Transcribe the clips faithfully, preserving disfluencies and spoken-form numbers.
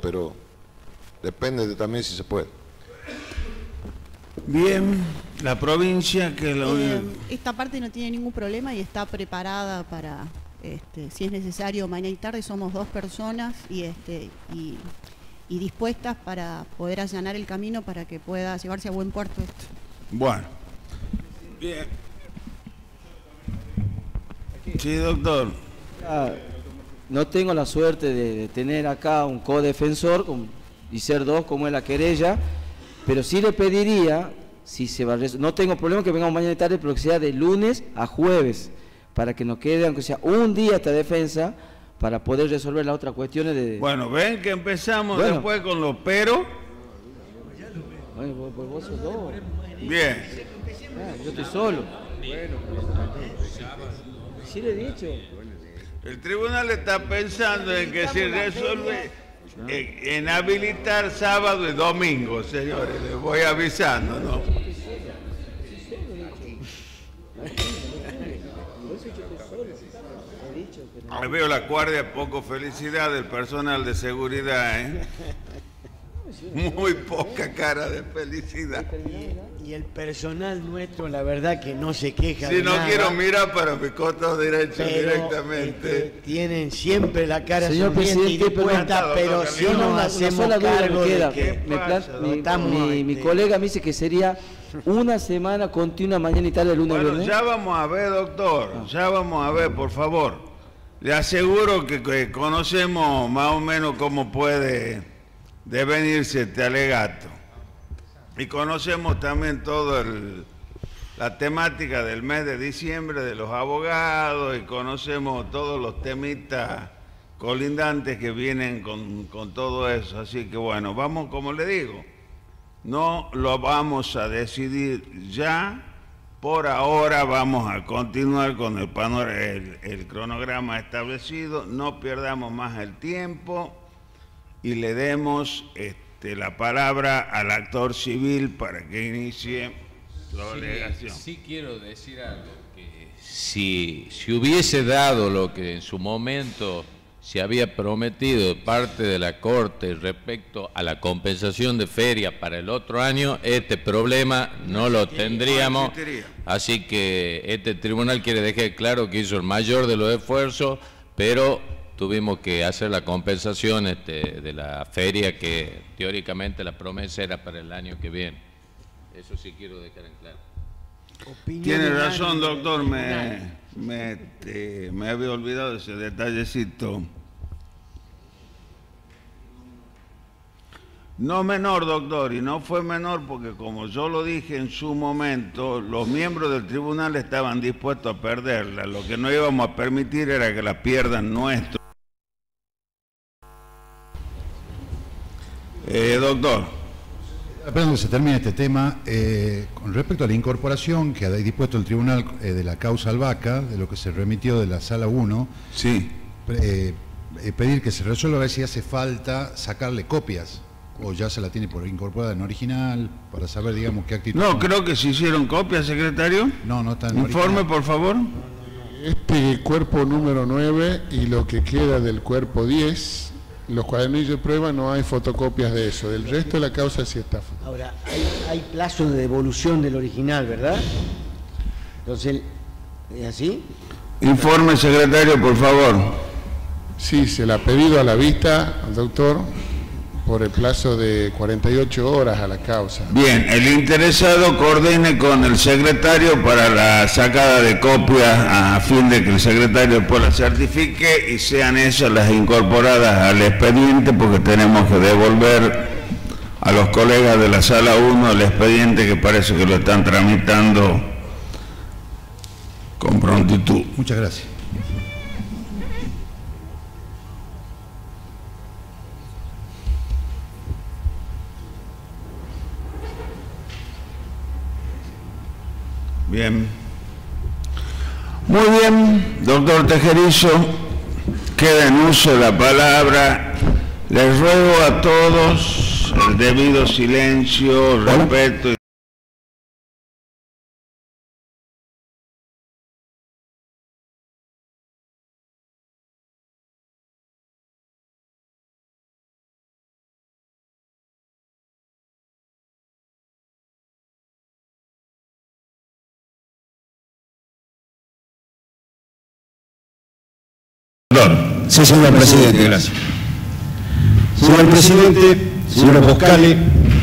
pero depende de también si se puede. Bien, la provincia que la eh, esta parte no tiene ningún problema y está preparada para, este, si es necesario, mañana y tarde. Somos dos personas y, este, y, y dispuestas para poder allanar el camino para que pueda llevarse a buen puerto esto. Bueno. Bien. Sí, doctor. Ah, no tengo la suerte de, de tener acá un codefensor con, y ser dos como es la querella, pero sí le pediría, si se va a res- no tengo problema que vengamos mañana y tarde, pero que sea de lunes a jueves, para que nos quede, aunque sea un día esta defensa, para poder resolver las otras cuestiones de... Bueno, ven que empezamos Bueno. después con los pero. Ay, vos, vos- vos sos dos. Bien. Ah, yo estoy solo. Sí le he dicho. El tribunal está pensando en que se resuelve en, en habilitar sábado y domingo, señores. Les voy avisando, ¿no? Me veo la guardia, poco felicidad del personal de seguridad, ¿eh? Muy poca cara de felicidad. Y, y el personal nuestro, la verdad que no se queja Si de no nada, quiero mirar para mi coto derecho pero, directamente. este, tienen siempre la cara Señor sonriente y presidente, dispuesta, pero- pero no, si no, nos una, una hacemos sola duda cargo me queda. de que Me plan- pasa? mi, Estamos, mi- mi este, colega me dice que sería una semana continua, mañana y tarde, lunes a Bueno, viernes. ya vamos a ver, doctor, ya vamos a ver, por favor. Le aseguro que, que conocemos más o menos cómo puede devenirse este alegato. Y conocemos también todo el, la temática del mes de diciembre de los abogados y conocemos todos los temitas colindantes que vienen con, con todo eso. Así que bueno, vamos, como le digo, no lo vamos a decidir ya. Por ahora vamos a continuar con el, panor- el, el cronograma establecido, no perdamos más el tiempo y le demos este, la palabra al actor civil para que inicie la alegación. Sí, sí quiero decir algo, que si, si hubiese dado lo que en su momento se había prometido de parte de la Corte respecto a la compensación de feria para el otro año, este problema no lo tendríamos. Así que este tribunal quiere dejar claro que hizo el mayor de los esfuerzos, pero tuvimos que hacer la compensación este, de la feria que teóricamente la promesa era para el año que viene. Eso sí quiero dejar en claro. opinión Tiene unánime razón, del doctor, tribunal. me, me, este, me había olvidado de ese detallecito. No menor, doctor, y no fue menor porque, como yo lo dije en su momento, los miembros del tribunal estaban dispuestos a perderla. Lo que no íbamos a permitir era que la pierdan nuestros. Eh, doctor. Apenas que se termine este tema, eh, con respecto a la incorporación que ha dispuesto el tribunal eh, de la causa Albaca, de lo que se remitió de la sala uno, Sí. eh, eh, pedir que se resuelva a ver si hace falta sacarle copias, o ya se la tiene por incorporada en original, para saber, digamos, qué actitud... No, creo que se hicieron copias, secretario. No, no está en Informe, original. por favor. Este cuerpo número nueve y lo que queda del cuerpo diez, los cuadernillos de prueba no hay fotocopias de eso, del resto de la causa sí está. Ahora, hay, hay plazo de devolución del original, ¿verdad? Entonces, ¿es así? Informe, secretario, por favor. Sí, se la ha pedido a la vista al doctor por el plazo de cuarenta y ocho horas a la causa. Bien, el interesado coordine con el secretario para la sacada de copias a fin de que el secretario después la certifique y sean esas las incorporadas al expediente, porque tenemos que devolver a los colegas de la sala uno el expediente, que parece que lo están tramitando con prontitud. Muchas gracias. Bien. Muy bien, doctor Tejerizo, queda en uso la palabra. Les ruego a todos el debido silencio, respeto y Sí, señor presidente, gracias. Señor presidente, señores vocales,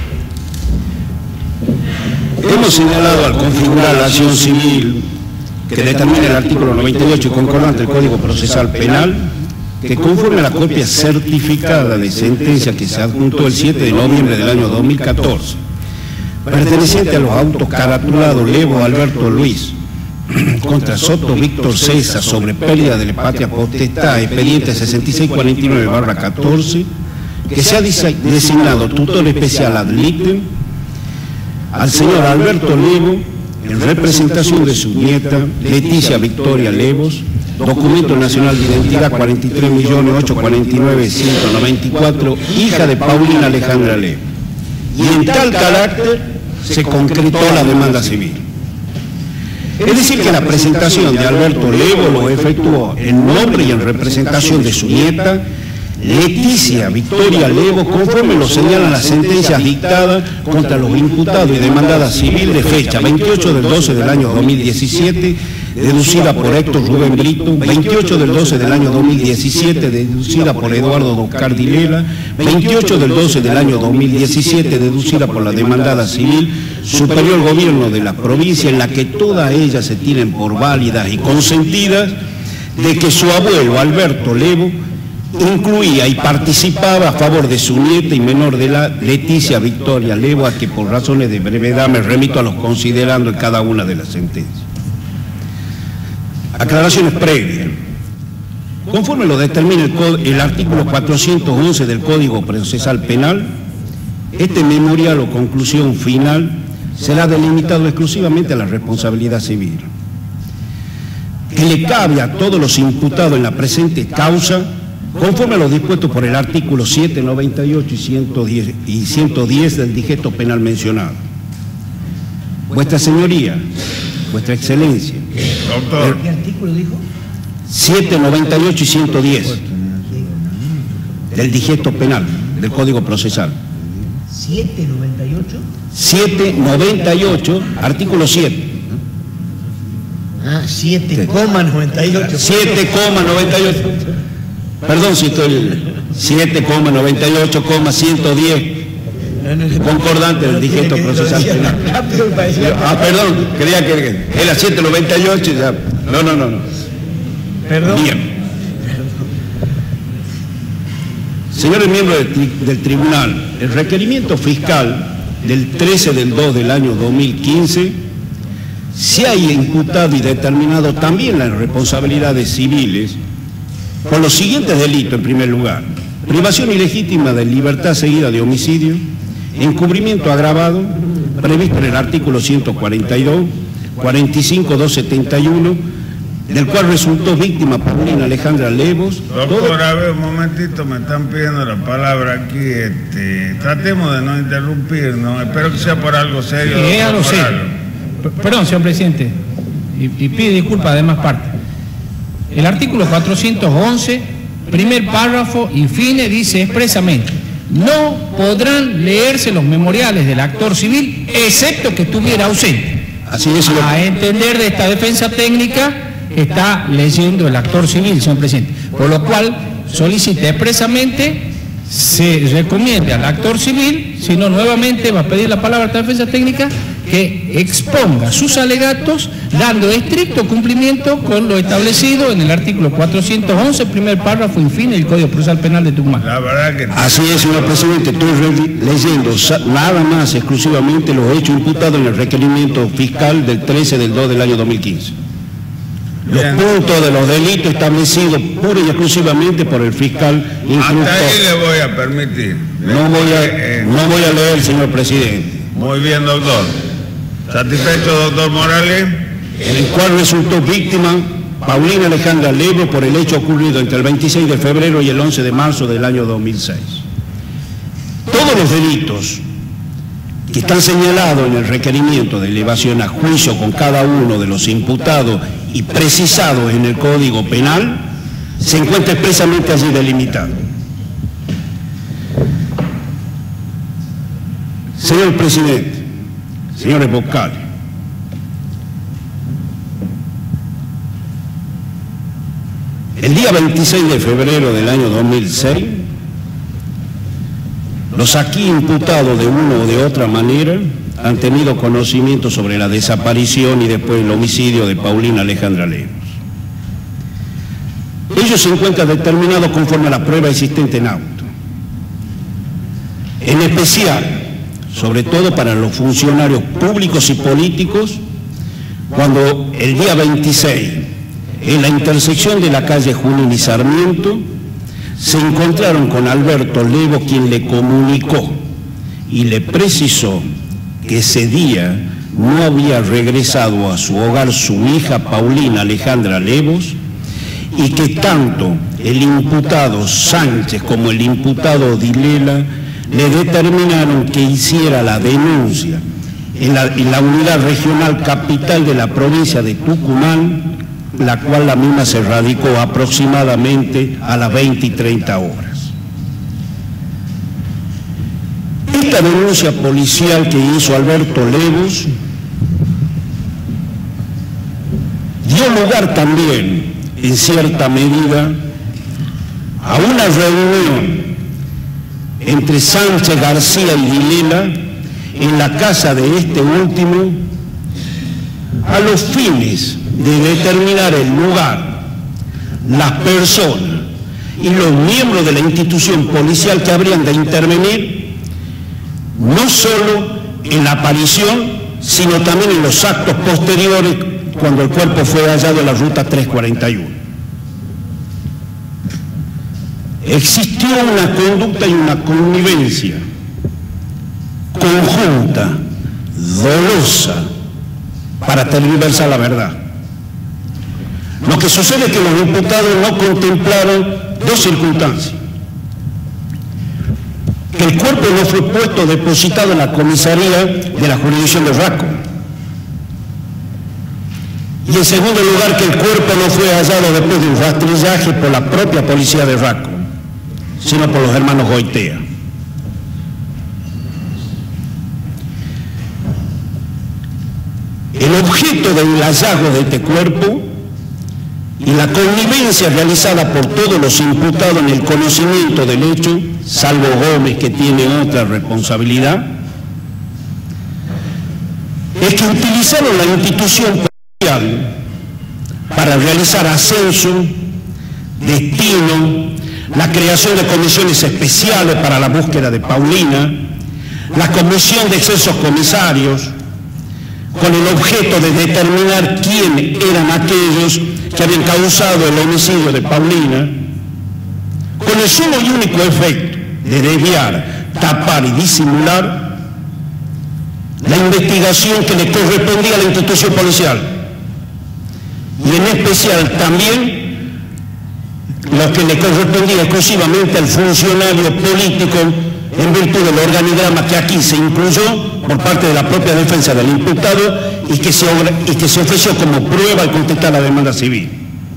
hemos señalado al configurar la acción civil que determina el artículo noventa y ocho concordante del Código Procesal Penal, que conforme a la copia certificada de sentencia que se adjuntó el siete de noviembre del año dos mil catorce, perteneciente a los autos caratulados Levo Alberto Luis contra Soto Víctor César sobre pérdida de la patria potestad, expediente sesenta y seis cuarenta y nueve barra catorce, que se ha designado tutor especial ad litem al señor Alberto Levo en representación de su nieta Leticia Victoria Levos, documento nacional de identidad cuarenta y tres millones ochocientos cuarenta y nueve mil ciento noventa y cuatro, hija de Paulina Alejandra Levo. Y en tal carácter se concretó la demanda civil. Es decir, que la presentación de Alberto Levo lo efectuó en nombre y en representación de su nieta, Leticia Victoria Levo, conforme lo señalan las sentencias dictadas contra los imputados y demandadas civil de fecha veintiocho del doce del año dos mil diecisiete, deducida por Héctor Rubén Brito, veintiocho del doce del año dos mil diecisiete, deducida por Eduardo Docar Dilela, veintiocho del doce del año dos mil diecisiete, deducida por la demandada civil Superior Gobierno de la provincia, en la que todas ellas se tienen por válidas y consentidas de que su abuelo Alberto Levo incluía y participaba a favor de su nieta y menor de la Leticia Victoria Levo, a que por razones de brevedad me remito a los considerando en cada una de las sentencias. Aclaraciones previas. Conforme lo determina el, el artículo cuatrocientos once del Código Procesal Penal, este memorial o conclusión final será delimitado exclusivamente a la responsabilidad civil, que le cabe a todos los imputados en la presente causa, conforme a lo dispuesto por el artículo setecientos noventa y ocho y ciento diez, y ciento diez del digesto penal mencionado. Vuestra Señoría, Vuestra Excelencia. Doctor. ¿Qué artículo dijo? setecientos noventa y ocho y ciento diez del digesto penal, del Código Procesal. ¿setecientos noventa y ocho? setecientos noventa y ocho, artículo siete. Ah, siete coma noventa y ocho. siete coma noventa y ocho. Perdón si estoy... siete coma noventa y ocho, ciento diez. Concordante del digesto procesal penal. Ah, perdón, creía que era setecientos noventa y ocho. Ya. No, no, no, no. Perdón. Bien. Señores miembros del, tri del tribunal, el requerimiento fiscal del trece del dos del año dos mil quince se ha imputado y determinado también las responsabilidades civiles por los siguientes delitos. En primer lugar, privación ilegítima de libertad seguida de homicidio, encubrimiento agravado, previsto en el artículo ciento cuarenta y dos, cuarenta y cinco, doscientos setenta y uno, del cual resultó víctima Paulina Alejandra Levos. Doctor, a ver, un momentito, me están pidiendo la palabra aquí. Este, tratemos de no interrumpirnos, espero que sea por algo serio. Sí, es algo serio. Perdón, señor presidente, y, y pide disculpas de más parte. El artículo cuatrocientos once, primer párrafo y fine, dice expresamente: no podrán leerse los memoriales del actor civil excepto que estuviera ausente. Así es, señor. A entender de esta defensa técnica que está leyendo el actor civil, señor presidente. Por lo cual solicita expresamente se recomiende al actor civil, si no nuevamente va a pedir la palabra a esta defensa técnica, que exponga sus alegatos dando estricto cumplimiento con lo establecido en el artículo cuatrocientos once, primer párrafo y fin del Código Procesal Penal de Tucumán. La verdad que... Así es, señor presidente, estoy leyendo nada más exclusivamente los hechos imputados en el requerimiento fiscal del trece del dos del año dos mil quince. Los Bien. puntos de los delitos establecidos pura y exclusivamente por el fiscal instructor. Hasta ahí le voy a permitir. No voy a, no voy a leer, señor presidente. Muy bien, doctor. ¿Satisfecho, doctor Morales? En el cual resultó víctima Paulina Alejandra Levo por el hecho ocurrido entre el veintiséis de febrero y el once de marzo del año dos mil seis. Todos los delitos que están señalados en el requerimiento de elevación a juicio con cada uno de los imputados y precisados en el Código Penal se encuentra expresamente allí delimitado. Señor presidente, señores vocales, El día veintiséis de febrero del año dos mil seis, los aquí imputados de una o de otra manera han tenido conocimiento sobre la desaparición y después el homicidio de Paulina Alejandra Lemos. Ellos se encuentran determinados conforme a la prueba existente en auto. En especial, sobre todo para los funcionarios públicos y políticos, cuando el día veintiséis, en la intersección de la calle Junín y Sarmiento, se encontraron con Alberto Lemos, quien le comunicó y le precisó que ese día no había regresado a su hogar su hija Paulina Alejandra Lemos y que tanto el imputado Sánchez como el imputado Dilela le determinaron que hiciera la denuncia en la, en la unidad regional capital de la provincia de Tucumán, la cual la misma se radicó aproximadamente a las veinte y treinta horas. Esta denuncia policial que hizo Alberto Lemos dio lugar también, en cierta medida, a una reunión entre Sánchez, García y Dilela en la casa de este último, a los fines de determinar el lugar, las personas y los miembros de la institución policial que habrían de intervenir, no solo en la aparición, sino también en los actos posteriores cuando el cuerpo fue hallado en la ruta trescientos cuarenta y uno. Existió una conducta y una connivencia conjunta, dolosa, para tergiversar la verdad. Lo que sucede es que los imputados no contemplaron dos circunstancias: que el cuerpo no fue puesto depositado en la comisaría de la jurisdicción de Raco, y en segundo lugar que el cuerpo no fue hallado después de un rastrillaje por la propia policía de Raco, sino por los hermanos Goitea. El objeto del hallazgo de este cuerpo y la connivencia realizada por todos los imputados en el conocimiento del hecho, salvo Gómez, que tiene otra responsabilidad, es que utilizaron la institución policial para realizar ascenso, destino, la creación de comisiones especiales para la búsqueda de Paulina, la comisión de excesos comisarios, con el objeto de determinar quién eran aquellos que habían causado el homicidio de Paulina, con el solo y único efecto de desviar, tapar y disimular la investigación que le correspondía a la institución policial, y en especial también lo que le correspondía exclusivamente al funcionario político en virtud del organigrama que aquí se incluyó por parte de la propia defensa del imputado y que se, y que se ofreció como prueba al contestar la demanda civil.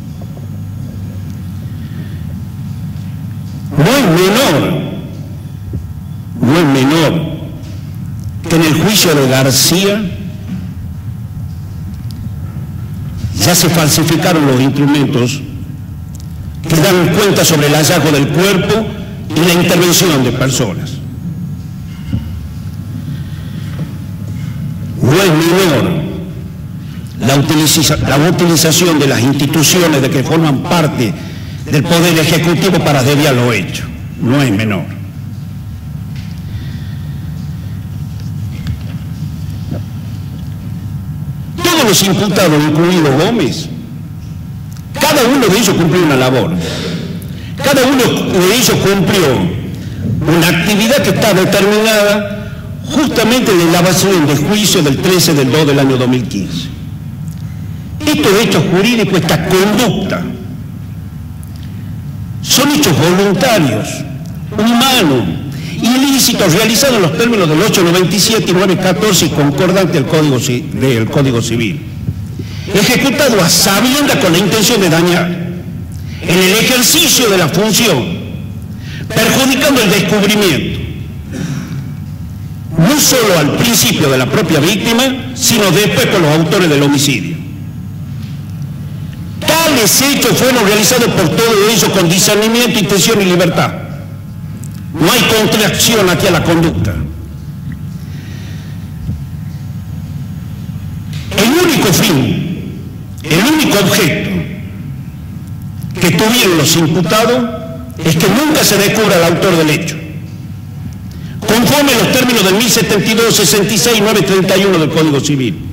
No es menor, no es menor que en el juicio de García ya se falsificaron los instrumentos que dan cuenta sobre el hallazgo del cuerpo y la intervención de personas. No es menor la, utiliza, la utilización de las instituciones de que forman parte del Poder Ejecutivo para desviar los hechos. No es menor. Todos los imputados, incluido Gómez, cada uno de ellos cumplió una labor. Cada uno de ellos cumplió una actividad que está determinada justamente en la elevación de juicio del trece del dos del año dos mil quince. Estos hechos jurídicos, esta conducta, son hechos voluntarios, humanos, ilícitos, realizados en los términos del ocho noventa y siete y nueve catorce y concordante del Código, del Código Civil, ejecutado a sabiendas con la intención de dañar, en el ejercicio de la función, perjudicando el descubrimiento, no solo al principio de la propia víctima, sino después con los autores del homicidio. Tal Tales hechos fueron realizados por todos ellos con discernimiento, intención y libertad. No hay contracción hacia la conducta. El único fin, el único objeto que tuvieron los imputados es que nunca se descubra el autor del hecho, conforme a los términos del mil setenta y dos, sesenta y seis y novecientos treinta y uno del Código Civil.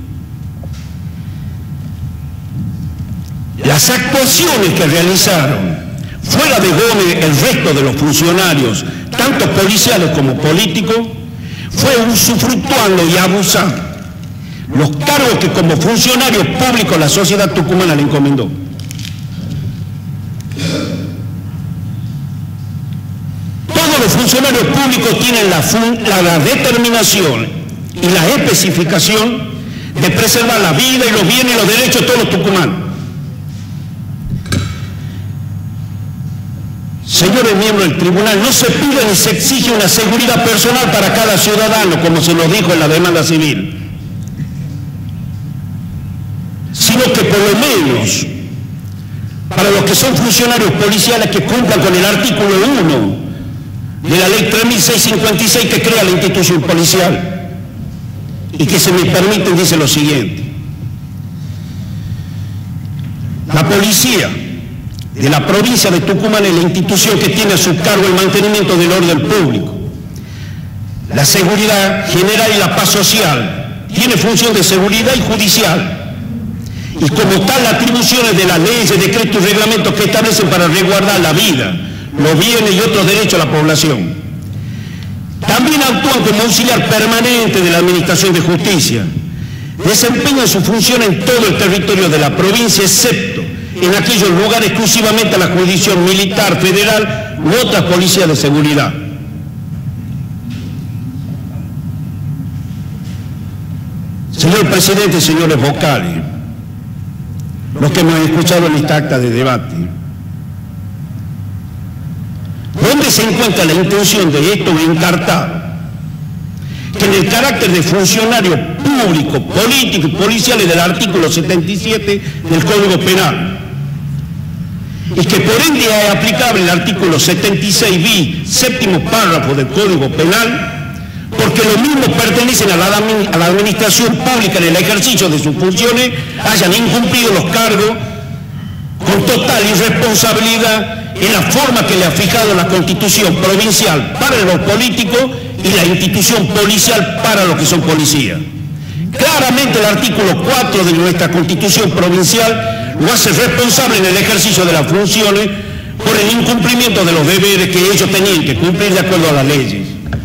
Las actuaciones que realizaron fuera de Gómez el resto de los funcionarios, tanto policiales como políticos, fue usufructuando y abusando los cargos que como funcionarios públicos la sociedad tucumana le encomendó. Todos los funcionarios públicos tienen la, fun la, la determinación y la especificación de preservar la vida y los bienes y los derechos de todos los tucumanos. Señores miembros del tribunal, no se pide ni se exige una seguridad personal para cada ciudadano, como se nos dijo en la demanda civil, sino que por lo menos para los que son funcionarios policiales que cumplan con el artículo uno de la ley tres mil seiscientos cincuenta y seis que crea la institución policial, y que se me permiten dice lo siguiente: la policía de la provincia de Tucumán es la institución que tiene a su cargo el mantenimiento del orden público, la seguridad general y la paz social. Tiene función de seguridad y judicial, y como tal las atribuciones de las leyes, decretos y reglamentos que establecen para resguardar la vida, los bienes y otros derechos de la población. También actúan como auxiliar permanente de la Administración de Justicia. Desempeñan su función en todo el territorio de la provincia, excepto en aquellos lugares exclusivamente a la jurisdicción militar, federal u otras policías de seguridad. Señor presidente, señores vocales, los que me han escuchado en esta acta de debate, ¿dónde se encuentra la intención de esto encartado? Que en el carácter de funcionario público, político y policial del artículo setenta y siete del Código Penal, y que por ende es aplicable el artículo setenta y seis bis, séptimo párrafo del Código Penal, porque los mismos pertenecen a la, a la administración pública en el ejercicio de sus funciones, hayan incumplido los cargos con total irresponsabilidad en la forma que le ha fijado la Constitución provincial para los políticos y la institución policial para los que son policías. Claramente el artículo cuatro de nuestra Constitución provincial lo hace responsable en el ejercicio de las funciones por el incumplimiento de los deberes que ellos tenían que cumplir de acuerdo a las leyes.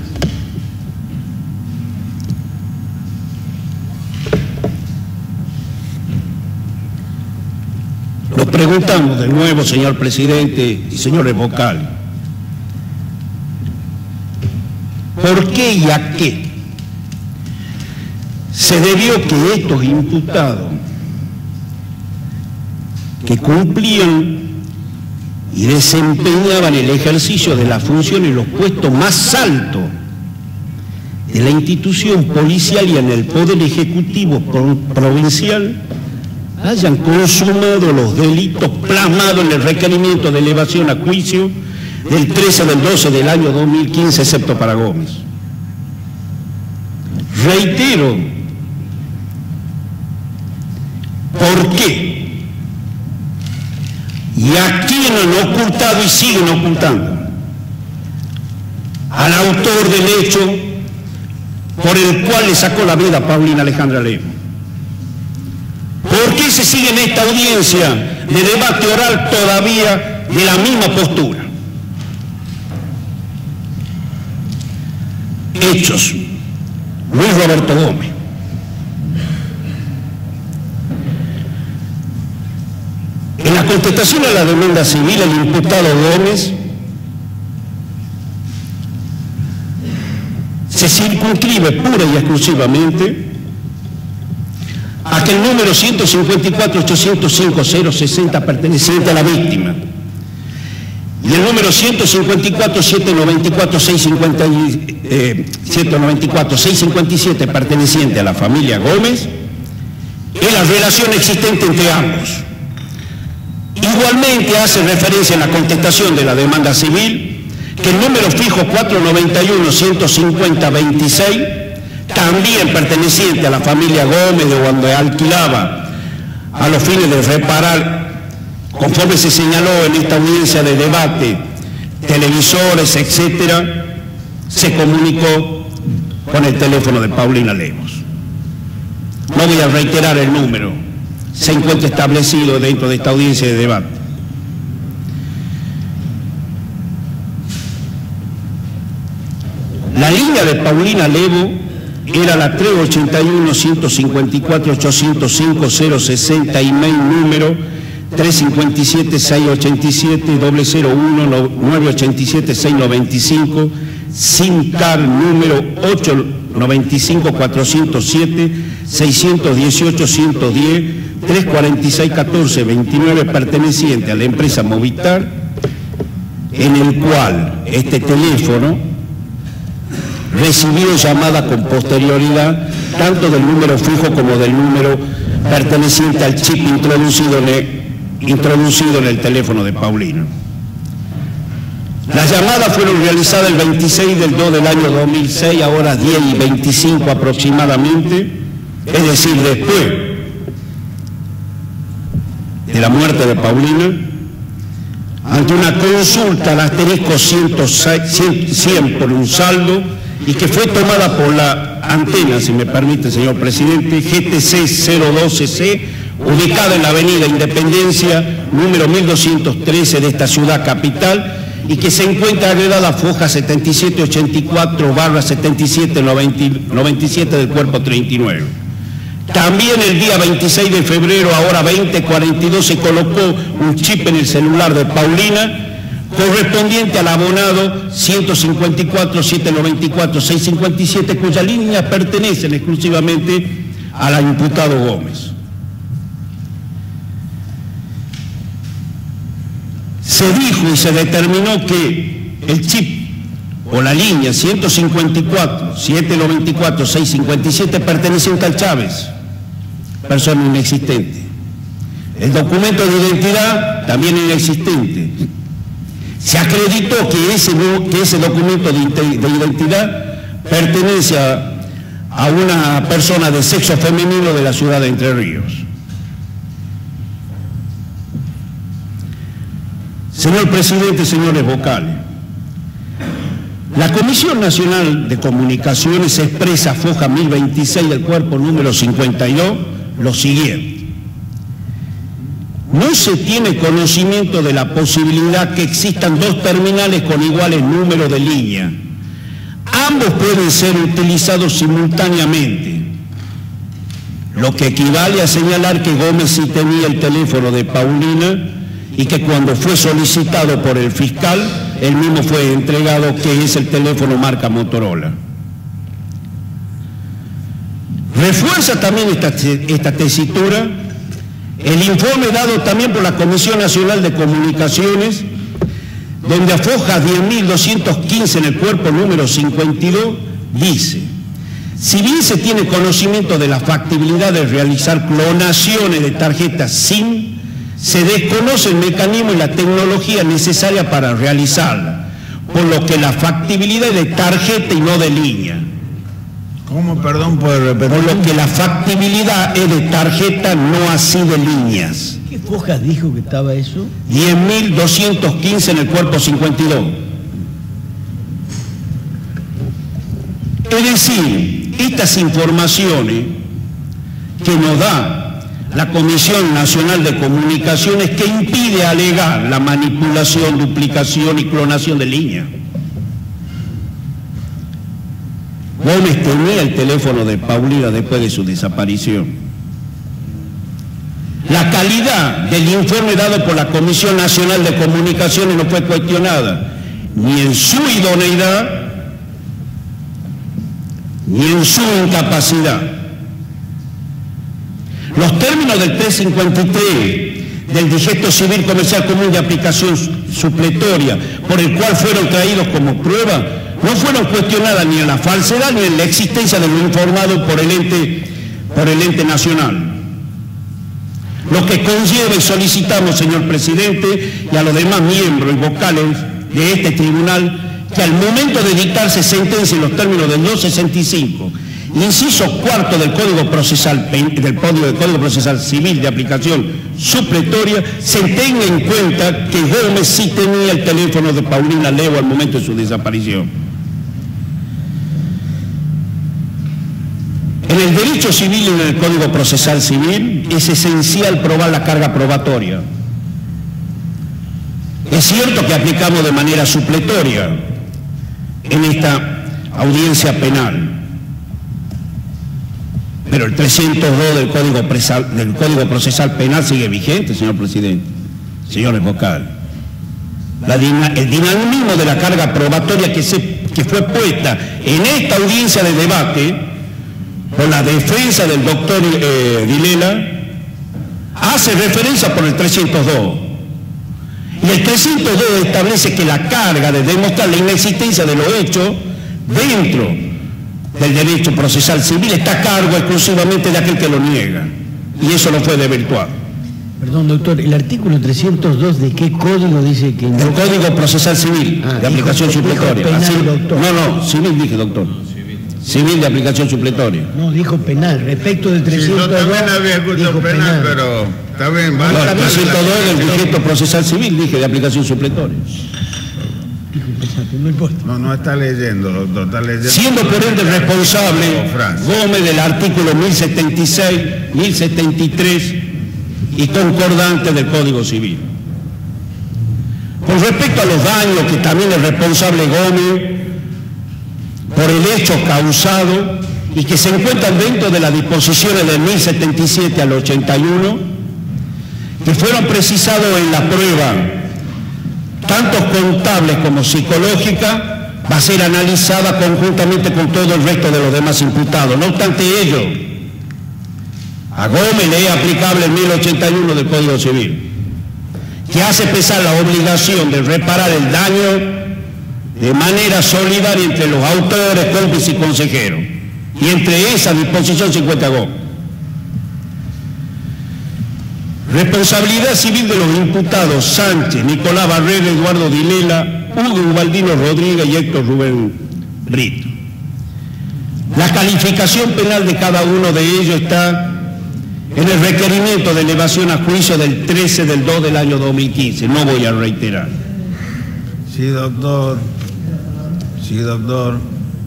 Nos preguntamos de nuevo, señor presidente y señores vocales, ¿por qué y a qué se debió que estos imputados que cumplían y desempeñaban el ejercicio de las funciones en los puestos más altos de la institución policial y en el Poder Ejecutivo provincial hayan consumado los delitos plasmados en el requerimiento de elevación a juicio del trece del doce del año dos mil quince, excepto para Gómez? Reitero, ¿por qué? ¿Y a quién han ocultado y siguen ocultando? Al autor del hecho por el cual le sacó la vida a Paulina Alejandra Lemos. ¿Por qué se sigue en esta audiencia de debate oral todavía de la misma postura? Hechos. Luis Roberto Gómez. En la contestación a la demanda civil, el imputado Gómez se circunscribe pura y exclusivamente a que el número ciento cincuenta y cuatro, ochocientos cinco, cero sesenta perteneciente a la víctima y el número ciento cincuenta y cuatro, setecientos noventa y cuatro, seiscientos noventa y cuatro, seiscientos cincuenta y siete perteneciente a la familia Gómez es la relación existente entre ambos. Igualmente hace referencia en la contestación de la demanda civil que el número fijo cuatrocientos noventa y uno, ciento cincuenta, veintiséis, también perteneciente a la familia Gómez, de donde alquilaba a los fines de reparar, conforme se señaló en esta audiencia de debate, televisores, etcétera, se comunicó con el teléfono de Paulina Lemos. No voy a reiterar el número, se encuentra establecido dentro de esta audiencia de debate. La línea de Paulina Levo era la trescientos ochenta y uno, ciento cincuenta y cuatro, ochocientos cinco, cero sesenta, email número trescientos cincuenta y siete, seiscientos ochenta y siete, cero cero uno, novecientos ochenta y siete, seiscientos noventa y cinco, SINCAR número ochocientos noventa y cinco, cuatrocientos siete, seiscientos dieciocho, ciento diez, trescientos cuarenta y seis, catorce, veintinueve, perteneciente a la empresa Movistar, en el cual este teléfono recibió llamada con posterioridad tanto del número fijo como del número perteneciente al chip introducido en el, introducido en el teléfono de Paulina. Las llamadas fueron realizadas el veintiséis del dos del año dos mil seis, a horas diez y veinticinco aproximadamente, es decir, después de la muerte de Paulina, ante una consulta al asterisco cien por un saldo, y que fue tomada por la antena, si me permite, señor presidente, G T C cero doce C, ubicada en la avenida Independencia, número mil doscientos trece de esta ciudad capital, y que se encuentra agregada a Foja setenta y siete ochenta y cuatro barra setenta y siete noventa y siete del cuerpo treinta y nueve. También el día veintiséis de febrero, a hora veinte cuarenta y dos, se colocó un chip en el celular de Paulina, correspondiente al abonado ciento cincuenta y cuatro, setecientos noventa y cuatro, seiscientos cincuenta y siete, cuya línea pertenecen exclusivamente al imputado Gómez. Se dijo y se determinó que el chip o la línea ciento cincuenta y cuatro, setecientos noventa y cuatro, seiscientos cincuenta y siete perteneciente al Chávez, persona inexistente. El documento de identidad también inexistente. Se acreditó que ese, que ese documento de, de identidad pertenece a, a una persona de sexo femenino de la ciudad de Entre Ríos. Señor presidente, señores vocales, la Comisión Nacional de Comunicaciones expresa a Foja mil veintiséis del cuerpo número cincuenta y dos lo siguiente. No se tiene conocimiento de la posibilidad que existan dos terminales con iguales números de línea. Ambos pueden ser utilizados simultáneamente, lo que equivale a señalar que Gómez sí tenía el teléfono de Paulina y que cuando fue solicitado por el fiscal, él mismo fue entregado, que es el teléfono marca Motorola. Refuerza también esta, esta tesitura el informe dado también por la Comisión Nacional de Comunicaciones, donde a Foja diez mil doscientos quince en el cuerpo número cincuenta y dos dice: si bien se tiene conocimiento de la factibilidad de realizar clonaciones de tarjetas SIM, se desconoce el mecanismo y la tecnología necesaria para realizarla, por lo que la factibilidad es de tarjeta y no de línea. ¿Cómo, perdón, puede repetir? Por lo que la factibilidad es de tarjeta, no así de líneas. ¿Qué Foja dijo que estaba eso? diez mil doscientos quince en el cuerpo cincuenta y dos. Es decir, estas informaciones que nos da la Comisión Nacional de Comunicaciones, que impide alegar la manipulación, duplicación y clonación de líneas. Gómez tenía el teléfono de Paulina después de su desaparición. La calidad del informe dado por la Comisión Nacional de Comunicaciones no fue cuestionada, ni en su idoneidad, ni en su incapacidad. Los términos del trescientos cincuenta y tres del Registro Civil Comercial Común de Aplicación Supletoria, por el cual fueron traídos como prueba, no fueron cuestionadas ni en la falsedad ni en la existencia de lo informado por el ente, por el ente nacional. lo que conlleva y solicitamos, señor presidente, y a los demás miembros y vocales de este tribunal, que al momento de dictarse sentencia en los términos del doscientos sesenta y cinco, inciso cuarto del Código Procesal, del Código, del Código Procesal Civil de aplicación supletoria, se tenga en cuenta que Gómez sí tenía el teléfono de Paulina Levo al momento de su desaparición. En el derecho civil y en el Código Procesal Civil es esencial probar la carga probatoria. Es cierto que aplicamos de manera supletoria en esta audiencia penal, pero el trescientos dos del Código, Presal, del Código Procesal Penal sigue vigente, señor presidente, señores vocales. La, el dinamismo de la carga probatoria que, se, que fue puesta en esta audiencia de debate por la defensa del doctor eh, Vilela, hace referencia por el trescientos dos. Y el trescientos dos establece que la carga de demostrar la inexistencia de los hechos dentro del derecho procesal civil está a cargo exclusivamente de aquel que lo niega. Y eso no fue desvirtuado. Perdón, doctor, ¿el artículo trescientos dos de qué código dice que no? El Código Procesal Civil, ah, de aplicación dijo, supletoria. dijo penal, Así, doctor. No, no, civil dije, doctor. Civil de aplicación supletoria. No, dijo penal, respecto del Sí, trescientos dos. yo también había escuchado penal, penal, pero está bien. No, el trescientos dos del decreto procesal civil, dije, de aplicación supletoria. No importa. No, no está leyendo, doctor, está leyendo. Siendo por ende responsable Gómez del artículo mil setenta y seis, mil setenta y tres y concordante del Código Civil. Con respecto a los daños, que también es responsable Gómez por el hecho causado y que se encuentran dentro de las disposiciones del mil setenta y siete al ochenta y uno, que fueron precisados en la prueba, tanto contables como psicológica, va a ser analizada conjuntamente con todo el resto de los demás imputados. No obstante ello, a Gómez le es aplicable el mil ochenta y uno del Código Civil, que hace pesar la obligación de reparar el daño de manera solidaria entre los autores, cómplices y consejeros. Y entre esa disposición se encuentra Gómez. Responsabilidad civil de los imputados Sánchez, Nicolás Barrera, Eduardo Vilela, Hugo Ubaldino Rodríguez y Héctor Rubén Brito. La calificación penal de cada uno de ellos está en el requerimiento de elevación a juicio del trece del dos del año dos mil quince. No voy a reiterar. Sí, doctor. Sí, doctor.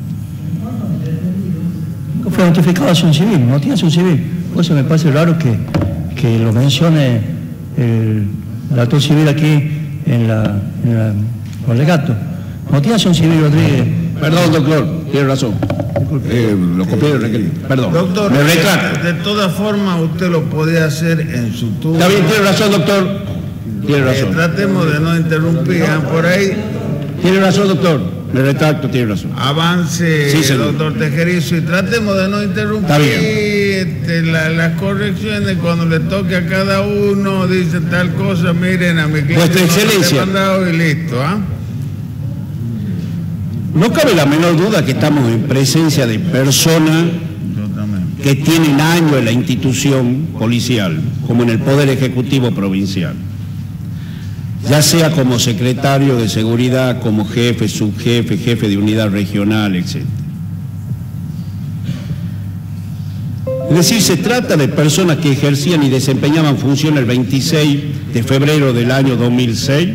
Fue notificado a acción civil, no tiene acción civil. Por eso me parece raro que, que lo mencione el, el actor civil aquí en la, en la con el legato. No tiene acción civil, Rodríguez. Perdón, doctor, tiene razón. Eh, lo copié del requerimiento. Perdón. Doctor, me retracto. De, de todas formas, usted lo podía hacer en su turno. Está bien, tiene razón, doctor. Tiene razón. Eh, tratemos de no interrumpir, ¿eh? Por ahí. Tiene razón, doctor. Me retracto, tiene razón. Avance, sí, doctor Tejerizo, y tratemos de no interrumpir este, la, las correcciones cuando le toque a cada uno, dice tal cosa, miren a mi cliente. Vuestra Excelencia. Mandado y listo, ¿ah? No cabe la menor duda que estamos en presencia de personas que tienen años en la institución policial, como en el Poder Ejecutivo Provincial, ya sea como secretario de seguridad, como jefe, subjefe, jefe de unidad regional, etcétera. Es decir, se trata de personas que ejercían y desempeñaban función el veintiséis de febrero del año dos mil seis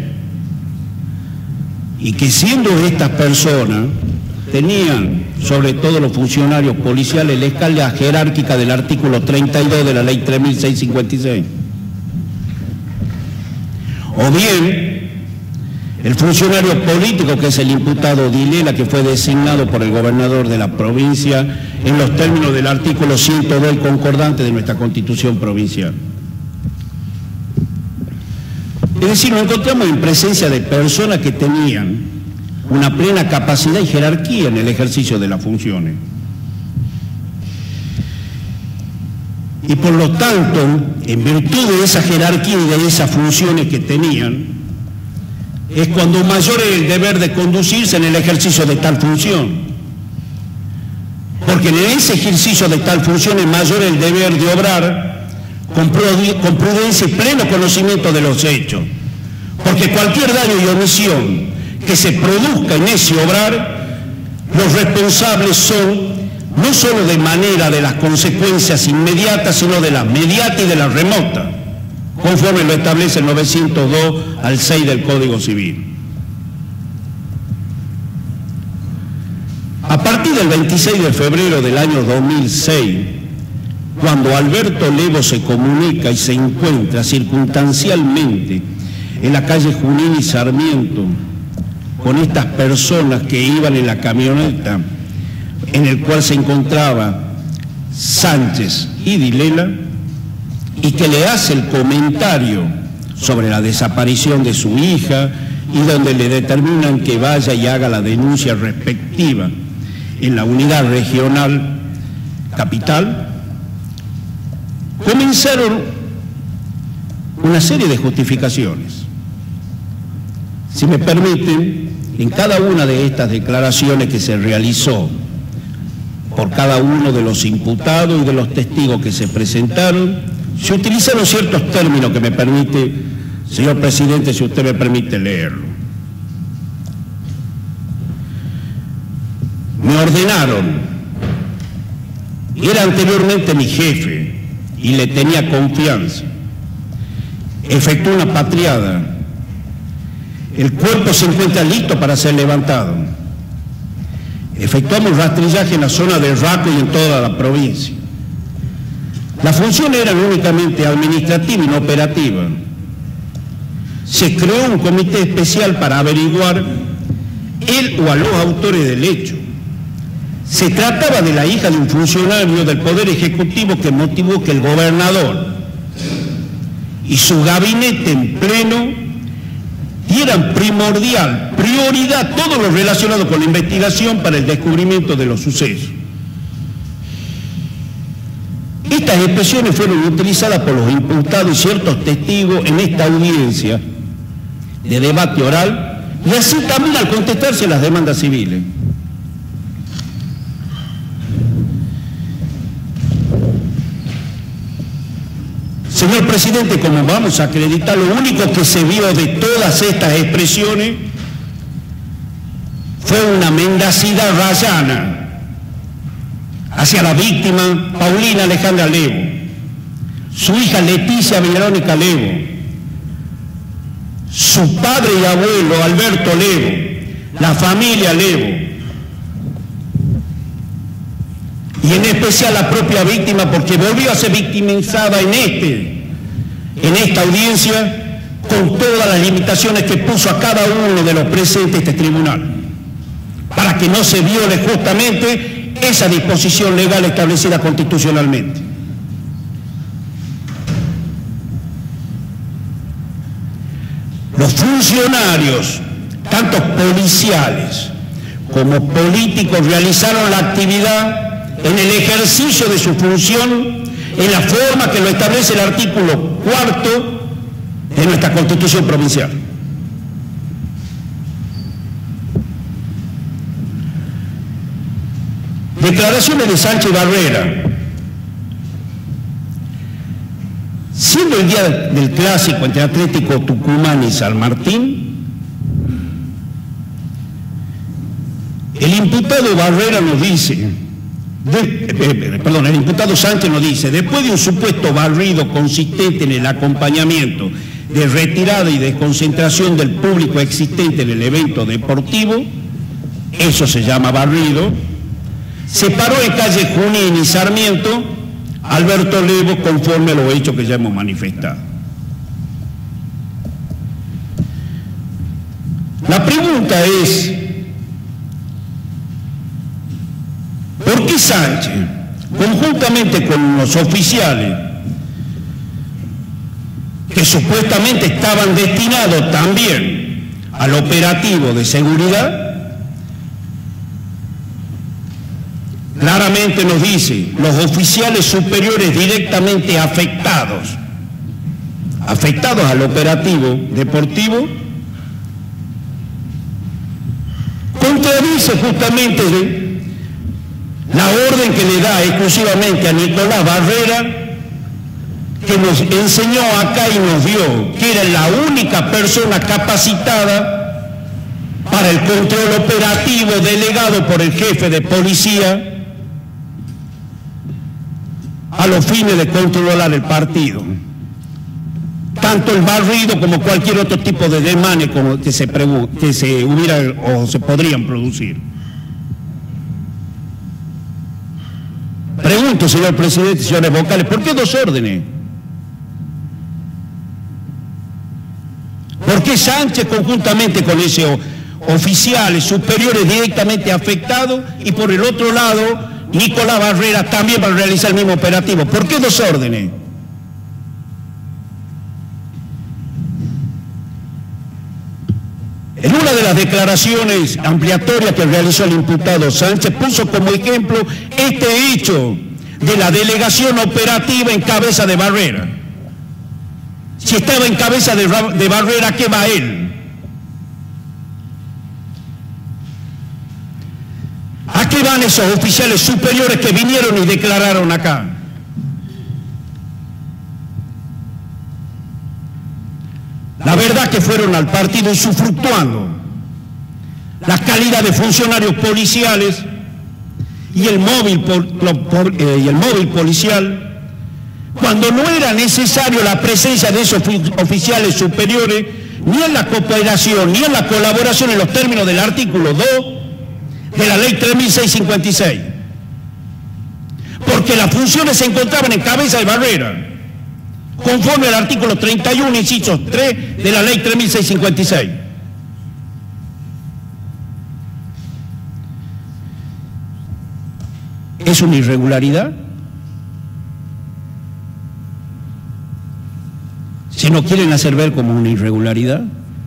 y que, siendo estas personas, tenían, sobre todo los funcionarios policiales, la escala jerárquica del artículo treinta y dos de la ley tres mil seiscientos cincuenta y seis. O bien, el funcionario político, que es el imputado Vilela, que fue designado por el gobernador de la provincia en los términos del artículo ciento dos concordante de nuestra Constitución provincial. Es decir, nos encontramos en presencia de personas que tenían una plena capacidad y jerarquía en el ejercicio de las funciones. Y por lo tanto, en virtud de esa jerarquía y de esas funciones que tenían, es cuando mayor es el deber de conducirse en el ejercicio de tal función. Porque en ese ejercicio de tal función es mayor el deber de obrar con, con prudencia y pleno conocimiento de los hechos, porque cualquier daño y omisión que se produzca en ese obrar, los responsables son no solo de manera de las consecuencias inmediatas, sino de las mediatas y de las remotas, conforme lo establece el novecientos dos al seis del Código Civil. A partir del veintiséis de febrero del año dos mil seis, cuando Alberto Levo se comunica y se encuentra circunstancialmente en la calle Junín y Sarmiento con estas personas que iban en la camioneta en el cual se encontraba Sánchez y Dilela, y que le hace el comentario sobre la desaparición de su hija y donde le determinan que vaya y haga la denuncia respectiva en la unidad regional capital, comenzaron una serie de justificaciones. Si me permiten, en cada una de estas declaraciones que se realizó por cada uno de los imputados y de los testigos que se presentaron, se utilizaron ciertos términos que me permite, señor presidente, si usted me permite leerlo. Me ordenaron, y era anteriormente mi jefe, y le tenía confianza. Efectuó una patriada. El cuerpo se encuentra listo para ser levantado. Efectuamos rastrillaje en la zona del Raco y en toda la provincia. Las funciones eran únicamente administrativa y no operativa. Se creó un comité especial para averiguar él o a los autores del hecho. Se trataba de la hija de un funcionario del Poder Ejecutivo que motivó que el gobernador y su gabinete en pleno dieran primordial, prioridad, todo lo relacionado con la investigación para el descubrimiento de los sucesos. Estas expresiones fueron utilizadas por los imputados y ciertos testigos en esta audiencia de debate oral y así también al contestarse las demandas civiles. Señor presidente, como vamos a acreditar, lo único que se vio de todas estas expresiones fue una mendacidad rayana hacia la víctima Paulina Alejandra Levo, su hija Leticia Verónica Levo, su padre y abuelo Alberto Levo, la familia Levo, y en especial la propia víctima, porque volvió a ser victimizada en este, en esta audiencia, con todas las limitaciones que puso a cada uno de los presentes este tribunal, para que no se viole justamente esa disposición legal establecida constitucionalmente. Los funcionarios, tanto policiales como políticos, realizaron la actividad en el ejercicio de su función en la forma que lo establece el artículo cuarto de nuestra Constitución provincial. Declaraciones de Sánchez Barrera. Siendo el día del clásico entre Atlético Tucumán y San Martín, el imputado Barrera nos dice, De, eh, perdón, el imputado Sánchez nos dice, después de un supuesto barrido consistente en el acompañamiento de retirada y desconcentración del público existente en el evento deportivo, eso se llama barrido, se paró en calle Junín y Sarmiento Alberto Levo conforme a los hechos que ya hemos manifestado. La pregunta es, ¿por qué Sánchez, conjuntamente con los oficiales que supuestamente estaban destinados también al operativo de seguridad, claramente nos dice, los oficiales superiores directamente afectados, afectados al operativo deportivo, contradice justamente la orden que le da exclusivamente a Nicolás Barrera, que nos enseñó acá y nos dio que era la única persona capacitada para el control operativo delegado por el jefe de policía a los fines de controlar el partido. Tanto el barrido como cualquier otro tipo de desmanes como que se, que se hubiera o se podrían producir. Pregunto, señor presidente, señores vocales, ¿por qué dos órdenes? ¿Por qué Sánchez conjuntamente con ese oficiales superiores directamente afectados y por el otro lado Nicolás Barrera también para realizar el mismo operativo? ¿Por qué dos órdenes? En una de las declaraciones ampliatorias que realizó el imputado Sánchez puso como ejemplo este hecho de la delegación operativa en cabeza de Barrera. Si estaba en cabeza de, de Barrera, ¿qué va él? ¿A qué van esos oficiales superiores que vinieron y declararon acá? La verdad que fueron al partido usufructuando la calidad de funcionarios policiales y el móvil, por, por, eh, y el móvil policial, cuando no era necesario la presencia de esos oficiales superiores, ni en la cooperación, ni en la colaboración en los términos del artículo dos de la ley tres mil seiscientos cincuenta y seis. Porque las funciones se encontraban en cabeza de Barrera, conforme al artículo treinta y uno, inciso tres de la ley tres mil seiscientos cincuenta y seis. ¿Es una irregularidad? ¿Se nos quieren hacer ver como una irregularidad?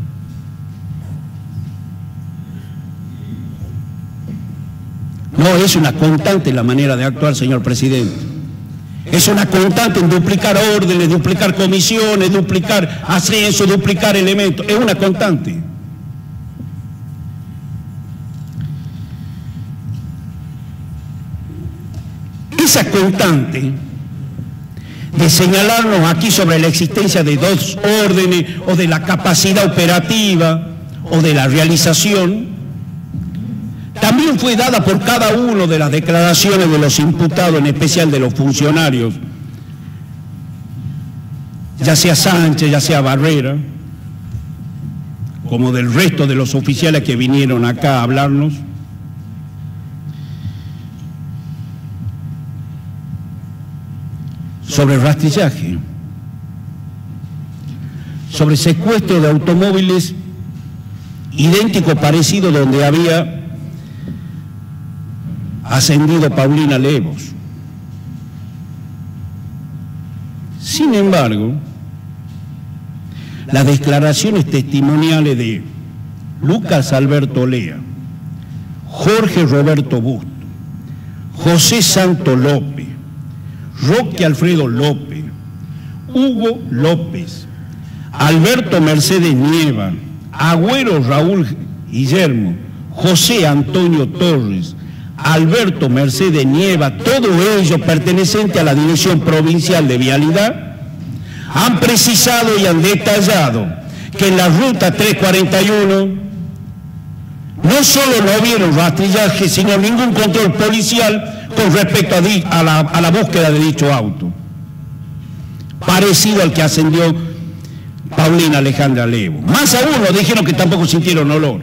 No, es una constante la manera de actuar, señor presidente. Es una constante en duplicar órdenes, duplicar comisiones, duplicar ascensos, duplicar elementos. Es una constante. Esa constante de señalarnos aquí sobre la existencia de dos órdenes o de la capacidad operativa o de la realización también fue dada por cada una de las declaraciones de los imputados, en especial de los funcionarios, ya sea Sánchez, ya sea Barrera, como del resto de los oficiales que vinieron acá a hablarnos. Sobre rastrillaje, sobre secuestro de automóviles idéntico, parecido, donde había ascendido Paulina Levos. Sin embargo, las declaraciones testimoniales de Lucas Alberto Lea, Jorge Roberto Busto, José Santo López, Roque Alfredo López, Hugo López, Alberto Mercedes Nieva, Agüero Raúl Guillermo, José Antonio Torres, Alberto Mercedes Nieva, todos ellos pertenecientes a la Dirección Provincial de Vialidad, han precisado y han detallado que en la ruta trescientos cuarenta y uno no solo no vieron rastrillaje, sino ningún control policial con respecto a, a, la, a la búsqueda de dicho auto, parecido al que ascendió Paulina Alejandra Levo. Más aún nos dijeron que tampoco sintieron olor.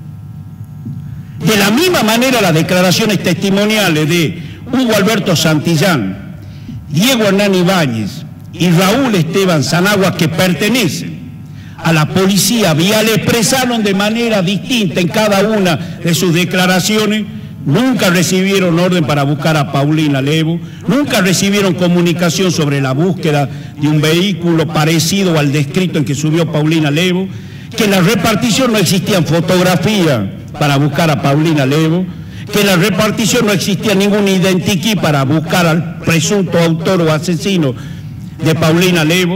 De la misma manera, las declaraciones testimoniales de Hugo Alberto Santillán, Diego Hernán Ibáñez y Raúl Esteban Zanagua, que pertenecen a la policía vial, expresaron de manera distinta en cada una de sus declaraciones. Nunca recibieron orden para buscar a Paulina Levo, nunca recibieron comunicación sobre la búsqueda de un vehículo parecido al descrito en que subió Paulina Levo, que en la repartición no existían fotografías para buscar a Paulina Levo, que en la repartición no existía ningún identikit para buscar al presunto autor o asesino de Paulina Levo.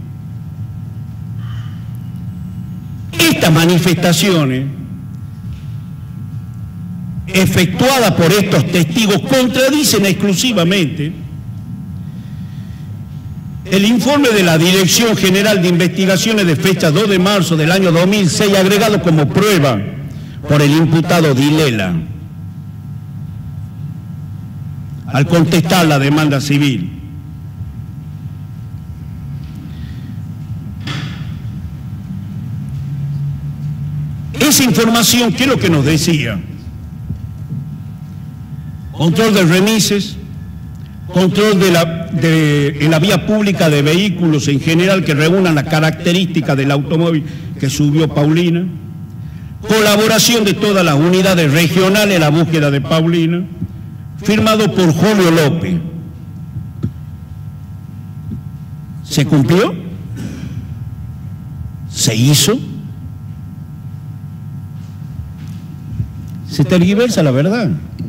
Estas manifestaciones efectuadas por estos testigos contradicen exclusivamente el informe de la Dirección General de Investigaciones de fecha dos de marzo del año dos mil seis, agregado como prueba por el imputado Dilela, al contestar la demanda civil. Esa información, ¿qué es lo que nos decía? Control de remises, control de la, de, en la vía pública de vehículos en general que reúnan las características del automóvil que subió Paulina, colaboración de todas las unidades regionales en la búsqueda de Paulina, firmado por Julio López. ¿Se cumplió? ¿Se hizo? Se tergiversa la verdad.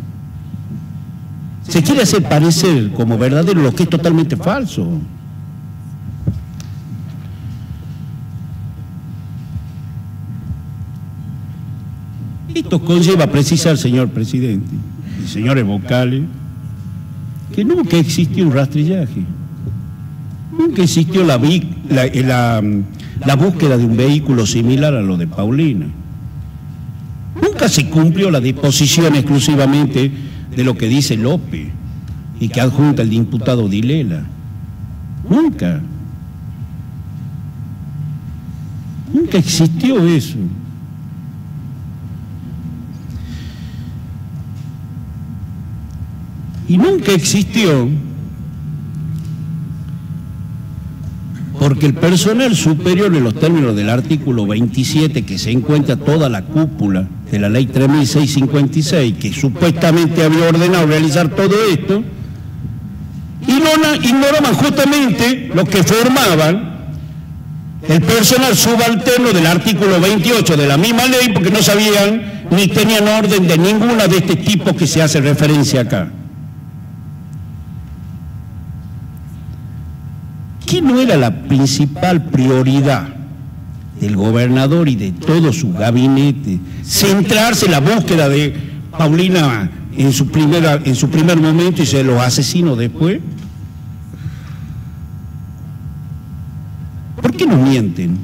Se quiere hacer parecer como verdadero lo que es totalmente falso. Esto conlleva precisar, señor presidente y señores vocales, que nunca existió un rastrillaje, nunca existió la, la, la, la búsqueda de un vehículo similar a lo de Paulina. Nunca se cumplió la disposición exclusivamente de lo que dice López y que adjunta el imputado Dilela. Nunca. Nunca existió eso. Y nunca existió porque el personal superior, en los términos del artículo veintisiete, que se encuentra toda la cúpula de la ley tres mil seiscientos cincuenta y seis, que supuestamente había ordenado realizar todo esto, ignoraban justamente lo que formaban el personal subalterno del artículo veintiocho de la misma ley, porque no sabían ni tenían orden de ninguna de este tipo que se hace referencia acá. ¿Qué no era la principal prioridad del gobernador y de todo su gabinete? Centrarse en la búsqueda de Paulina en su, primera, en su primer momento y se los asesinos después. ¿Por qué nos mienten?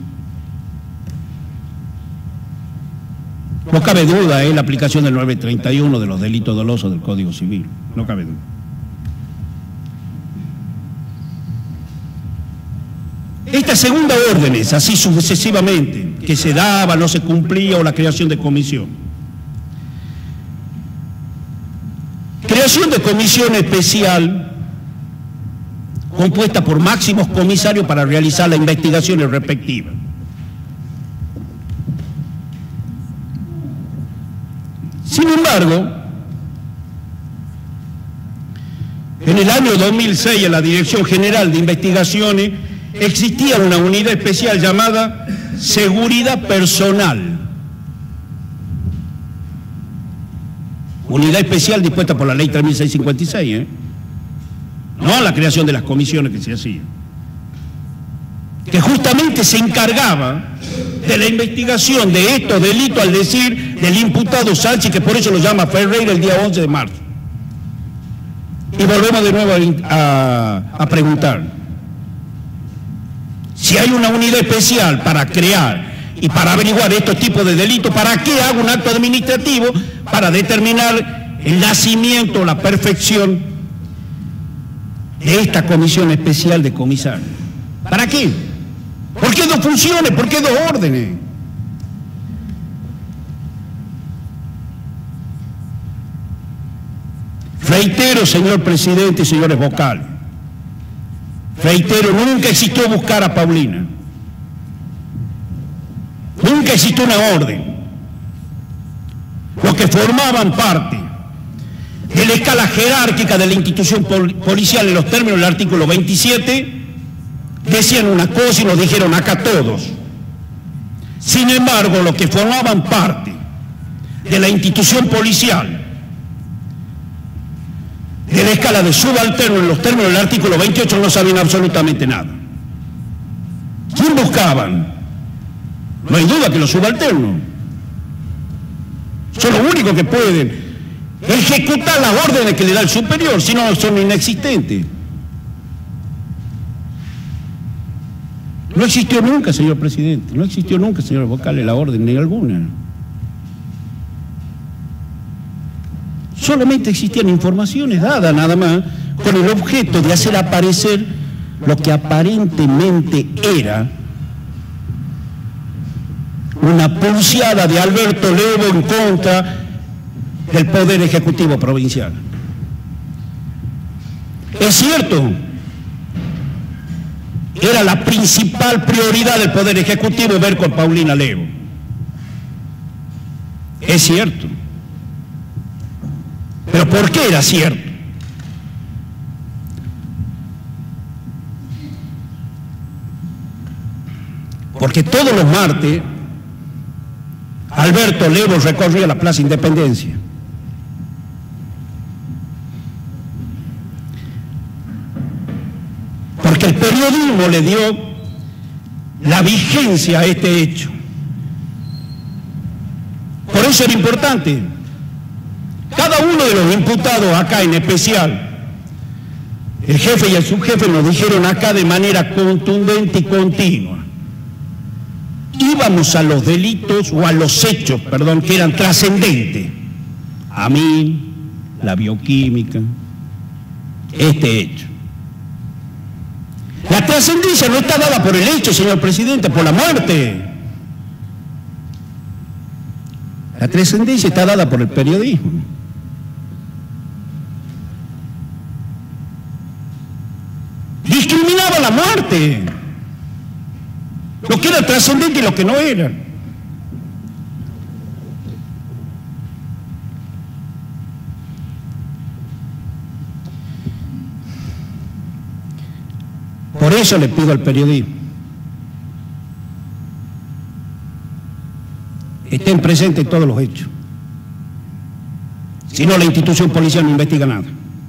No cabe duda en ¿eh? la aplicación del nueve treinta y uno de los delitos dolosos del Código Civil. No cabe duda. Estas segundas órdenes, así sucesivamente, que se daba, no se cumplía, o la creación de comisión. Creación de comisión especial compuesta por máximos comisarios para realizar las investigaciones respectivas. Sin embargo, en el año dos mil seis, en la Dirección General de Investigaciones, existía una unidad especial llamada Seguridad Personal. Unidad especial dispuesta por la ley tres mil seiscientos cincuenta y seis, ¿eh? No a la creación de las comisiones que se hacían. Que justamente se encargaba de la investigación de estos delitos, al decir del imputado Salchi, que por eso lo llama Ferreira, el día once de marzo. Y volvemos de nuevo a, a preguntar. Si hay una unidad especial para crear y para averiguar estos tipos de delitos, ¿para qué hago un acto administrativo? Para determinar el nacimiento, la perfección de esta comisión especial de comisarios. ¿Para qué? ¿Por qué dos funciones? ¿Por qué dos órdenes? Reitero, señor presidente y señores vocales, reitero, nunca existió buscar a Paulina. Nunca existió una orden. Los que formaban parte de la escala jerárquica de la institución pol policial en los términos del artículo veintisiete decían una cosa y nos dijeron acá todos. Sin embargo, los que formaban parte de la institución policial de la escala de subalterno en los términos del artículo veintiocho no sabían absolutamente nada. ¿Quién buscaban? No hay duda que los subalternos son los únicos que pueden ejecutar las órdenes que le da el superior, si no son inexistentes. No existió nunca, señor presidente, no existió nunca, señor vocales, la orden ni alguna. Solamente existían informaciones dadas nada más con el objeto de hacer aparecer lo que aparentemente era una pulseada de Alberto Levo en contra del Poder Ejecutivo Provincial. Es cierto, era la principal prioridad del Poder Ejecutivo ver con Paulina Levo. Es cierto. ¿Pero por qué era cierto? Porque todos los martes Alberto Levo recorría la Plaza Independencia. Porque el periodismo le dio la vigencia a este hecho. Por eso era importante. Cada uno de los imputados acá en especial, el jefe y el subjefe nos dijeron acá de manera contundente y continua. Íbamos a los delitos o a los hechos, perdón, que eran trascendentes. A mí, la bioquímica, este hecho. La trascendencia no está dada por el hecho, señor presidente, por la muerte. La trascendencia está dada por el periodismo. Discriminaba la muerte. Lo que era trascendente y lo que no era. Por eso le pido al periodismo, estén presentes todos los hechos. Si no, la institución policial no investiga nada.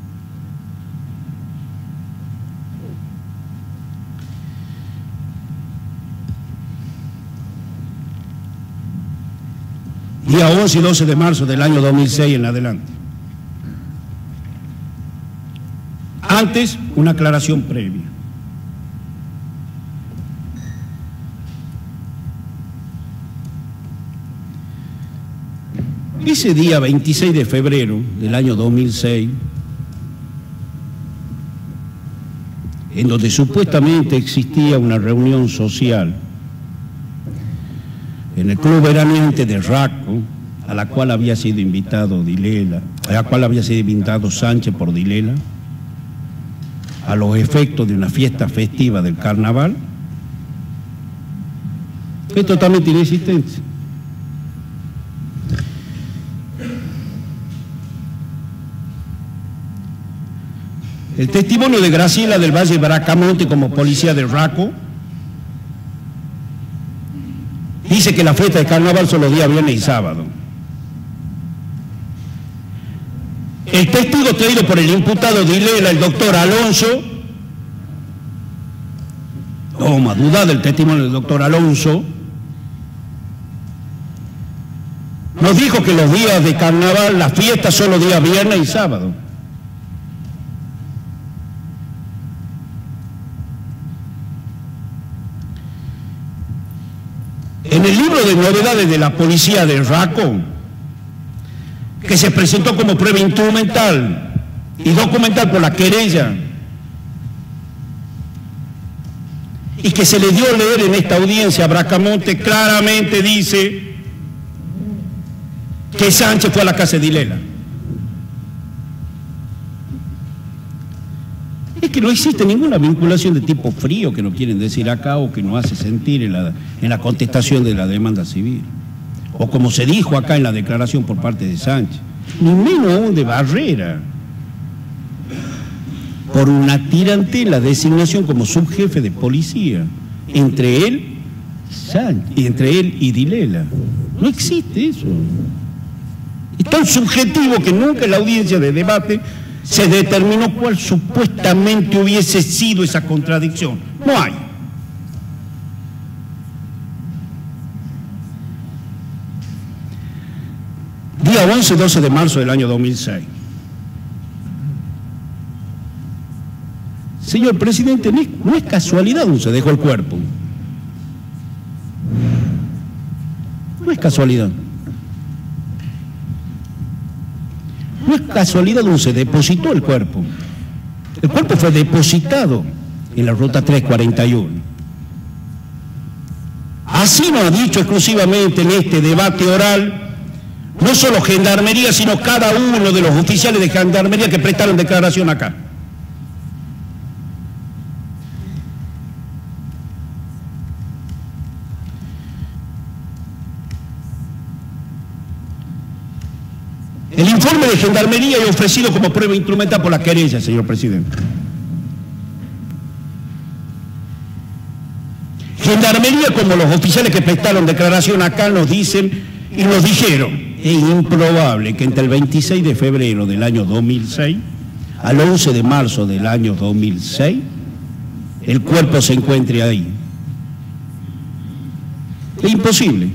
Día once y doce de marzo del año dos mil seis en adelante. Antes, una aclaración previa. Ese día veintiséis de febrero del año dos mil seis, en donde supuestamente existía una reunión social en el club veraneante de Raco, a la cual había sido invitado Dilela, a la cual había sido invitado Sánchez por Dilela, a los efectos de una fiesta festiva del carnaval, es totalmente inexistente. El testimonio de Graciela del Valle Bracamonte como policía del Raco dice que la fiesta de carnaval son los días viernes y sábado. El testigo traído por el imputado Dilela, el doctor Alonso, no vamos a dudar del testimonio del doctor Alonso, nos dijo que los días de carnaval, las fiestas son los días viernes y sábado. En el libro de novedades de la policía del Raco, que se presentó como prueba instrumental y documental por la querella, y que se le dio a leer en esta audiencia a Bracamonte, claramente dice que Sánchez fue a la casa de Dilela. Es que no existe ninguna vinculación de tipo frío que nos quieren decir acá o que nos hace sentir en la, en la contestación de la demanda civil. O como se dijo acá en la declaración por parte de Sánchez, ni menos aún de Barrera, por una tirantela designación como subjefe de policía entre él, Sánchez, entre él y Dilela. No existe eso. Es tan subjetivo que nunca en la audiencia de debate se determinó cuál supuestamente hubiese sido esa contradicción. No hay. Día once y doce de marzo del año dos mil seis. Señor presidente, no es, no es casualidad donde se dejó el cuerpo. casualidad. No es casualidad donde se depositó el cuerpo. El cuerpo fue depositado en la ruta trescientos cuarenta y uno. Así nos ha dicho exclusivamente en este debate oral, no solo Gendarmería, sino cada uno de los oficiales de Gendarmería que prestaron declaración acá. El informe de Gendarmería es ofrecido como prueba instrumental por la querella, señor presidente. Gendarmería, como los oficiales que prestaron declaración acá, nos dicen y nos dijeron, es improbable que entre el veintiséis de febrero del año dos mil seis al once de marzo del año dos mil seis el cuerpo se encuentre ahí. Es imposible.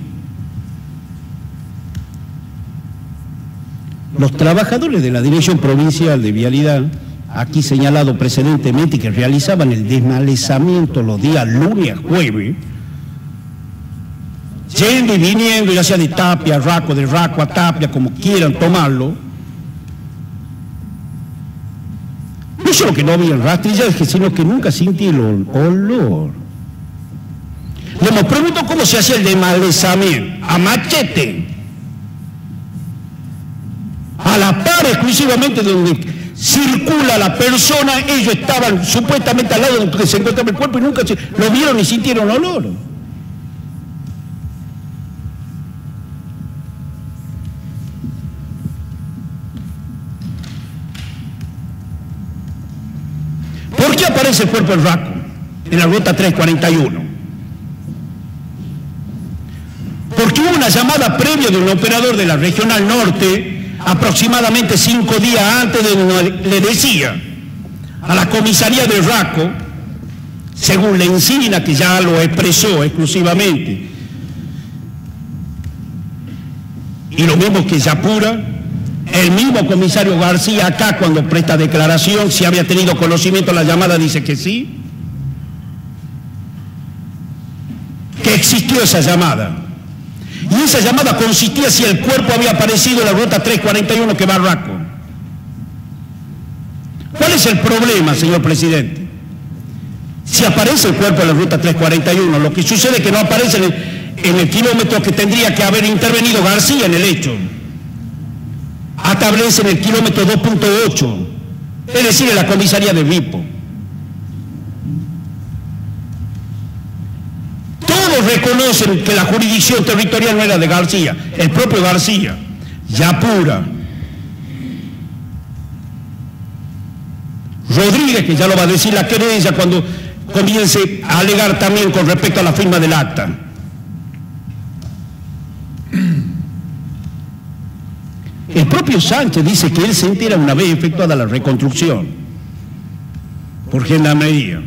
Los trabajadores de la Dirección Provincial de Vialidad, aquí señalado precedentemente, que realizaban el desmalezamiento los días lunes a jueves, yendo y viniendo, ya sea de Tapia a Raco, de Raco a Tapia, como quieran tomarlo, no solo que no habían rastrillaje, sino que nunca sentí el olor. Le hemos preguntado cómo se hacía el desmalezamiento, a machete, a la par exclusivamente donde circula la persona. Ellos estaban supuestamente al lado donde se encontraba el cuerpo y nunca se, lo vieron ni sintieron olor. ¿Por qué aparece el cuerpo del Raco en la ruta trescientos cuarenta y uno? Porque hubo una llamada previa de un operador de la Regional Norte aproximadamente cinco días antes, de donde le decía a la comisaría de Raco, según la Encina, que ya lo expresó exclusivamente, y lo mismo que Yapura, el mismo comisario García acá cuando presta declaración, si había tenido conocimiento de la llamada, dice que sí, que existió esa llamada. Y esa llamada consistía si el cuerpo había aparecido en la ruta trescientos cuarenta y uno que va a Raco. ¿Cuál es el problema, señor presidente? Si aparece el cuerpo en la ruta trescientos cuarenta y uno, lo que sucede es que no aparece en el, en el kilómetro que tendría que haber intervenido García en el hecho. Aparece en el kilómetro dos punto ocho, es decir, en la comisaría de Vipo. Reconocen que la jurisdicción territorial no era de García, el propio García, Yapura, Rodríguez, que ya lo va a decir la querella cuando comience a alegar también con respecto a la firma del acta. El propio Sánchez dice que él se entera una vez efectuada la reconstrucción por Gendarmería.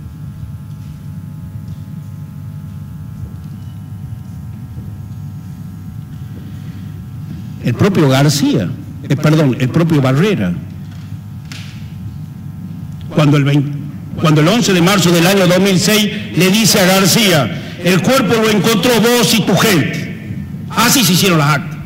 El propio García, eh, perdón, el propio Barrera, cuando el, veinte, cuando el once de marzo del año dos mil seis le dice a García, el cuerpo lo encontró vos y tu gente. Así se hicieron las actas.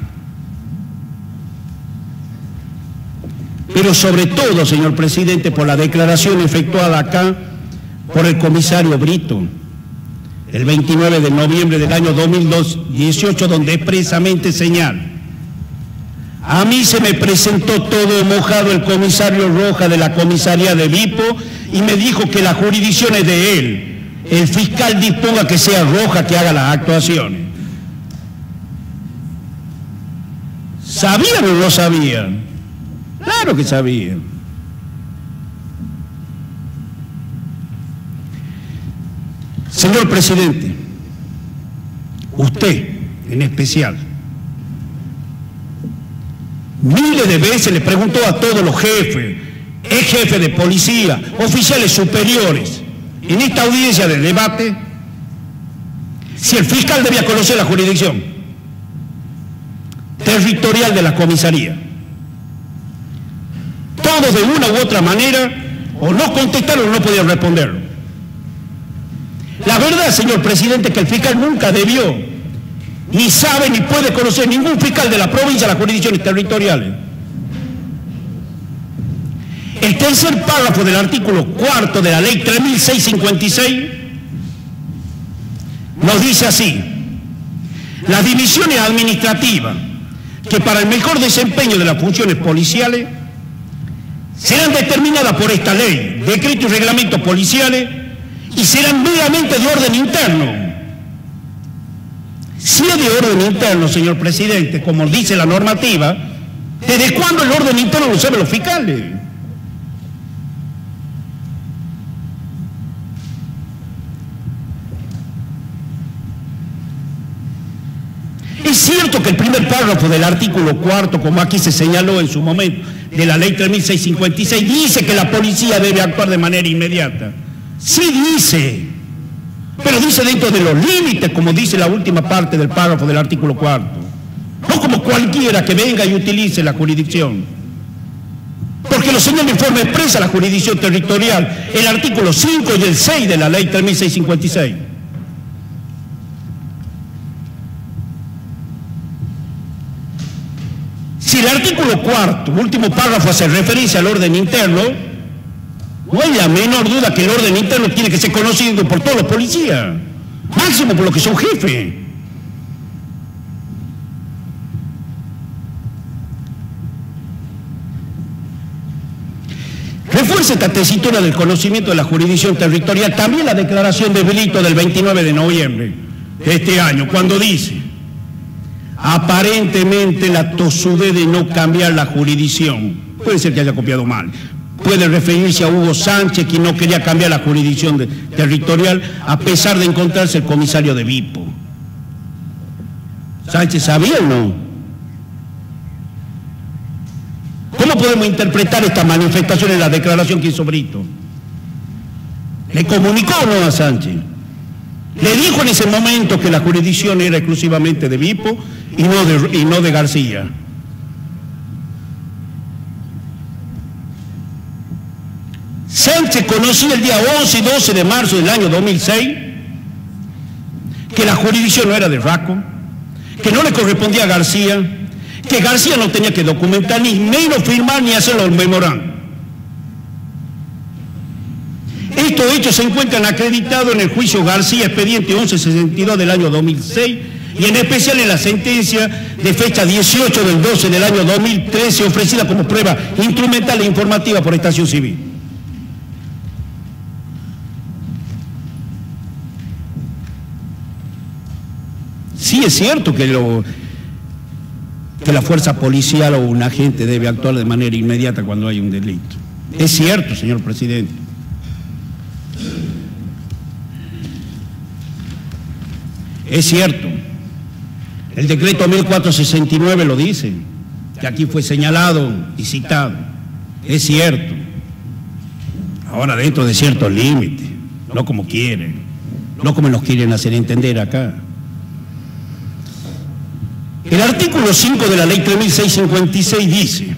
Pero sobre todo, señor presidente, por la declaración efectuada acá por el comisario Brito, el veintinueve de noviembre del año dos mil dieciocho, donde expresamente señala: a mí se me presentó todo mojado el comisario Roja de la comisaría de Vipo y me dijo que la jurisdicción es de él. El fiscal disponga que sea Roja que haga las actuaciones. ¿Sabían o no sabían? Claro que sabían. Señor presidente, usted en especial, miles de veces le preguntó a todos los jefes, ex jefes de policía, oficiales superiores, en esta audiencia de debate, si el fiscal debía conocer la jurisdicción territorial de la comisaría. Todos de una u otra manera, o no contestaron o no podían responder. La verdad, señor presidente, que el fiscal nunca debió ni sabe ni puede conocer ningún fiscal de la provincia las jurisdicciones territoriales. El tercer párrafo del artículo cuarto de la ley tres mil seiscientos cincuenta y seis nos dice así: las divisiones administrativas que para el mejor desempeño de las funciones policiales serán determinadas por esta ley, decreto y reglamentos policiales, y serán meramente de orden interno. Si es de orden interno, señor presidente, como dice la normativa, ¿desde cuándo el orden interno lo saben los fiscales? Es cierto que el primer párrafo del artículo cuarto, como aquí se señaló en su momento, de la ley tres mil seiscientos cincuenta y seis, dice que la policía debe actuar de manera inmediata. Sí dice, pero dice dentro de los límites, como dice la última parte del párrafo del artículo cuarto. No como cualquiera que venga y utilice la jurisdicción. Porque lo señala en forma expresa la jurisdicción territorial, el artículo cinco y el seis de la ley tres mil seiscientos cincuenta y seis. Si el artículo cuarto, último párrafo, hace referencia al orden interno, no hay la menor duda que el orden interno tiene que ser conocido por todos los policías, máximo por los que son jefes. Refuerza esta tesitura del conocimiento de la jurisdicción territorial también la declaración de delito del veintinueve de noviembre de este año, cuando dice: aparentemente la tosudez de no cambiar la jurisdicción, puede ser que haya copiado mal, puede referirse a Hugo Sánchez, quien no quería cambiar la jurisdicción de, territorial a pesar de encontrarse el comisario de Vipo. ¿Sánchez sabía o no? ¿Cómo podemos interpretar esta manifestación en la declaración que hizo Brito? ¿Le comunicó o no a Sánchez? Le dijo en ese momento que la jurisdicción era exclusivamente de Vipo y no de, y no de García. Sánchez conocía el día once y doce de marzo del año dos mil seis que la jurisdicción no era de Raco, que no le correspondía a García, que García no tenía que documentar ni menos firmar ni hacer los memorandos. Estos hechos se encuentran acreditados en el juicio García, expediente once sesenta y dos del año dos mil seis, y en especial en la sentencia de fecha dieciocho del doce del año dos mil trece, ofrecida como prueba instrumental e informativa por Estación Civil. Sí es cierto que, lo, que la fuerza policial o un agente debe actuar de manera inmediata cuando hay un delito. Es cierto, señor presidente. Es cierto, el decreto mil cuatrocientos sesenta y nueve lo dice, que aquí fue señalado y citado. Es cierto. Ahora dentro de ciertos límites, no como quieren, no como nos quieren hacer entender acá. El artículo cinco de la ley tres mil seiscientos cincuenta y seis dice: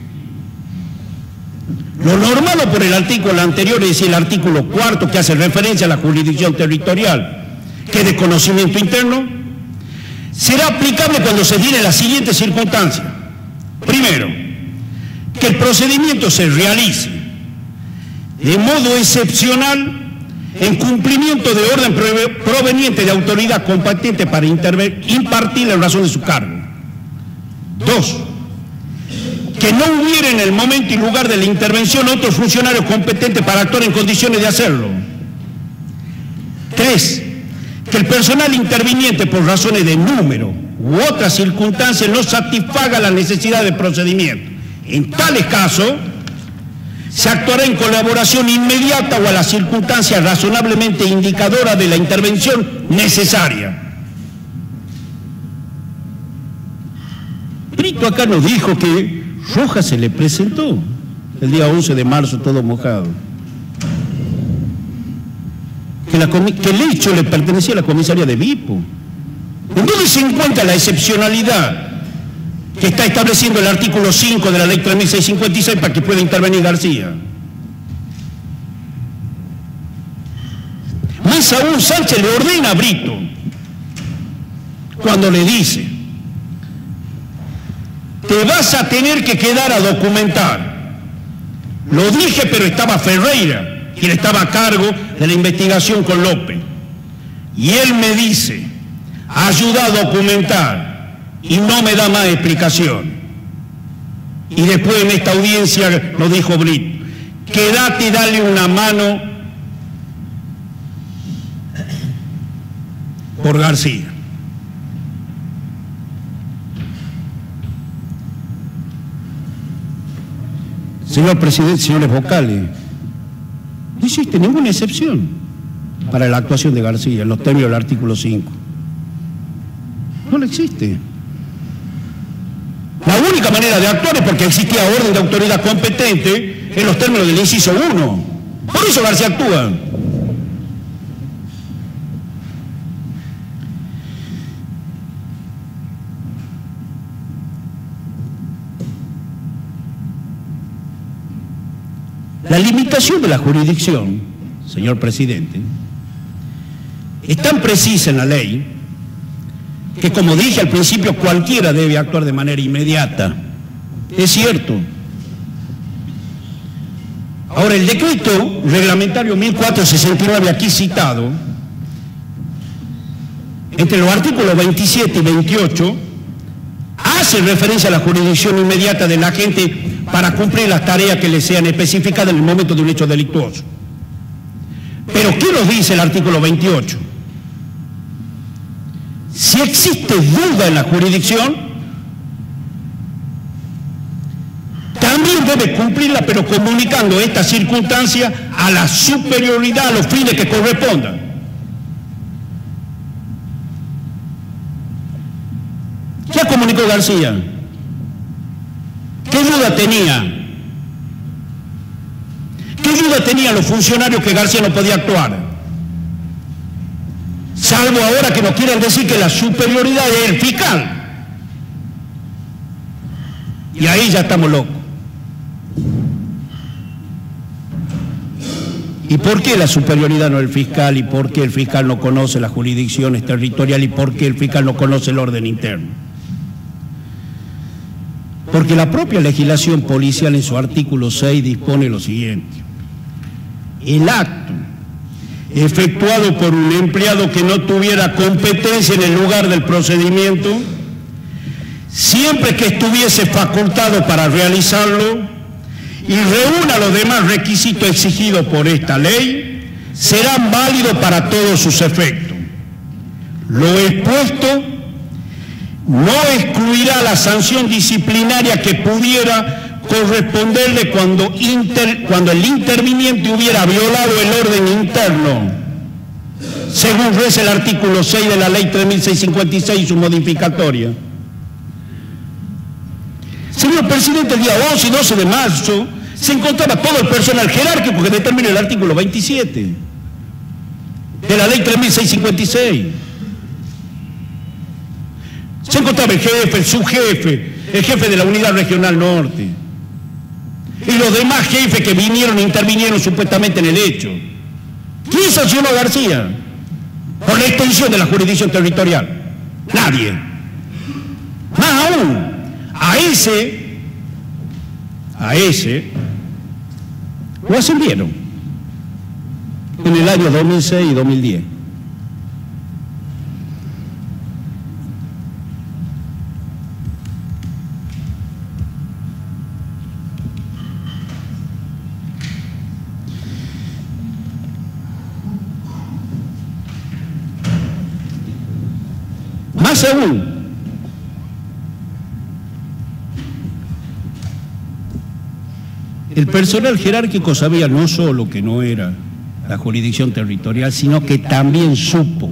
lo normado por el artículo anterior, es decir, el artículo cuarto, que hace referencia a la jurisdicción territorial, que es de conocimiento interno, será aplicable cuando se dieren las siguientes circunstancias. Primero, que el procedimiento se realice de modo excepcional en cumplimiento de orden proveniente de autoridad competente para impartir en razón de su cargo. Dos, que no hubiera en el momento y lugar de la intervención otros funcionarios competentes para actuar en condiciones de hacerlo. Tres, que el personal interviniente por razones de número u otras circunstancias no satisfaga la necesidad de procedimiento. En tales casos, se actuará en colaboración inmediata o a las circunstancias razonablemente indicadoras de la intervención necesaria. Brito acá nos dijo que Rojas se le presentó el día once de marzo todo mojado. Que, la que el hecho le pertenecía a la comisaría de Vipo. ¿En dónde se encuentra la excepcionalidad que está estableciendo el artículo cinco de la ley tres mil seiscientos cincuenta y seis para que pueda intervenir García? Más aún, Sánchez le ordena a Brito, cuando le dice: te vas a tener que quedar a documentar. Lo dije, pero estaba Ferreira, quien estaba a cargo de la investigación con López. Y él me dice: ayuda a documentar, y no me da más explicación. Y después en esta audiencia nos dijo Brito: quédate y dale una mano por García. Señor presidente, señores vocales, no existe ninguna excepción para la actuación de García en los términos del artículo cinco. No lo existe. La única manera de actuar es porque existía orden de autoridad competente en los términos del inciso uno. Por eso García actúa. La limitación de la jurisdicción, señor presidente, es tan precisa en la ley que, como dije al principio, cualquiera debe actuar de manera inmediata. Es cierto. Ahora, el decreto reglamentario mil cuatrocientos sesenta y nueve aquí citado, entre los artículos veintisiete y veintiocho, hace referencia a la jurisdicción inmediata del agente para cumplir las tareas que le sean especificadas en el momento de un hecho delictuoso. Pero ¿qué nos dice el artículo veintiocho? Si existe duda en la jurisdicción, también debe cumplirla, pero comunicando esta circunstancia a la superioridad, a los fines que correspondan. ¿Qué comunicó García? ¿Qué duda tenía? ¿Qué duda tenían los funcionarios que García no podía actuar? Salvo ahora que nos quieran decir que la superioridad es el fiscal. Y ahí ya estamos locos. ¿Y por qué la superioridad no es el fiscal? ¿Y por qué el fiscal no conoce las jurisdicciones territoriales? ¿Y por qué el fiscal no conoce el orden interno? Porque la propia legislación policial en su artículo seis dispone lo siguiente: el acto efectuado por un empleado que no tuviera competencia en el lugar del procedimiento, siempre que estuviese facultado para realizarlo y reúna los demás requisitos exigidos por esta ley, serán válidos para todos sus efectos. Lo expuesto no excluirá la sanción disciplinaria que pudiera corresponderle cuando, inter, cuando el interviniente hubiera violado el orden interno, según reza el artículo seis de la ley tres mil seiscientos cincuenta y seis y su modificatoria. Señor presidente, el día once y doce de marzo se encontraba todo el personal jerárquico que determina el artículo veintisiete de la ley tres mil seiscientos cincuenta y seis. Se encontraba el jefe, el subjefe, el jefe de la Unidad Regional Norte y los demás jefes que vinieron e intervinieron supuestamente en el hecho. ¿Quién sancionó a García por la extensión de la jurisdicción territorial? Nadie. Más aún, a ese, a ese, lo ascendieron en el año dos mil seis y dos mil diez. Más aún, el personal jerárquico sabía no solo que no era la jurisdicción territorial, sino que también supo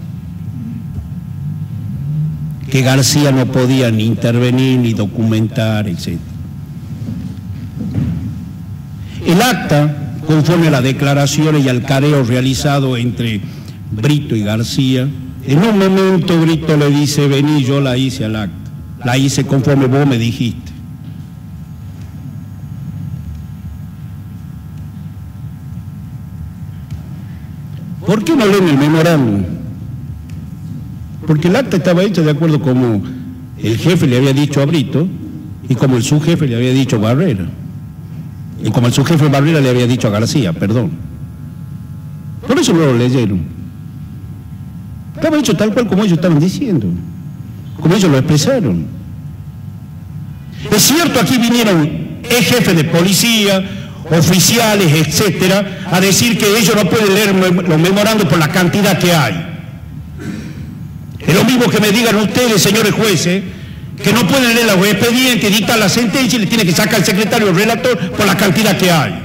que García no podía ni intervenir, ni documentar, etcétera. El acta, conforme a las declaraciones y al careo realizado entre Brito y García, en un momento Brito le dice: vení, yo la hice al acta, la hice conforme vos me dijiste. ¿Por qué no leen el memorándum? Porque el acta estaba hecha de acuerdo como el jefe le había dicho a Brito y como el subjefe le había dicho a Barrera. Y como el subjefe Barrera le había dicho a García, perdón. Por eso no lo leyeron. Estaba hecho tal cual como ellos estaban diciendo, como ellos lo expresaron. Es cierto, aquí vinieron ex jefes de policía, oficiales, etcétera, a decir que ellos no pueden leer los memorandos por la cantidad que hay. Es lo mismo que me digan ustedes, señores jueces, que no pueden leer los expedientes, dictar la sentencia y le tiene que sacar el secretario el relator por la cantidad que hay.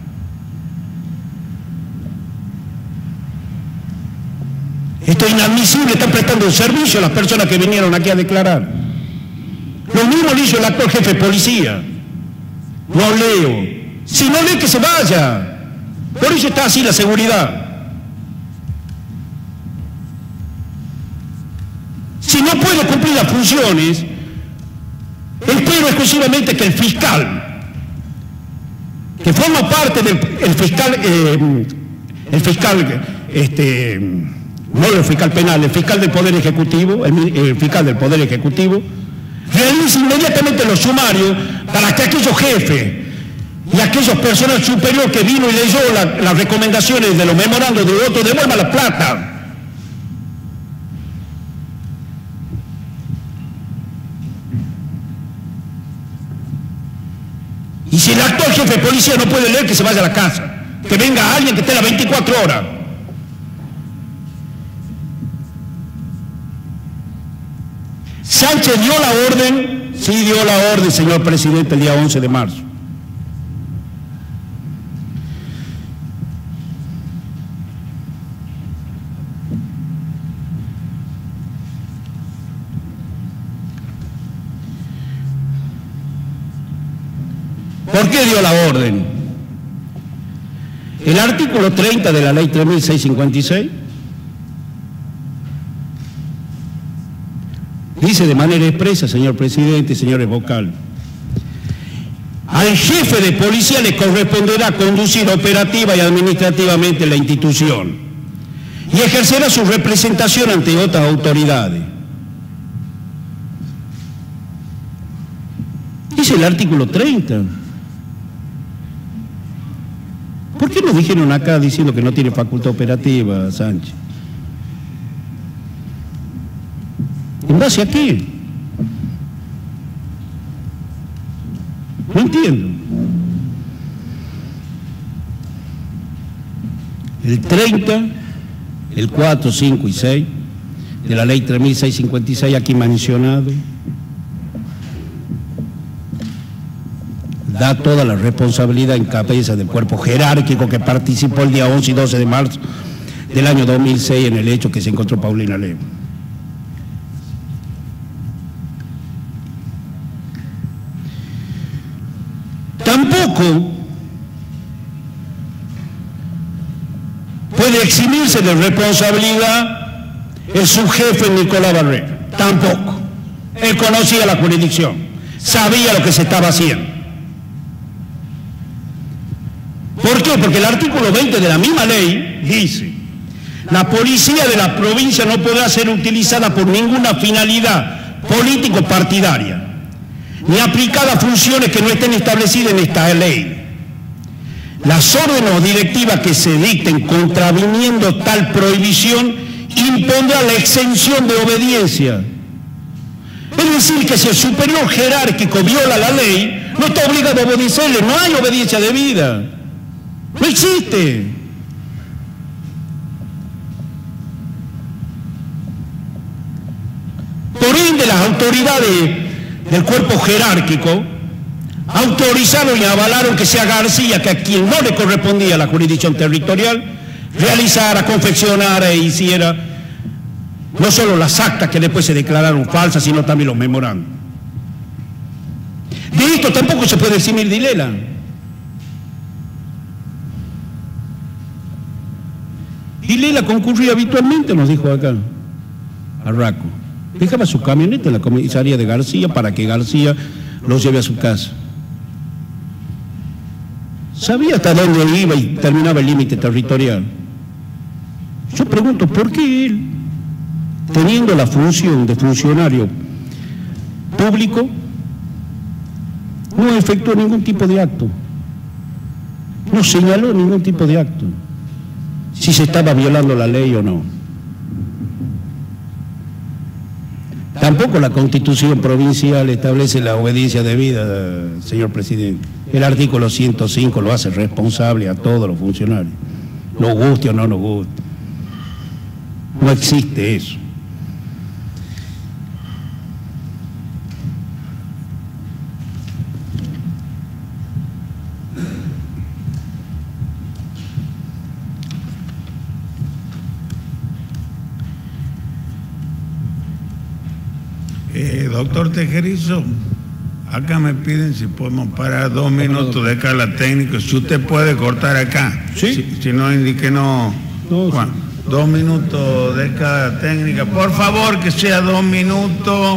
Esto es inadmisible, están prestando un servicio a las personas que vinieron aquí a declarar. Lo mismo le hizo el actual jefe de policía. No leo. Si no lee, que se vaya. Por eso está así la seguridad. Si no puede cumplir las funciones, espero exclusivamente que el fiscal, que forma parte del el fiscal, eh, el fiscal, este, no el fiscal penal, el fiscal del Poder Ejecutivo, el, el fiscal del Poder Ejecutivo, realice inmediatamente los sumarios para que aquellos jefes y aquellos personal superior que vino y leyó la, las recomendaciones de los memorandos de voto devuelvan la plata. Y si el actual jefe de policía no puede leer, que se vaya a la casa, que venga alguien que esté las veinticuatro horas. Sánchez dio la orden, sí dio la orden, señor presidente, el día once de marzo. ¿Por qué dio la orden? El artículo treinta de la ley tres mil seiscientos cincuenta y seis dice de manera expresa, señor presidente y señores vocales, al jefe de policía le corresponderá conducir operativa y administrativamente la institución y ejercerá su representación ante otras autoridades. Dice el artículo treinta. ¿Por qué nos dijeron acá diciendo que no tiene facultad operativa, Sánchez? ¿En base a qué? No entiendo. El treinta, el cuatro, cinco y seis de la ley tres mil seiscientos cincuenta y seis aquí mencionado, da toda la responsabilidad en cabeza del cuerpo jerárquico que participó el día once y doce de marzo del año dos mil seis en el hecho que se encontró Paulina Lema. Tampoco puede eximirse de responsabilidad el subjefe Nicolás Barrera. Tampoco. Él conocía la jurisdicción, sabía lo que se estaba haciendo. ¿Por qué? Porque el artículo veinte de la misma ley dice: la policía de la provincia no podrá ser utilizada por ninguna finalidad político-partidaria, ni aplicada a funciones que no estén establecidas en esta ley. Las órdenes o directivas que se dicten contraviniendo tal prohibición impondrá la exención de obediencia. Es decir, que si el superior jerárquico viola la ley, no está obligado a obedecerle, no hay obediencia debida. No existe. Por ende, las autoridades del cuerpo jerárquico autorizaron y avalaron que sea García, que a quien no le correspondía la jurisdicción territorial, realizara, confeccionara e hiciera no solo las actas que después se declararon falsas, sino también los memorandos. De esto tampoco se puede eximir Dilela. Dilela concurría habitualmente, nos dijo acá, a Raco. Dejaba su camioneta en la comisaría de García para que García los lleve a su casa. Sabía hasta dónde iba y terminaba el límite territorial. Yo pregunto, ¿por qué él, teniendo la función de funcionario público, no efectuó ningún tipo de acto, no señaló ningún tipo de acto, si se estaba violando la ley o no. Tampoco la Constitución provincial establece la obediencia debida, señor presidente. El artículo ciento cinco lo hace responsable a todos los funcionarios, nos guste o no nos guste. No existe eso. Eh, doctor Tejerizo, acá me piden si podemos parar dos minutos de escala técnica. Si usted puede cortar acá. Sí. Si, si no, indique no. No, Juan, dos minutos de escala técnica. Por favor, que sea dos minutos.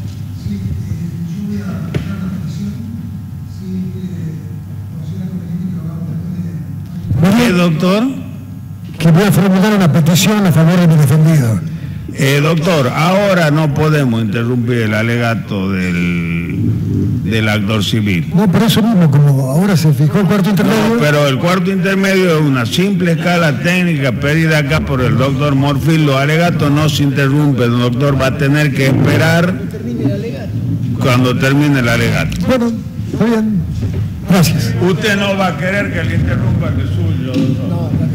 ¿Qué, doctor? Que voy a formular una petición a favor de mi defendido. Eh, doctor, ahora no podemos interrumpir el alegato del, del actor civil. No, por eso mismo, como ahora se fijó el cuarto intermedio. No, pero el cuarto intermedio es una simple escala técnica pedida acá por el doctor Morfil. Los alegatos no se interrumpen. El doctor va a tener que esperar cuando termine el alegato. Bueno, está bien. Gracias. Usted no va a querer que le interrumpa que es suyo, doctor. No,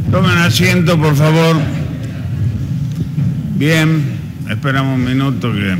Tomen asiento, por favor. Bien, esperamos un minuto que...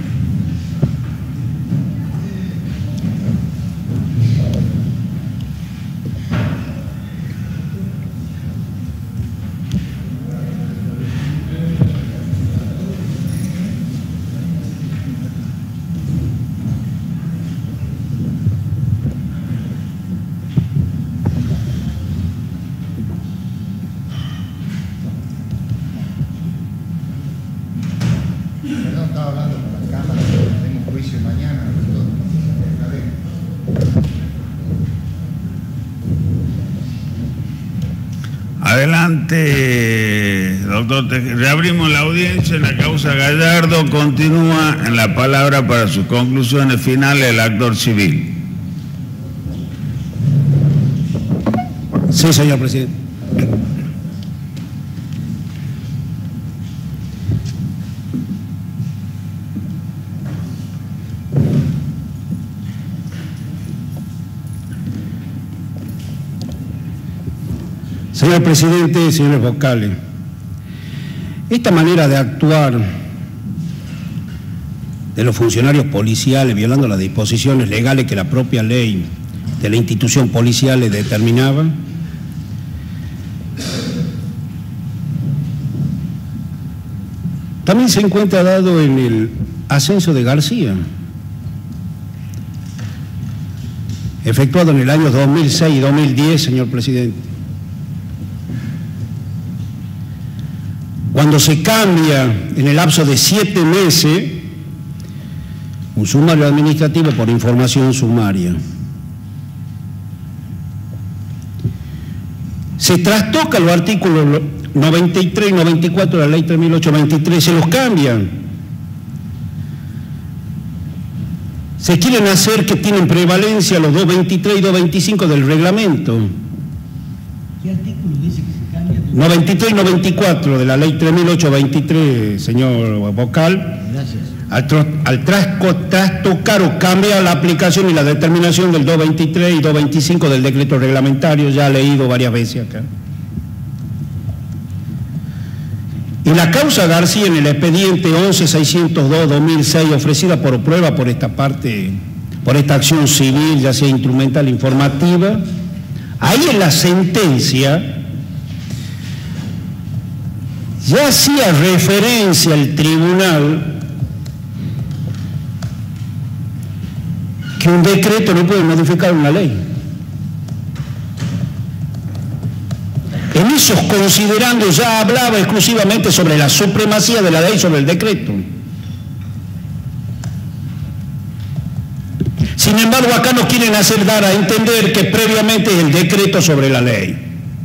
Adelante, doctor. Reabrimos la audiencia en la causa Gallardo. Continúa en la palabra para sus conclusiones finales el actor civil. Sí, señor presidente. Señor presidente, señores vocales, esta manera de actuar de los funcionarios policiales violando las disposiciones legales que la propia ley de la institución policial les determinaba, también se encuentra dado en el ascenso de García, efectuado en el año dos mil seis y dos mil diez, señor presidente. Cuando se cambia en el lapso de siete meses un sumario administrativo por información sumaria, se trastoca los artículos noventa y tres y noventa y cuatro de la ley tres mil ochocientos veintitrés, se los cambian. Se quieren hacer que tienen prevalencia los doscientos veintitrés y doscientos veinticinco del reglamento. ¿Qué artículo dice que se cambia? noventa y tres y noventa y cuatro de la ley tres mil ochocientos veintitrés, señor vocal. Gracias. Al, al trastocar o cambiar la aplicación y la determinación del doscientos veintitrés y doscientos veinticinco del decreto reglamentario, ya leído varias veces acá. Y la causa García en el expediente once seiscientos dos dos mil seis, ofrecida por prueba por esta parte, por esta acción civil, ya sea instrumental informativa, ahí en la sentencia ya hacía referencia al tribunal que un decreto no puede modificar una ley. En esos considerandos ya hablaba exclusivamente sobre la supremacía de la ley sobre el decreto. Sin embargo, acá nos quieren hacer dar a entender que previamente es el decreto sobre la ley.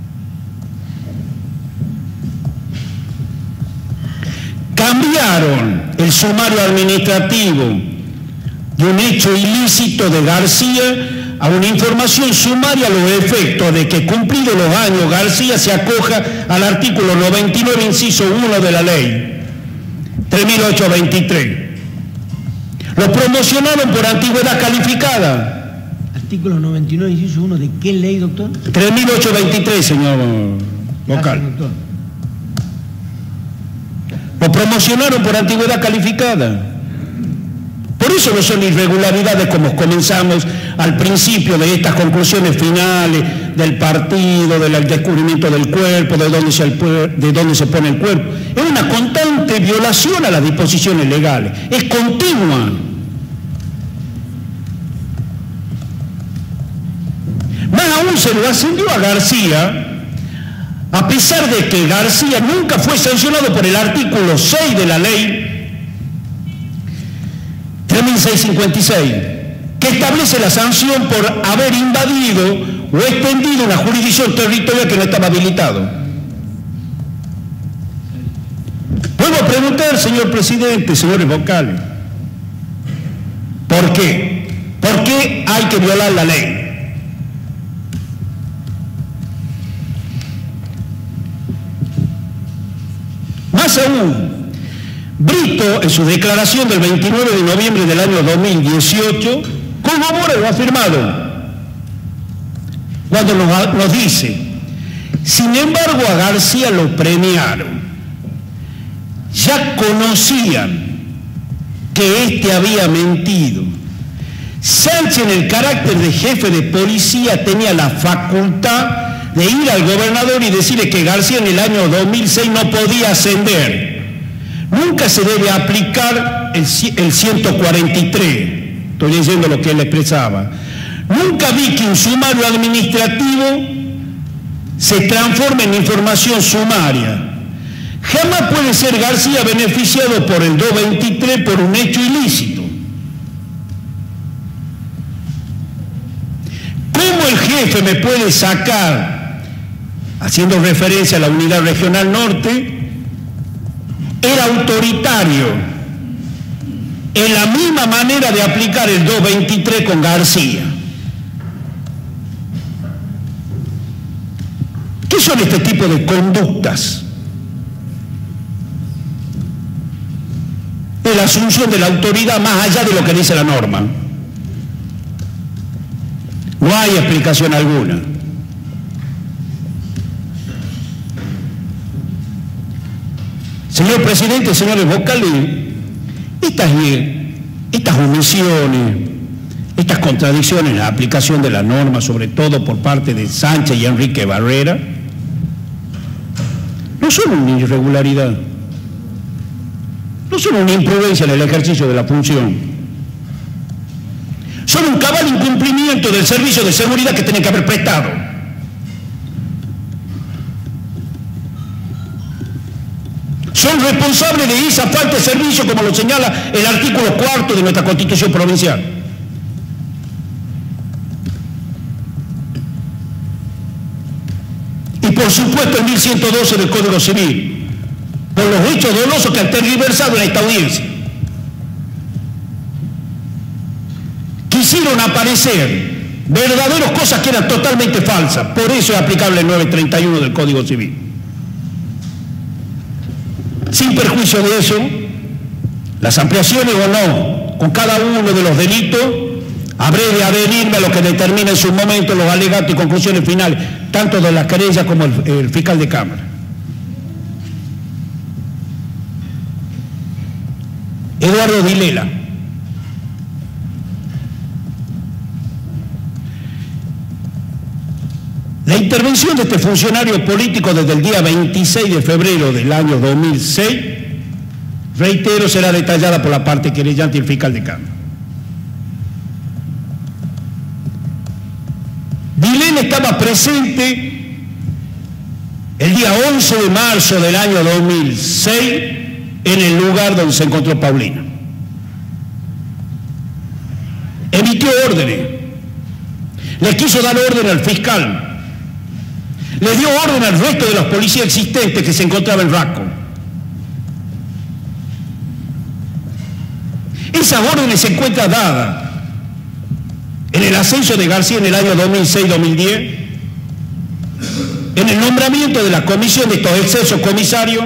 Cambiaron el sumario administrativo de un hecho ilícito de García a una información sumaria a los efectos de que, cumplidos los años, García se acoja al artículo noventa y nueve, inciso uno de la ley tres mil ochocientos veintitrés. Lo promocionaron por antigüedad calificada. Artículo noventa y nueve, inciso uno, ¿de qué ley, doctor? tres mil ochocientos veintitrés, señor vocal. Gracias, doctor. Lo promocionaron por antigüedad calificada. Por eso no son irregularidades como comenzamos al principio de estas conclusiones finales del partido, del descubrimiento del cuerpo, de dónde se, de dónde se pone el cuerpo. Es una constante violación a las disposiciones legales, es continua. Más aún se lo ascendió a García, a pesar de que García nunca fue sancionado por el artículo seis de la ley tres mil seiscientos cincuenta y seis, que establece la sanción por haber invadido o extendido una jurisdicción territorial que no estaba habilitado. Vuelvo a preguntar, señor presidente, señores vocales, ¿por qué? ¿Por qué hay que violar la ley? Más aún, Brito, en su declaración del veintinueve de noviembre del año dos mil dieciocho, corrobora lo afirmado, cuando nos, nos dice Sin embargo, a García lo premiaron. Ya conocían que éste había mentido. Sánchez, en el carácter de jefe de policía, tenía la facultad de ir al gobernador y decirle que García en el año dos mil seis no podía ascender. Nunca se debe aplicar el, el ciento cuarenta y tres, estoy leyendo lo que él expresaba. Nunca vi que un sumario administrativo se transforme en información sumaria. Jamás puede ser García beneficiado por el doscientos veintitrés por un hecho ilícito. ¿Cómo el jefe me puede sacar, haciendo referencia a la Unidad Regional Norte, era autoritario en la misma manera de aplicar el doscientos veintitrés con García? ¿Qué son este tipo de conductas? Es la asunción de la autoridad más allá de lo que dice la norma. No hay explicación alguna. Señor presidente, señores vocales, estas, estas omisiones, estas contradicciones en la aplicación de la norma, sobre todo por parte de Sánchez y Enrique Barrera, no son una irregularidad, no son una imprudencia en el ejercicio de la función, son un cabal incumplimiento del servicio de seguridad que tienen que haber prestado. Son responsables de esa falta de servicio, como lo señala el artículo cuarto de nuestra Constitución provincial. Y por supuesto el mil ciento doce del Código Civil, por los hechos dolosos que han tergiversado en esta audiencia. Quisieron aparecer verdaderas cosas que eran totalmente falsas, por eso es aplicable el novecientos treinta y uno del Código Civil. Sin perjuicio de eso, las ampliaciones o no, con cada uno de los delitos, habré de adherirme a lo que determina en su momento los alegatos y conclusiones finales, tanto de las querellas como el, el fiscal de Cámara. Eduardo Vilela. La intervención de este funcionario político desde el día veintiséis de febrero del año dos mil seis, reitero, será detallada por la parte querellante y el fiscal de Cámara. Vilela estaba presente el día once de marzo del año dos mil seis en el lugar donde se encontró Paulina. Emitió órdenes, le quiso dar orden al fiscal, le dio orden al resto de los policías existentes que se encontraban en Raco. Esas órdenes se encuentran dadas en el ascenso de García en el año dos mil seis dos mil diez, en el nombramiento de la comisión de estos excesos comisarios,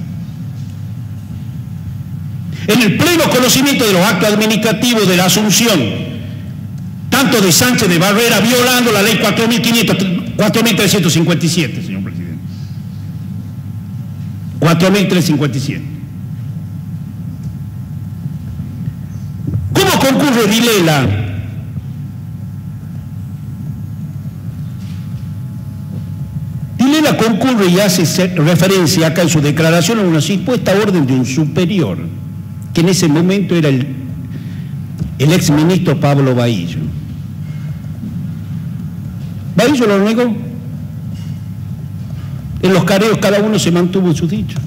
en el pleno conocimiento de los actos administrativos de la asunción, tanto de Sánchez de Barrera, violando la ley cuatro mil trescientos cincuenta y siete, señor presidente. cuatro mil trescientos cincuenta y siete. ¿Cómo concurre Vilela? Vilela concurre y hace referencia acá en su declaración a una supuesta orden de un superior, que en ese momento era el, el exministro Pablo Bahillo. Bahillo lo negó. En los careos cada uno se mantuvo en sus dichos.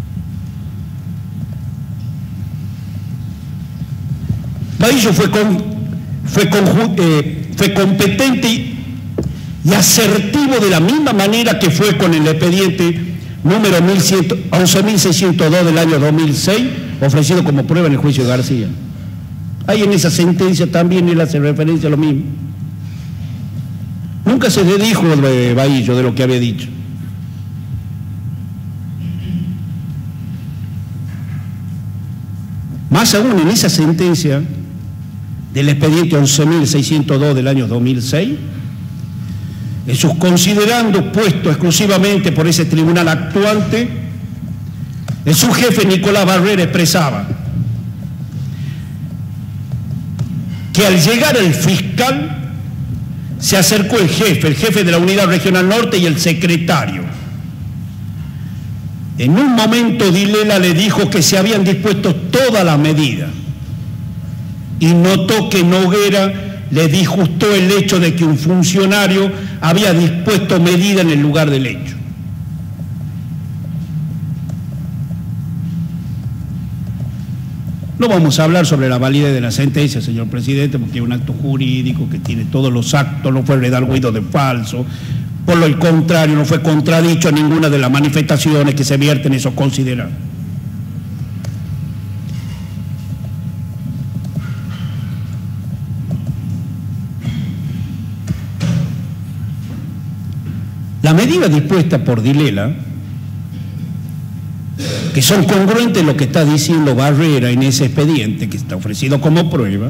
Bahillo fue, con, fue, con, eh, fue competente y, y asertivo de la misma manera que fue con el expediente número once mil seiscientos dos del año dos mil seis, ofrecido como prueba en el juicio de García. Ahí en esa sentencia también él hace referencia a lo mismo. Nunca se le dijo de Bahillo de lo que había dicho. Más aún en esa sentencia del expediente once mil seiscientos dos del año dos mil seis, en sus considerandos puestos exclusivamente por ese tribunal actuante, el subjefe Nicolás Barrera expresaba que al llegar el fiscal se acercó el jefe, el jefe de la Unidad Regional Norte y el secretario. En un momento Dilela le dijo que se habían dispuesto todas las medidas y notó que Noguera le disgustó el hecho de que un funcionario había dispuesto medidas en el lugar del hecho. No vamos a hablar sobre la validez de la sentencia, señor presidente, porque es un acto jurídico que tiene todos los actos, no fue redarguido de falso. Por lo contrario, no fue contradicho a ninguna de las manifestaciones que se vierten en esos considerados. Las medidas dispuestas por Dilela, que son congruentes en lo que está diciendo Barrera en ese expediente que está ofrecido como prueba,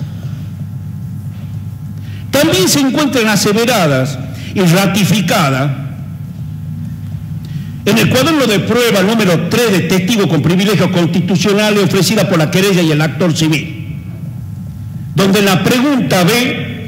también se encuentran aseveradas y ratificadas en el cuaderno de prueba número tres de testigo con privilegios constitucionales ofrecida por la querella y el actor civil, donde en la pregunta B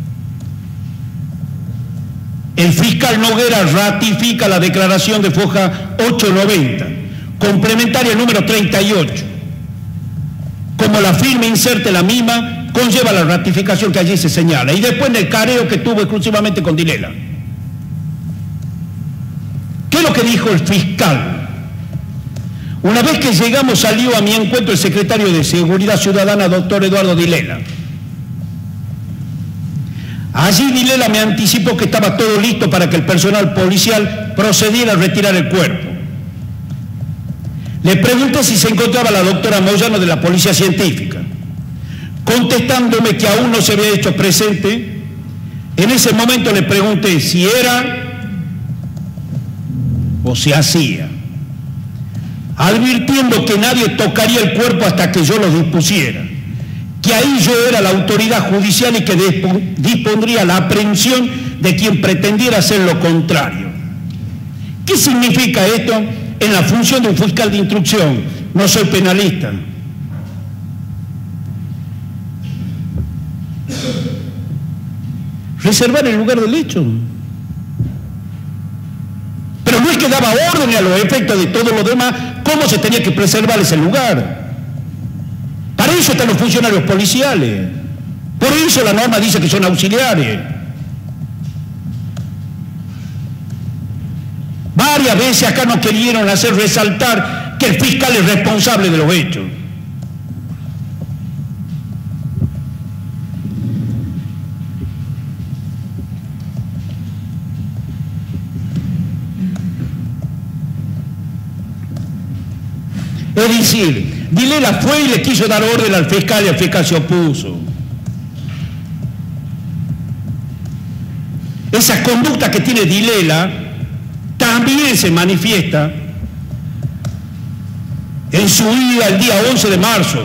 el fiscal Noguera ratifica la declaración de foja ochocientos noventa, complementaria número treinta y ocho, como la firma inserte la misma conlleva la ratificación que allí se señala, y después en el careo que tuvo exclusivamente con Dilela. ¿Qué es lo que dijo el fiscal? Una vez que llegamos salió a mi encuentro el secretario de Seguridad Ciudadana, doctor Eduardo Dilela. Allí Dilela me anticipó que estaba todo listo para que el personal policial procediera a retirar el cuerpo. Le pregunté si se encontraba la doctora Moyano de la Policía Científica. Contestándome que aún no se había hecho presente, en ese momento le pregunté si era o se hacía, advirtiendo que nadie tocaría el cuerpo hasta que yo lo dispusiera, que ahí yo era la autoridad judicial y que dispondría la aprehensión de quien pretendiera hacer lo contrario. ¿Qué significa esto en la función de un fiscal de instrucción? No soy penalista. Reservar el lugar del hecho. Pero no es que daba órdenes a los efectos de todo lo demás, cómo se tenía que preservar ese lugar. Para eso están los funcionarios policiales. Por eso la norma dice que son auxiliares. Varias veces acá nos querían hacer resaltar que el fiscal es responsable de los hechos. Es decir, Dilela fue y le quiso dar orden al fiscal y el fiscal se opuso. Esa conducta que tiene Dilela también se manifiesta en su ida el día once de marzo.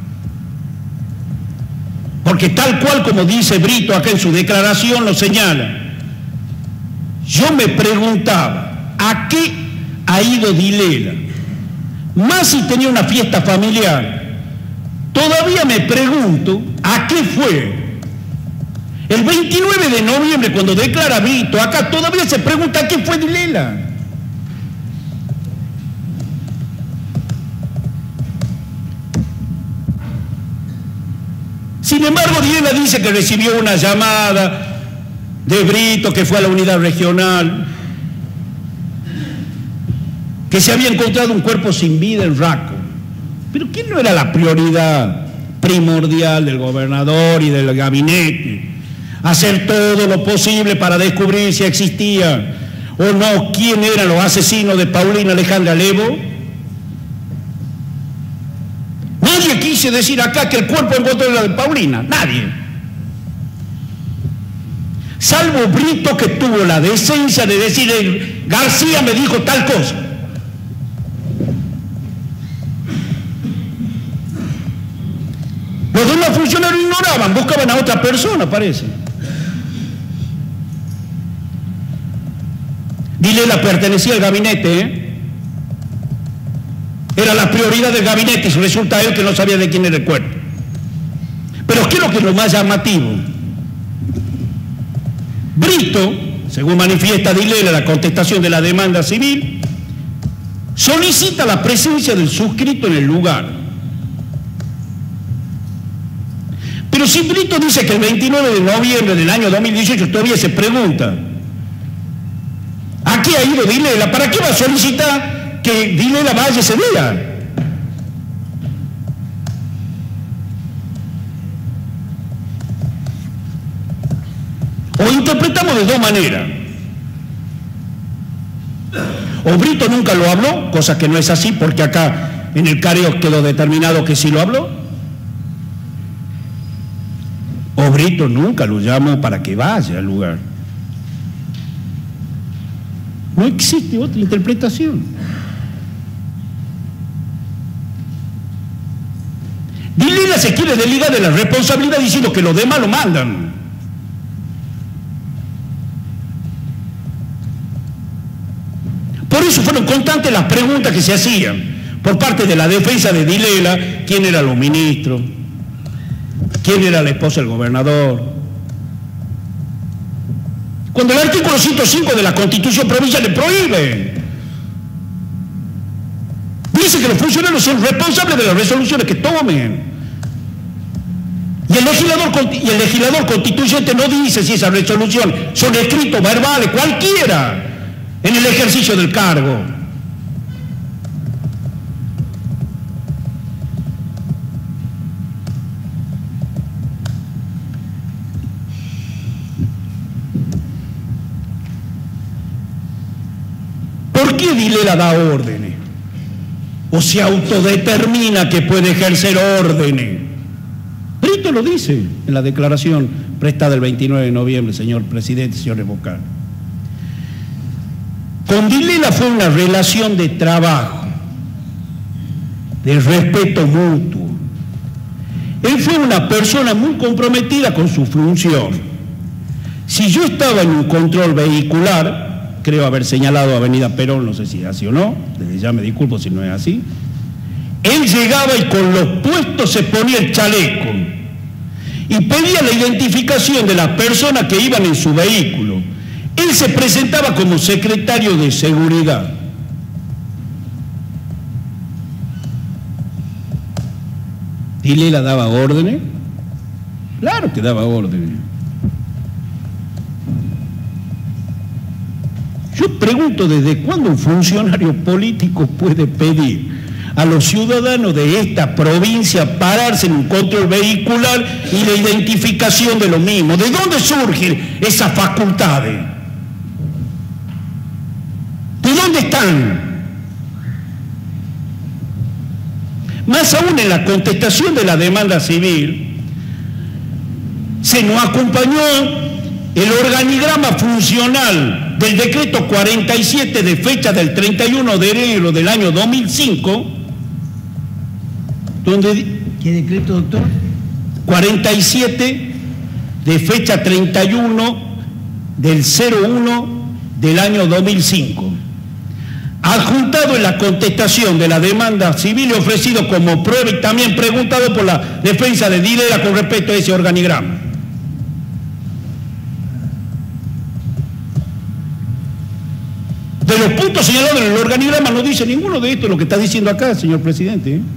Porque tal cual como dice Brito acá en su declaración lo señala. Yo me preguntaba, ¿a qué ha ido Dilela? Más si tenía una fiesta familiar. Todavía me pregunto, ¿a qué fue? El veintinueve de noviembre, cuando declara Brito, acá todavía se pregunta, ¿a qué fue Dilela? Sin embargo, Dilela dice que recibió una llamada de Brito, que fue a la unidad regional, que se había encontrado un cuerpo sin vida en Raco. Pero ¿quién no era la prioridad primordial del gobernador y del gabinete? Hacer todo lo posible para descubrir si existía o no quién eran los asesinos de Paulina Alejandra Levo. Nadie quiso decir acá que el cuerpo encontró era de Paulina, nadie. Salvo Brito, que tuvo la decencia de decir, García me dijo tal cosa. Los demás funcionarios ignoraban, buscaban a otra persona, parece. Vilela pertenecía al gabinete, ¿eh? Era la prioridad del gabinete y resulta él que no sabía de quién era el cuerpo. Pero ¿qué es lo que es lo más llamativo? Brito, según manifiesta Vilela, la contestación de la demanda civil, solicita la presencia del suscrito en el lugar. Pero si Brito dice que el veintinueve de noviembre del año dos mil dieciocho todavía se pregunta, ¿a qué ha ido Vilela? ¿Para qué va a solicitar que Vilela vaya ese día? O interpretamos de dos maneras. O Brito nunca lo habló, cosa que no es así, porque acá en el careo quedó determinado que sí lo habló. O Brito nunca lo llamó para que vaya al lugar. No existe otra interpretación. Vilela se quiere desligar de la responsabilidad diciendo que los demás lo mandan. Por eso fueron constantes las preguntas que se hacían por parte de la defensa de Vilela: quién eran los ministros, quién era la esposa del gobernador. Cuando el artículo ciento cinco de la Constitución provincial le prohíbe, dice que los funcionarios son responsables de las resoluciones que tomen. Y el legislador, y el legislador constituyente no dice si esas resoluciones son escritos, verbales, cualquiera, en el ejercicio del cargo. ¿Por qué Vilela da órdenes? ¿O se autodetermina que puede ejercer órdenes? Brito lo dice en la declaración prestada el veintinueve de noviembre, señor presidente, señor Revocar. Con Vilela fue una relación de trabajo, de respeto mutuo. Él fue una persona muy comprometida con su función. Si yo estaba en un control vehicular, creo haber señalado Avenida Perón, no sé si es así o no, desde ya me disculpo si no es así, él llegaba y con los puestos se ponía el chaleco y pedía la identificación de las personas que iban en su vehículo. Él se presentaba como secretario de seguridad. ¿Vilela daba órdenes? Claro que daba órdenes. Yo pregunto, ¿desde cuándo un funcionario político puede pedir a los ciudadanos de esta provincia pararse en un control vehicular y la identificación de lo mismo? ¿De dónde surgen esas facultades? ¿De dónde están? Más aún, en la contestación de la demanda civil se nos acompañó el organigrama funcional del decreto cuarenta y siete de fecha del treinta y uno de enero del año dos mil cinco, donde... ¿Qué decreto, doctor? cuarenta y siete de fecha treinta y uno del cero uno del año dos mil cinco. Adjuntado en la contestación de la demanda civil y ofrecido como prueba y también preguntado por la defensa de Vilela con respecto a ese organigrama. De los puntos señalados en el organigrama no dice ninguno de esto lo que está diciendo acá, señor presidente, ¿eh?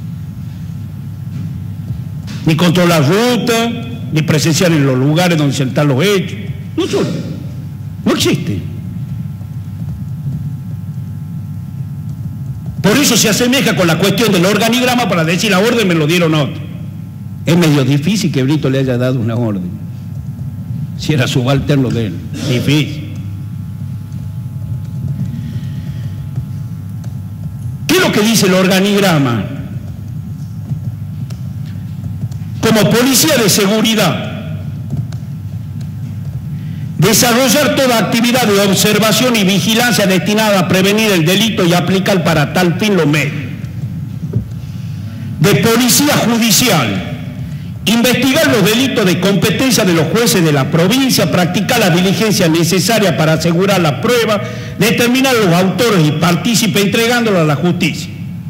Ni controlar ruta, ni presenciar en los lugares donde se están los hechos. No, solo, no existe. Por eso se asemeja con la cuestión del organigrama para decir la orden me lo dieron otro. Es medio difícil que Brito le haya dado una orden, si era subalterno de él. Difícil. ¿Qué es lo que dice el organigrama? Como policía de seguridad, desarrollar toda actividad de observación y vigilancia destinada a prevenir el delito y aplicar para tal fin los medios. De policía judicial, investigar los delitos de competencia de los jueces de la provincia, practicar las diligencias necesarias para asegurar la prueba, determinar los autores y partícipes entregándolos a la justicia.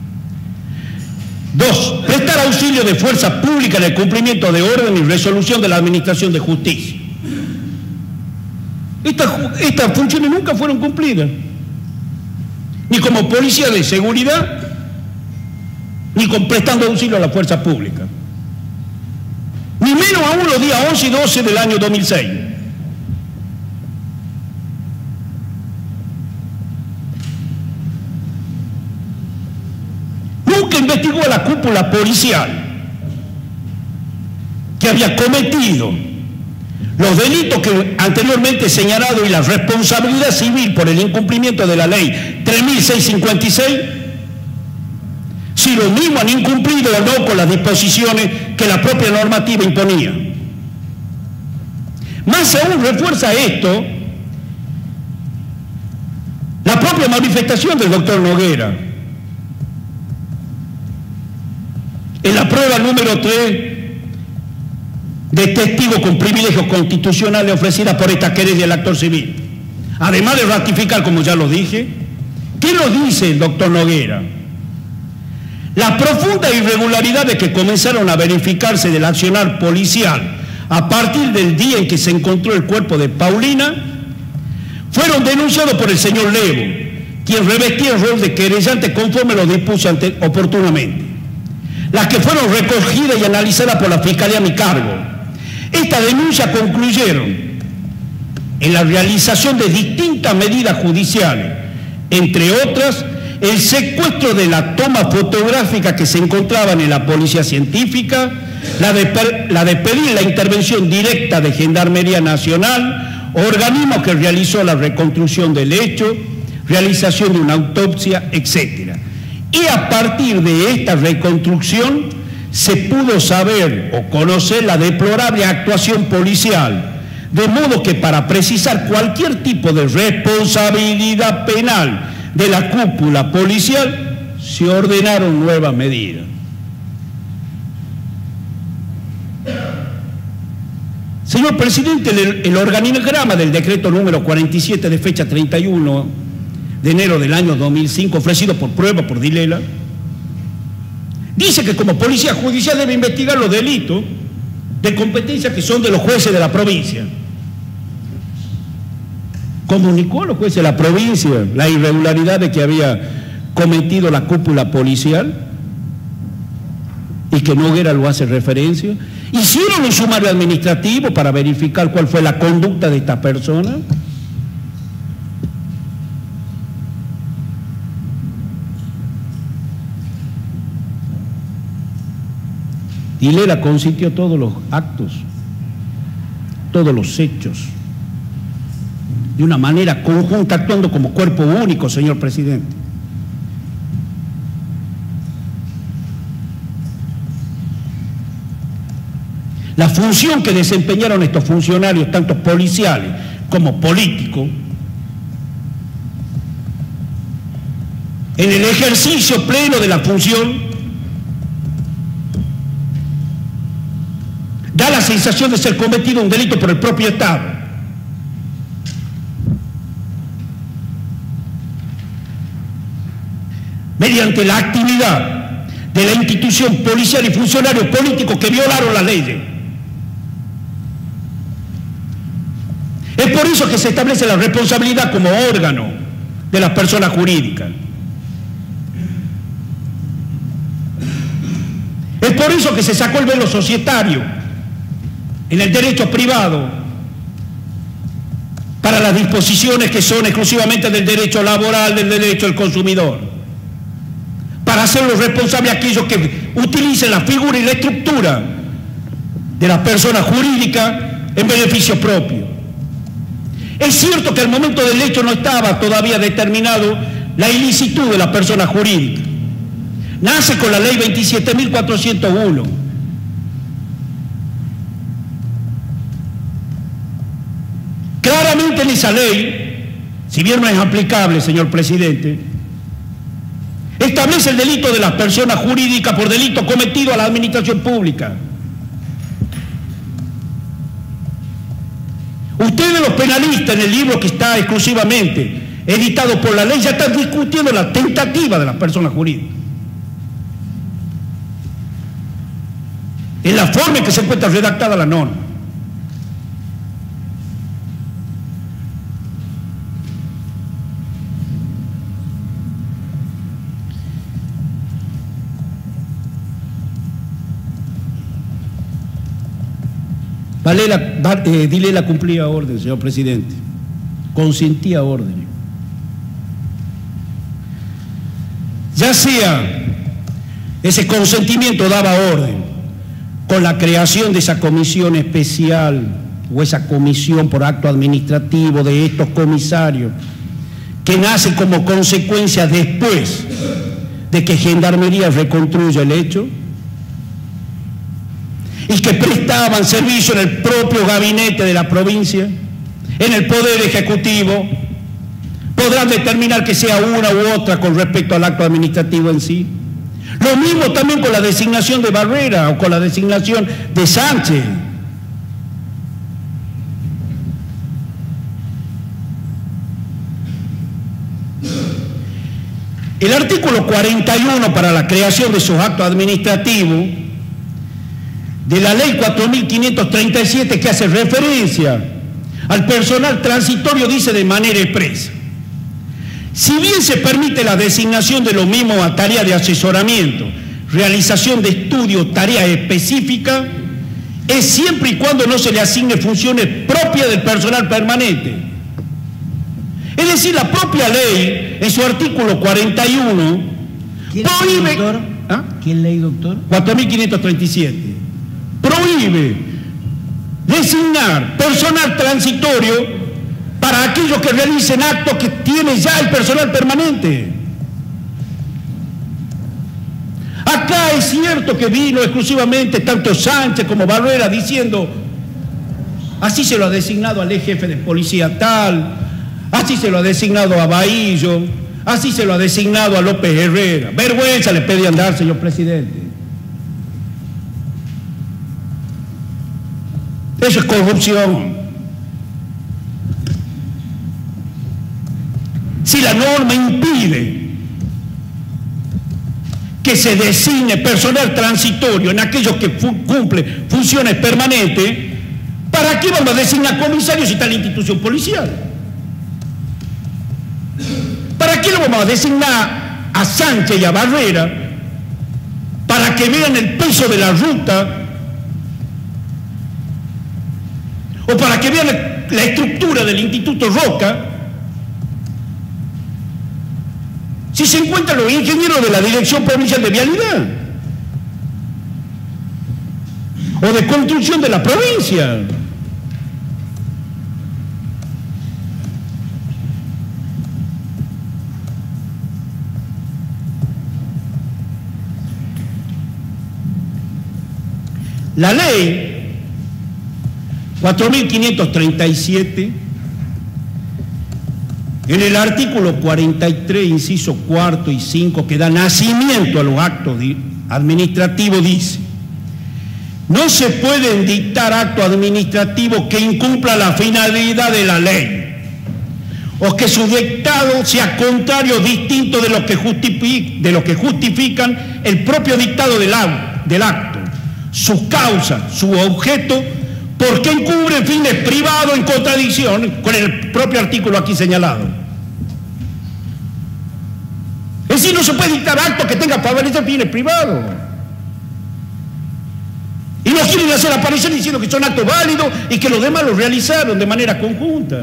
Dos, prestar auxilio de fuerza pública en el cumplimiento de orden y resolución de la Administración de Justicia. Estas, estas funciones nunca fueron cumplidas, ni como policía de seguridad, ni con prestando auxilio a la fuerza pública. Ni menos aún los días once y doce del año dos mil seis. Nunca investigó a la cúpula policial que había cometido los delitos que anteriormente señalado y la responsabilidad civil por el incumplimiento de la ley tres mil seiscientos cincuenta y seis, si lo mismo han incumplido o no con las disposiciones que la propia normativa imponía. Más aún refuerza esto la propia manifestación del doctor Noguera en la prueba número tres de testigo con privilegios constitucionales ofrecida por esta querella del actor civil. Además de ratificar, como ya lo dije, ¿qué nos dice el doctor Noguera? Las profundas irregularidades que comenzaron a verificarse del accionar policial a partir del día en que se encontró el cuerpo de Paulina fueron denunciados por el señor Levo, quien revestía el rol de querellante conforme lo dispuso ante, oportunamente. Las que fueron recogidas y analizadas por la Fiscalía a mi cargo. Estas denuncias concluyeron en la realización de distintas medidas judiciales, entre otras, el secuestro de la toma fotográfica que se encontraban en la policía científica, la de, la de pedir la intervención directa de Gendarmería Nacional, organismo que realizó la reconstrucción del hecho, realización de una autopsia, etcétera. Y a partir de esta reconstrucción se pudo saber o conocer la deplorable actuación policial, de modo que para precisar cualquier tipo de responsabilidad penal de la cúpula policial se ordenaron nuevas medidas. Señor presidente, el, el organigrama del decreto número cuarenta y siete de fecha treinta y uno de enero del año dos mil cinco, ofrecido por prueba por Dilela, dice que como policía judicial debe investigar los delitos de competencia que son de los jueces de la provincia. Comunicó a los jueces de la provincia la irregularidad de que había cometido la cúpula policial y que Noguera lo hace referencia. Hicieron un sumario administrativo para verificar cuál fue la conducta de esta persona. Dilela consintió todos los actos, todos los hechos, de una manera conjunta, actuando como cuerpo único, señor presidente. La función que desempeñaron estos funcionarios, tanto policiales como políticos, en el ejercicio pleno de la función, da la sensación de ser cometido un delito por el propio Estado. Mediante la actividad de la institución policial y funcionarios políticos que violaron las leyes. Es por eso que se establece la responsabilidad como órgano de las personas jurídicas. Es por eso que se sacó el velo societario en el derecho privado para las disposiciones que son exclusivamente del derecho laboral, del derecho del consumidor, para hacerlos responsables a aquellos que utilicen la figura y la estructura de la persona jurídica en beneficio propio. Es cierto que al momento del hecho no estaba todavía determinado la ilicitud de la persona jurídica. Nace con la ley veintisiete mil cuatrocientos uno. Claramente en esa ley, si bien no es aplicable, señor presidente, establece el delito de las personas jurídicas por delito cometido a la administración pública. Ustedes los penalistas en el libro que está exclusivamente editado por la ley ya están discutiendo la tentativa de las personas jurídicas. En la forma en que se encuentra redactada la norma. Valela, eh, Dilela cumplía orden, señor presidente, consentía orden. Ya sea ese consentimiento daba orden con la creación de esa comisión especial o esa comisión por acto administrativo de estos comisarios que nace como consecuencia después de que Gendarmería reconstruya el hecho y que prestaban servicio en el propio gabinete de la provincia, en el Poder Ejecutivo, podrán determinar que sea una u otra con respecto al acto administrativo en sí. Lo mismo también con la designación de Barrera o con la designación de Sánchez. El artículo cuarenta y uno para la creación de esos actos administrativos de la ley cuatro mil quinientos treinta y siete, que hace referencia al personal transitorio, dice de manera expresa: si bien se permite la designación de lo mismo a tarea de asesoramiento, realización de estudios, tarea específica, es siempre y cuando no se le asigne funciones propias del personal permanente. Es decir, la propia ley, en su artículo cuarenta y uno, prohíbe... Doctor? ¿Ah? ¿Quién ley, doctor? cuatro mil quinientos treinta y siete. Prohíbe designar personal transitorio para aquellos que realicen actos que tiene ya el personal permanente. Acá es cierto que vino exclusivamente tanto Sánchez como Barrera diciendo: así se lo ha designado al ex jefe de policía tal, así se lo ha designado a Bahillo, así se lo ha designado a López Herrera. Vergüenza le pedían dar, señor presidente. Eso es corrupción. Si la norma impide que se designe personal transitorio en aquellos que fu cumple funciones permanentes, ¿para qué vamos a designar comisarios si está la institución policial? ¿Para qué lo vamos a designar a Sánchez y a Barrera? Para que vean el peso de la ruta, o para que vean la estructura del Instituto Roca, si se encuentran los ingenieros de la Dirección Provincial de Vialidad o de Construcción de la provincia. La ley cuatro mil quinientos treinta y siete, en el artículo cuarenta y tres, inciso cuarto y cinco, que da nacimiento a los actos administrativos, dice: no se pueden dictar actos administrativos que incumplan la finalidad de la ley o que su dictado sea contrario o distinto de lo que, de lo que justifican el propio dictado del, del acto, su causa, su objeto, porque encubren fines privados en contradicción con el propio artículo aquí señalado. Es decir, no se puede dictar actos que tengan favorecer fines privados. Y no quieren hacer aparecer diciendo que son actos válidos y que los demás los realizaron de manera conjunta.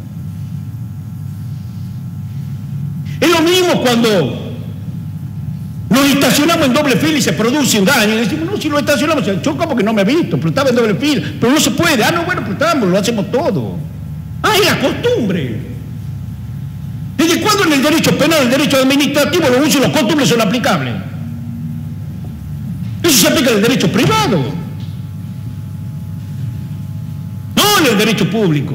Es lo mismo cuando nos estacionamos en doble fila y se produce un daño y decimos: no, si lo estacionamos, se choca porque no me ha visto, pero estaba en doble fila, pero no se puede. Ah, no, bueno, pero estamos, lo hacemos todo. Ah, es la costumbre. ¿Desde cuándo en el derecho penal, el derecho administrativo, los usos y los costumbres son aplicables? Eso se aplica en el derecho privado, no en el derecho público.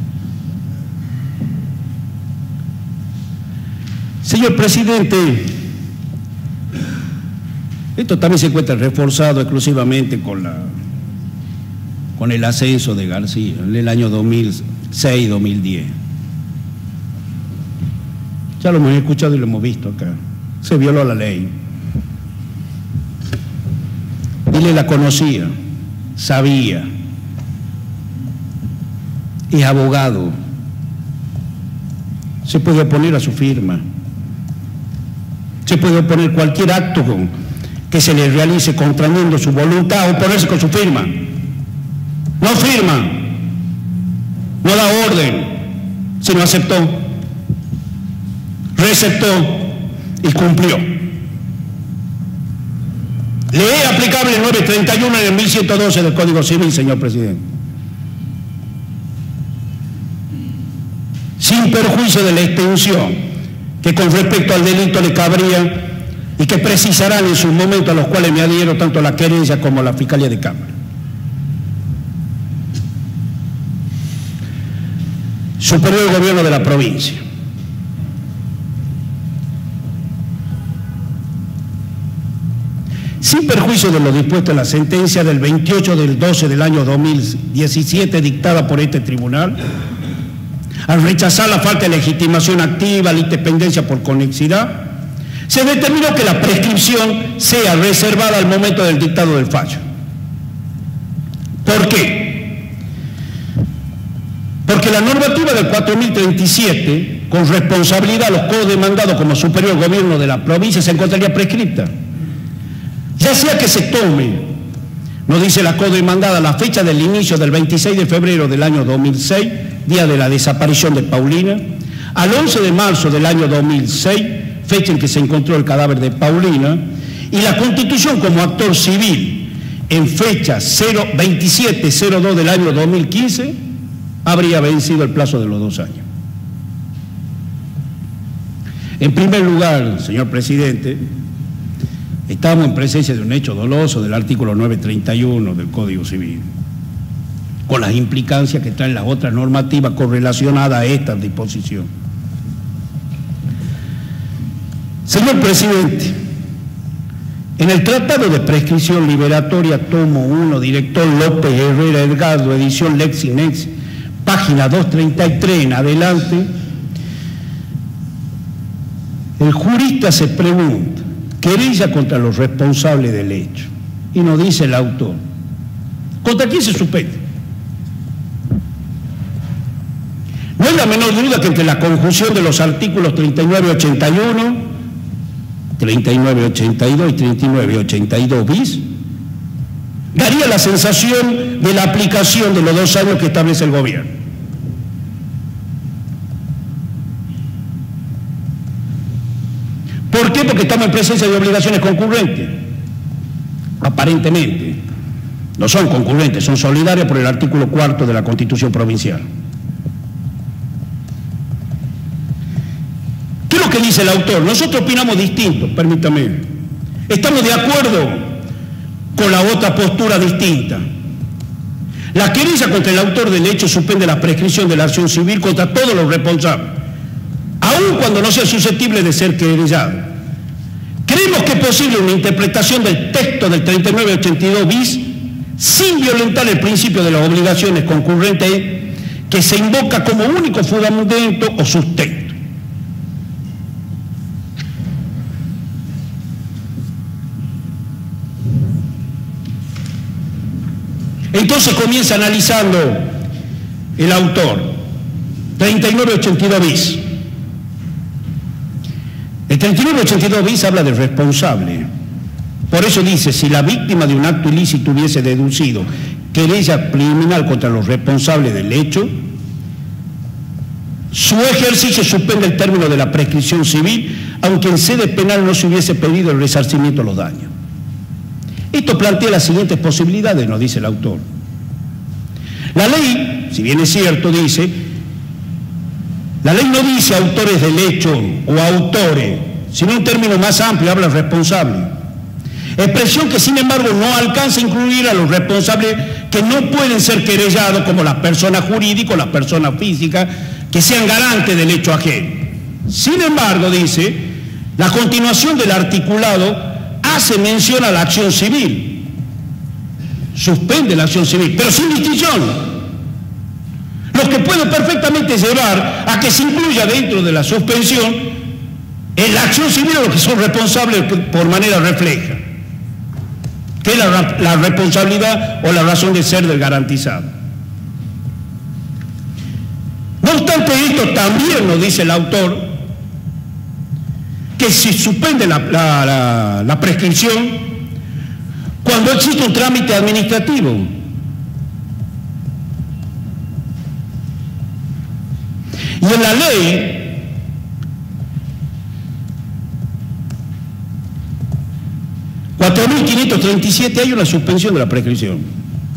Señor presidente, Esto también se encuentra reforzado exclusivamente con, la, con el ascenso de García en el año dos mil seis dos mil diez. Ya lo hemos escuchado y lo hemos visto acá. Se violó la ley. Y él la conocía, sabía. Es abogado. Se puede oponer a su firma. Se puede oponer cualquier acto con, que se le realice contrayendo su voluntad, oponerse con su firma. No firma, no da orden, sino aceptó, receptó y cumplió. Le es aplicable el nueve treinta y uno en el mil ciento doce del Código Civil, señor presidente. Sin perjuicio de la extensión que con respecto al delito le cabría y que precisarán en sus momentos a los cuales me adhiero tanto la querella como la Fiscalía de Cámara. Superior Gobierno de la provincia. Sin perjuicio de lo dispuesto en la sentencia del veintiocho del doce del año dos mil diecisiete dictada por este tribunal, al rechazar la falta de legitimación activa, la independencia por conexidad, se determinó que la prescripción sea reservada al momento del dictado del fallo. ¿Por qué? Porque la normativa del cuatro mil treinta y siete, con responsabilidad a los codemandados como superior gobierno de la provincia, se encontraría prescripta. Ya sea que se tome, nos dice la codemandada, la fecha del inicio del veintiséis de febrero del año dos mil seis, día de la desaparición de Paulina, al once de marzo del año dos mil seis, fecha en que se encontró el cadáver de Paulina, y la Constitución como actor civil en fecha veintisiete cero dos del año dos mil quince, habría vencido el plazo de los dos años. En primer lugar, señor presidente, estamos en presencia de un hecho doloso del artículo nueve treinta y uno del Código Civil, con las implicancias que traen las otras normativas correlacionadas a esta disposición. Señor presidente, en el Tratado de Prescripción Liberatoria, tomo uno, director López Herrera Edgardo, edición LexInex, página doscientos treinta y tres en adelante, el jurista se pregunta: querella contra los responsables del hecho. Y nos dice el autor: ¿contra quién se suspende? No hay la menor duda que entre la conjunción de los artículos treinta y nueve ochenta y uno, treinta y nueve ochenta y dos y treinta y nueve ochenta y dos bis, daría la sensación de la aplicación de los dos años que establece el gobierno. ¿Por qué? Porque estamos en presencia de obligaciones concurrentes. Aparentemente. No son concurrentes, son solidarias por el artículo cuarto de la Constitución Provincial. ¿Qué es lo que dice el autor? Nosotros opinamos distinto, permítame. Estamos de acuerdo con la otra postura distinta. La querella contra el autor del hecho suspende la prescripción de la acción civil contra todos los responsables, aun cuando no sea susceptible de ser querellado. Creemos que es posible una interpretación del texto del treinta y nueve ochenta y dos bis sin violentar el principio de las obligaciones concurrentes que se invoca como único fundamento o sustento. Entonces comienza analizando el autor treinta y nueve ochenta y dos bis. El treinta y nueve ochenta y dos bis habla del responsable. Por eso dice: si la víctima de un acto ilícito hubiese deducido querella preliminar contra los responsables del hecho, su ejercicio suspende el término de la prescripción civil, aunque en sede penal no se hubiese pedido el resarcimiento de los daños. Esto plantea las siguientes posibilidades, nos dice el autor. La ley, si bien es cierto, dice, la ley no dice autores del hecho o autores, sino un término más amplio, habla responsable. Expresión que sin embargo no alcanza a incluir a los responsables que no pueden ser querellados, como las personas jurídicas o las personas físicas que sean garantes del hecho ajeno. Sin embargo, dice, la continuación del articulado hace mención a la acción civil, suspende la acción civil, pero sin distinción, lo que puede perfectamente llevar a que se incluya dentro de la suspensión en la acción civil a los que son responsables por manera refleja, que es la, la responsabilidad o la razón de ser del garantizado. No obstante esto, también nos dice el autor que se suspende la, la, la, la prescripción cuando existe un trámite administrativo. Y en la ley cuatro mil quinientos treinta y siete hay una suspensión de la prescripción.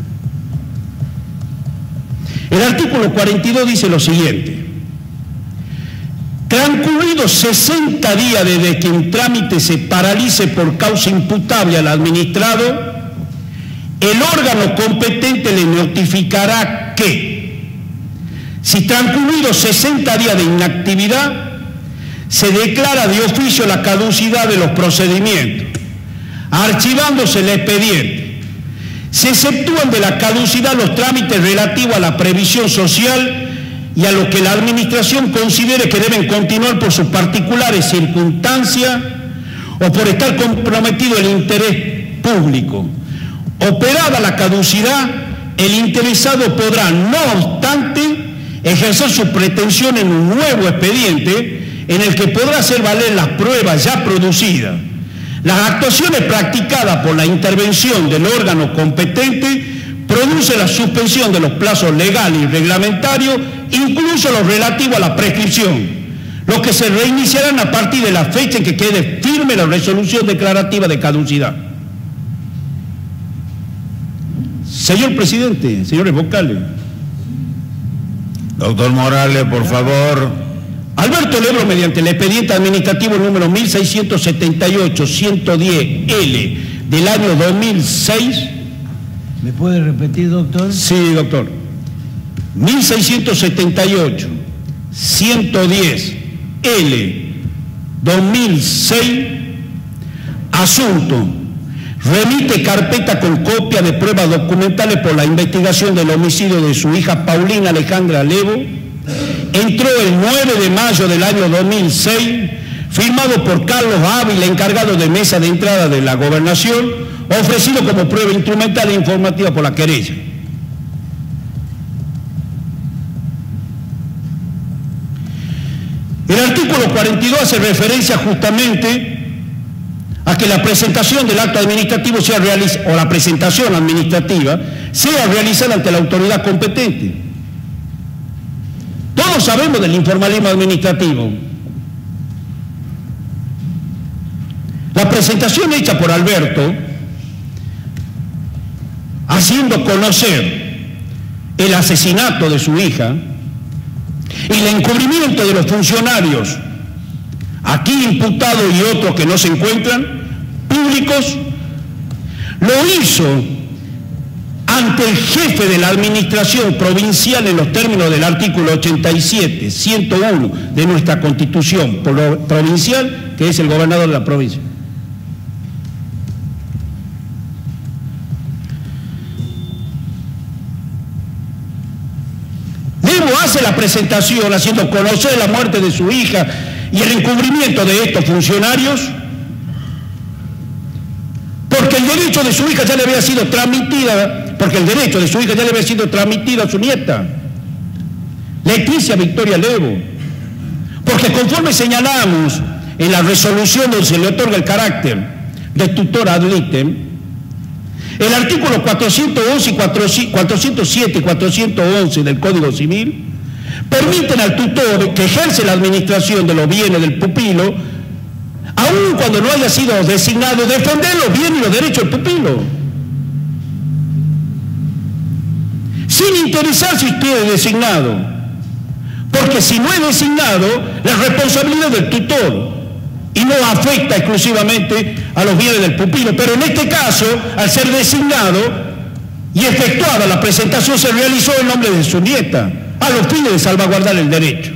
El artículo cuarenta y dos dice lo siguiente: transcurridos sesenta días desde que un trámite se paralice por causa imputable al administrado, el órgano competente le notificará que, si transcurridos sesenta días de inactividad, se declara de oficio la caducidad de los procedimientos, archivándose el expediente. Se exceptúan de la caducidad los trámites relativos a la previsión social y a lo que la administración considere que deben continuar por sus particulares circunstancias o por estar comprometido el interés público. Operada la caducidad, el interesado podrá, no obstante, ejercer su pretensión en un nuevo expediente en el que podrá hacer valer las pruebas ya producidas. Las actuaciones practicadas por la intervención del órgano competente producen la suspensión de los plazos legales y reglamentarios, incluso los relativos a la prescripción, los que se reiniciarán a partir de la fecha en que quede firme la resolución declarativa de caducidad. Señor presidente, señores vocales. Doctor Morales, por favor. Alberto Lebro, mediante el expediente administrativo número mil seiscientos setenta y ocho guión ciento diez L del año dos mil seis. ¿Me puede repetir, doctor? Sí, doctor. mil seiscientos setenta y ocho guión ciento diez L dos mil seis, asunto: remite carpeta con copia de pruebas documentales por la investigación del homicidio de su hija Paulina Alejandra Levo. Entró el nueve de mayo del año dos mil seis, firmado por Carlos Ávila, encargado de mesa de entrada de la Gobernación, ofrecido como prueba instrumental e informativa por la querella. El artículo cuarenta y dos hace referencia justamente a que la presentación del acto administrativo sea realizada, o la presentación administrativa sea realizada ante la autoridad competente. Todos sabemos del informalismo administrativo. La presentación hecha por Alberto, haciendo conocer el asesinato de su hija y el encubrimiento de los funcionarios aquí imputados y otros que no se encuentran públicos, lo hizo ante el jefe de la administración provincial en los términos del artículo ochenta y siete, ciento uno de nuestra Constitución provincial, que es el gobernador de la provincia. Levo hace la presentación haciendo conocer la muerte de su hija y el encubrimiento de estos funcionarios, porque el derecho de su hija ya le había sido transmitida porque el derecho de su hija ya le había sido transmitido a su nieta, Leticia Victoria Levo, porque conforme señalamos en la resolución donde se le otorga el carácter de tutor ad litem, el artículo cuatrocientos once y cuatrocientos siete y cuatrocientos once del Código Civil permiten al tutor que ejerce la administración de los bienes del pupilo, aun cuando no haya sido designado, defender los bienes y los derechos del pupilo, sin interesar si usted es designado, porque si no es designado, la responsabilidad del tutor y no afecta exclusivamente a los bienes del pupilo, pero en este caso, al ser designado y efectuada la presentación, se realizó en nombre de su nieta, a los fines de salvaguardar el derecho.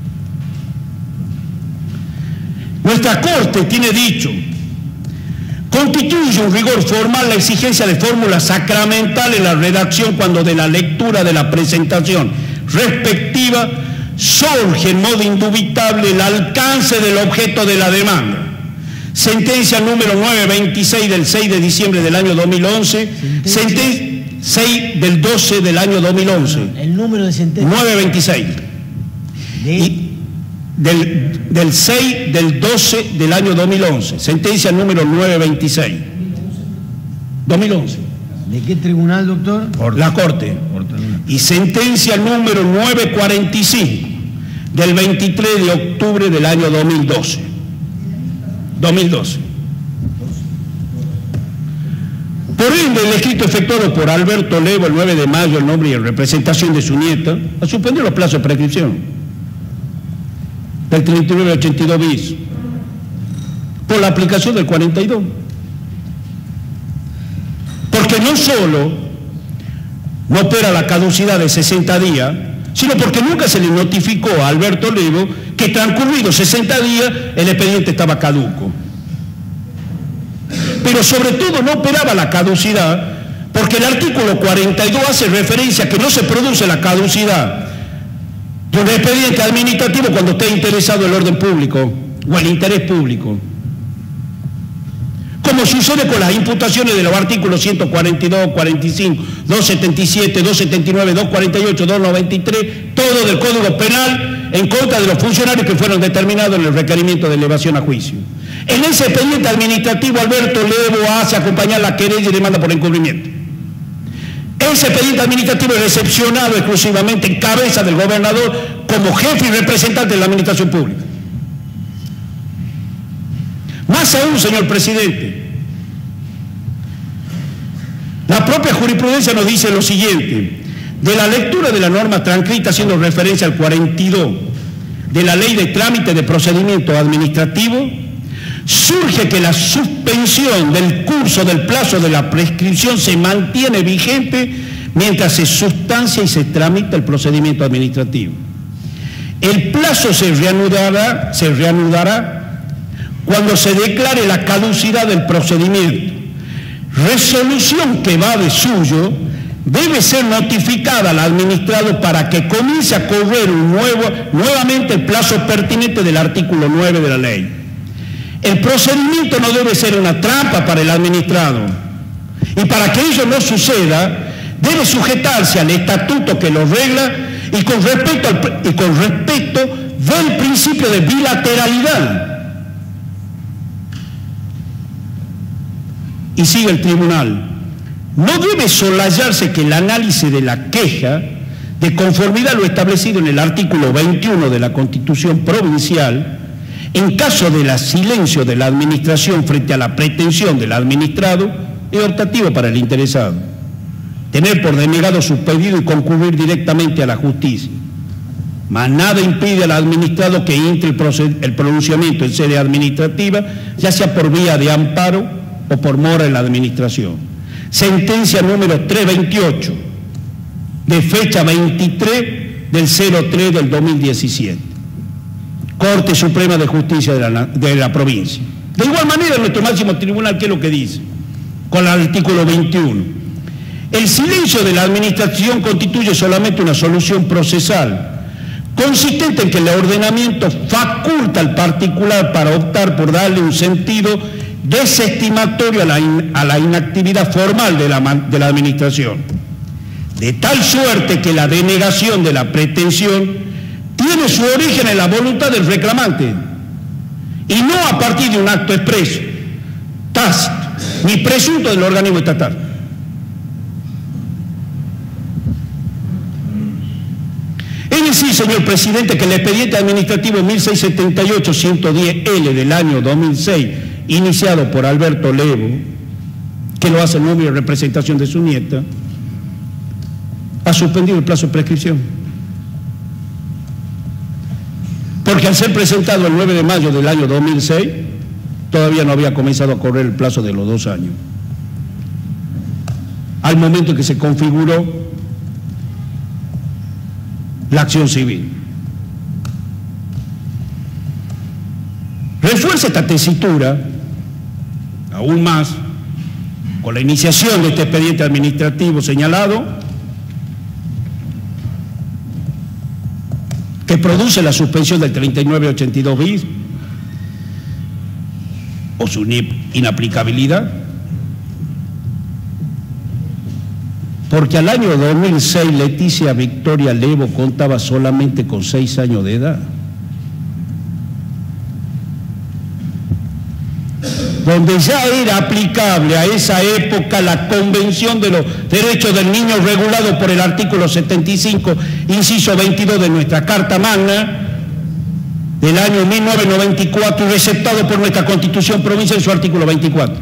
Nuestra Corte tiene dicho: Constituye un rigor formal la exigencia de fórmula sacramental en la redacción cuando de la lectura de la presentación respectiva surge en modo indubitable el alcance del objeto de la demanda. Sentencia número novecientos veintiséis del seis de diciembre del año dos mil once, sentencia seis del doce del año dos mil once. El número de sentencia. novecientos veintiséis. ¿De? Y del, del seis del doce del año dos mil once. Sentencia número novecientos veintiséis. dos mil once. ¿De qué tribunal, doctor? La Corte. Y sentencia número novecientos cuarenta y cinco del veintitrés de octubre del año dos mil doce. dos mil doce. Por ende, el escrito efectuado por Alberto Levo el nueve de mayo en nombre y en representación de su nieta ha suspendido los plazos de prescripción del treinta y nueve ochenta y dos bis por la aplicación del cuarenta y dos. Porque no solo no opera la caducidad de sesenta días, sino porque nunca se le notificó a Alberto Levo que transcurridos sesenta días el expediente estaba caduco. Pero sobre todo no operaba la caducidad porque el artículo cuarenta y dos hace referencia a que no se produce la caducidad de un expediente administrativo cuando esté interesado el orden público o el interés público. Como sucede con las imputaciones de los artículos ciento cuarenta y dos, cuarenta y cinco, doscientos setenta y siete, doscientos setenta y nueve, doscientos cuarenta y ocho, doscientos noventa y tres, todo del Código Penal en contra de los funcionarios que fueron determinados en el requerimiento de elevación a juicio. En ese expediente administrativo Alberto Levo hace acompañar la querella y demanda por encubrimiento. Ese expediente administrativo es recepcionado exclusivamente en cabeza del gobernador como jefe y representante de la administración pública. Más aún, señor presidente, la propia jurisprudencia nos dice lo siguiente: de la lectura de la norma transcrita haciendo referencia al cuarenta y dos de la Ley de Trámite de Procedimiento Administrativo, surge que la suspensión del curso del plazo de la prescripción se mantiene vigente mientras se sustancia y se tramita el procedimiento administrativo. El plazo se reanudará, se reanudará cuando se declare la caducidad del procedimiento. Resolución que va de suyo debe ser notificada al administrado para que comience a correr un nuevo, nuevamente el plazo pertinente del artículo nueve de la ley. El procedimiento no debe ser una trampa para el administrado, y para que ello no suceda debe sujetarse al estatuto que lo regla y con respecto, al, y con respecto del principio de bilateralidad. Y sigue el tribunal: no debe soslayarse que el análisis de la queja, de conformidad a lo establecido en el artículo veintiuno de la Constitución Provincial, en caso del silencio de la administración frente a la pretensión del administrado, es optativo para el interesado tener por denegado su pedido y concurrir directamente a la justicia. Mas nada impide al administrado que entre el, el pronunciamiento en sede administrativa, ya sea por vía de amparo o por mora en la administración. Sentencia número trescientos veintiocho, de fecha veintitrés del cero tres del dos mil diecisiete. Corte Suprema de Justicia de la, de la provincia. De igual manera, nuestro máximo tribunal, ¿qué es lo que dice? Con el artículo veintiuno. El silencio de la administración constituye solamente una solución procesal, consistente en que el ordenamiento faculta al particular para optar por darle un sentido desestimatorio a la, in, a la inactividad formal de la, de la administración, de tal suerte que la denegación de la pretensión tiene su origen en la voluntad del reclamante y no a partir de un acto expreso, tácito ni presunto del organismo estatal. Es decir, señor presidente, que el expediente administrativo mil seiscientos setenta y ocho ciento diez L del año dos mil seis, iniciado por Alberto Levo, que lo hace en nombre y representación de su nieta, ha suspendido el plazo de prescripción. Porque al ser presentado el nueve de mayo del año dos mil seis, todavía no había comenzado a correr el plazo de los dos años. Al momento en que se configuró la acción civil. Refuerza esta tesitura aún más, con la iniciación de este expediente administrativo señalado, que produce la suspensión del treinta y nueve ochenta y dos bis o su inaplicabilidad, porque al año dos mil seis Leticia Victoria Levo contaba solamente con seis años de edad, donde ya era aplicable a esa época la Convención de los Derechos del Niño regulado por el artículo setenta y cinco, inciso veintidós de nuestra Carta Magna del año mil novecientos noventa y cuatro y receptado por nuestra Constitución Provincial en su artículo veinticuatro.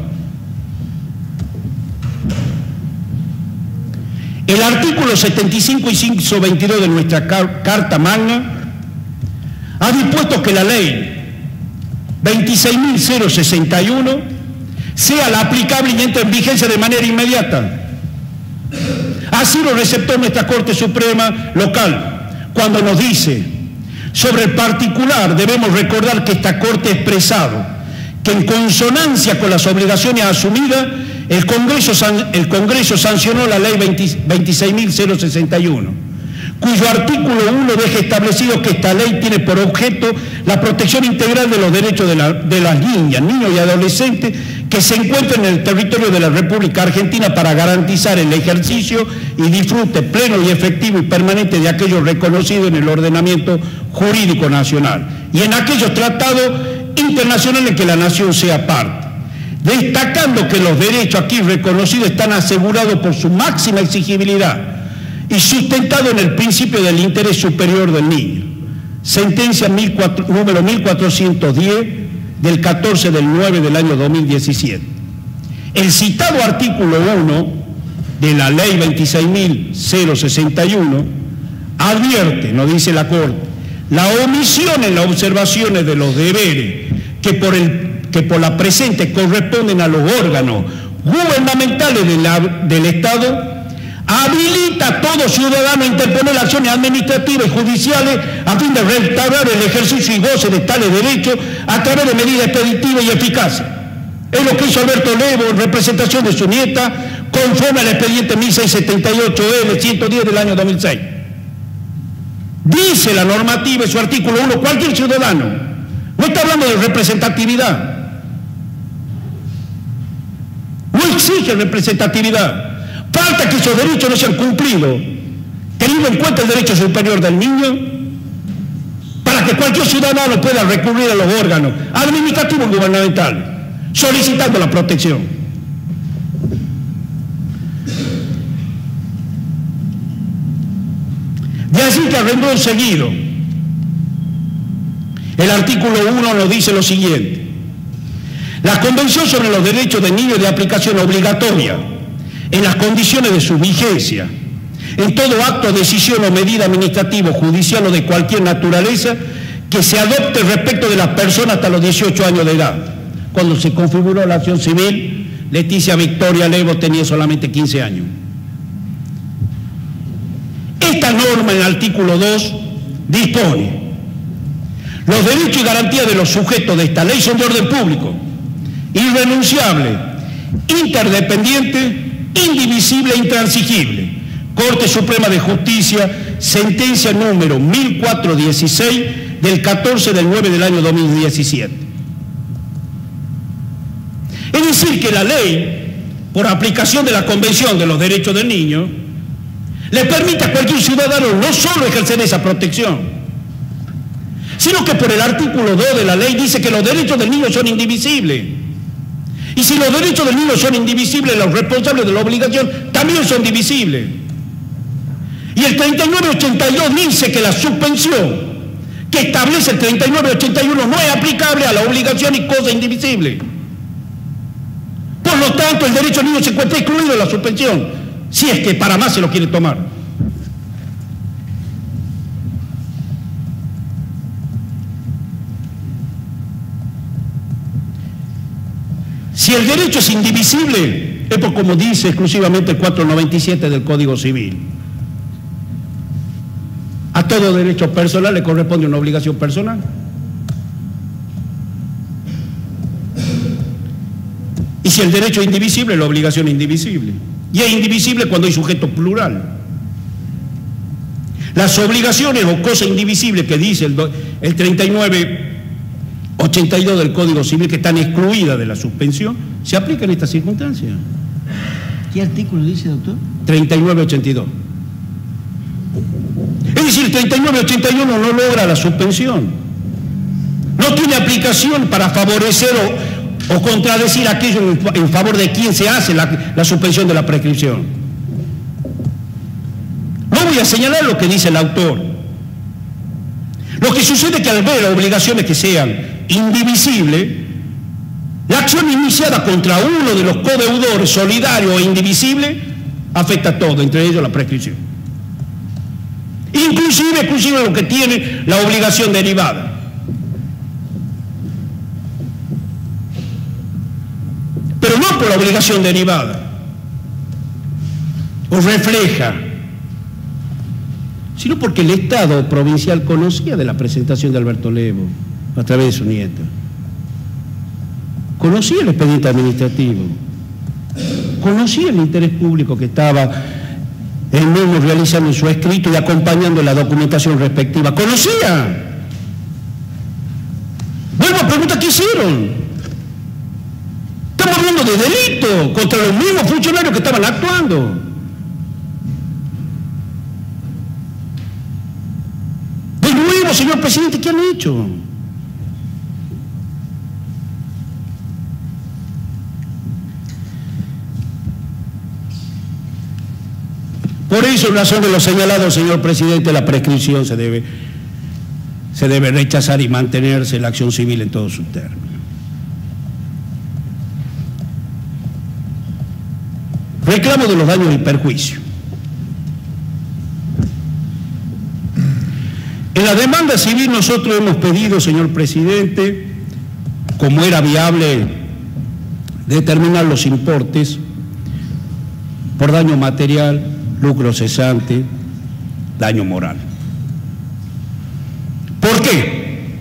El artículo setenta y cinco, inciso veintidós de nuestra Carta Magna ha dispuesto que la ley veintiséis mil sesenta y uno sea la aplicable y entre en vigencia de manera inmediata. Así lo receptó nuestra Corte Suprema local cuando nos dice: sobre el particular debemos recordar que esta Corte ha expresado que en consonancia con las obligaciones asumidas el Congreso, el Congreso sancionó la ley veintiséis mil sesenta y uno, cuyo artículo uno deja establecido que esta ley tiene por objeto la protección integral de los derechos de, la, de las niñas, niños y adolescentes que se encuentran en el territorio de la República Argentina para garantizar el ejercicio y disfrute pleno y efectivo y permanente de aquellos reconocidos en el ordenamiento jurídico nacional y en aquellos tratados internacionales en que la nación sea parte, destacando que los derechos aquí reconocidos están asegurados por su máxima exigibilidad y sustentado en el principio del interés superior del niño. Sentencia número mil cuatrocientos diez del catorce del nueve del año dos mil diecisiete. El citado artículo uno de la ley veintiséis mil sesenta y uno advierte, nos dice la Corte, la omisión en las observaciones de los deberes que por, el, que por la presente corresponden a los órganos gubernamentales de la, del Estado, habilita a todo ciudadano a interponer acciones administrativas y judiciales a fin de restaurar el ejercicio y goce de tales derechos a través de medidas expeditivas y eficaces. Es lo que hizo Alberto Levo en representación de su nieta, conforme al expediente mil seiscientos setenta y ocho L ciento diez del año dos mil seis. Dice la normativa en su artículo uno, cualquier ciudadano, no está hablando de representatividad, no exige representatividad. Falta que esos derechos no sean cumplidos, teniendo en cuenta el derecho superior del niño, para que cualquier ciudadano pueda recurrir a los órganos administrativos y gubernamentales, solicitando la protección. De allí que a renglón seguido, el artículo uno nos dice lo siguiente: la Convención sobre los Derechos del Niño es de aplicación obligatoria en las condiciones de su vigencia, en todo acto, decisión o medida administrativa, judicial o de cualquier naturaleza que se adopte respecto de las personas hasta los dieciocho años de edad. Cuando se configuró la acción civil, Leticia Victoria Levo tenía solamente quince años. Esta norma en el artículo dos dispone: los derechos y garantías de los sujetos de esta ley son de orden público, irrenunciable, interdependiente, indivisible e intransigible. Corte Suprema de Justicia, sentencia número mil cuatrocientos dieciséis del catorce del nueve del año dos mil diecisiete. Es decir, que la ley, por aplicación de la Convención de los Derechos del Niño, le permite a cualquier ciudadano no solo ejercer esa protección, sino que por el artículo dos de la ley dice que los derechos del niño son indivisibles. Y si los derechos del niño son indivisibles, los responsables de la obligación también son divisibles. Y el treinta y nueve ochenta y dos dice que la suspensión que establece el treinta y nueve ochenta y uno no es aplicable a la obligación y cosa indivisible. Por lo tanto, el derecho del niño se encuentra excluido de la suspensión, si es que para más se lo quiere tomar. Si el derecho es indivisible, es por como dice exclusivamente el cuatrocientos noventa y siete del Código Civil. A todo derecho personal le corresponde una obligación personal. Y Y si el derecho es indivisible, la obligación es indivisible. Y es indivisible cuando hay sujeto plural. Las obligaciones o cosas indivisibles que dice el, el treinta y nueve ochenta y dos del Código Civil, que están excluidas de la suspensión, se aplican en estas circunstancias. ¿Qué artículo dice, doctor? treinta y nueve ochenta y dos. Es decir, el treinta y nueve ochenta y uno no logra la suspensión. No tiene aplicación para favorecer o, o contradecir aquello en, en favor de quien se hace la, la suspensión de la prescripción. No voy a señalar lo que dice el autor. Lo que sucede es que al ver obligaciones que sean indivisibles, la acción iniciada contra uno de los codeudores solidario e indivisible afecta a todo, entre ellos la prescripción. Inclusive, inclusive lo que tiene la obligación derivada. Pero no por la obligación derivada, o refleja, sino porque el Estado provincial conocía de la presentación de Alberto Levo a través de su nieta. Conocía el expediente administrativo, conocía el interés público que estaba él mismo realizando su escrito y acompañando la documentación respectiva. ¡Conocía! Bueno, pregunta, ¿qué hicieron? Estamos hablando de delito contra los mismos funcionarios que estaban actuando. De nuevo, señor presidente, ¿qué han hecho? Por eso, en razón de lo señalado, señor presidente, la prescripción se debe, se debe rechazar y mantenerse la acción civil en todos sus términos. Reclamo de los daños y perjuicios. En la demanda civil nosotros hemos pedido, señor presidente, como era viable, determinar los importes por daño material, lucro cesante, daño moral. ¿Por qué?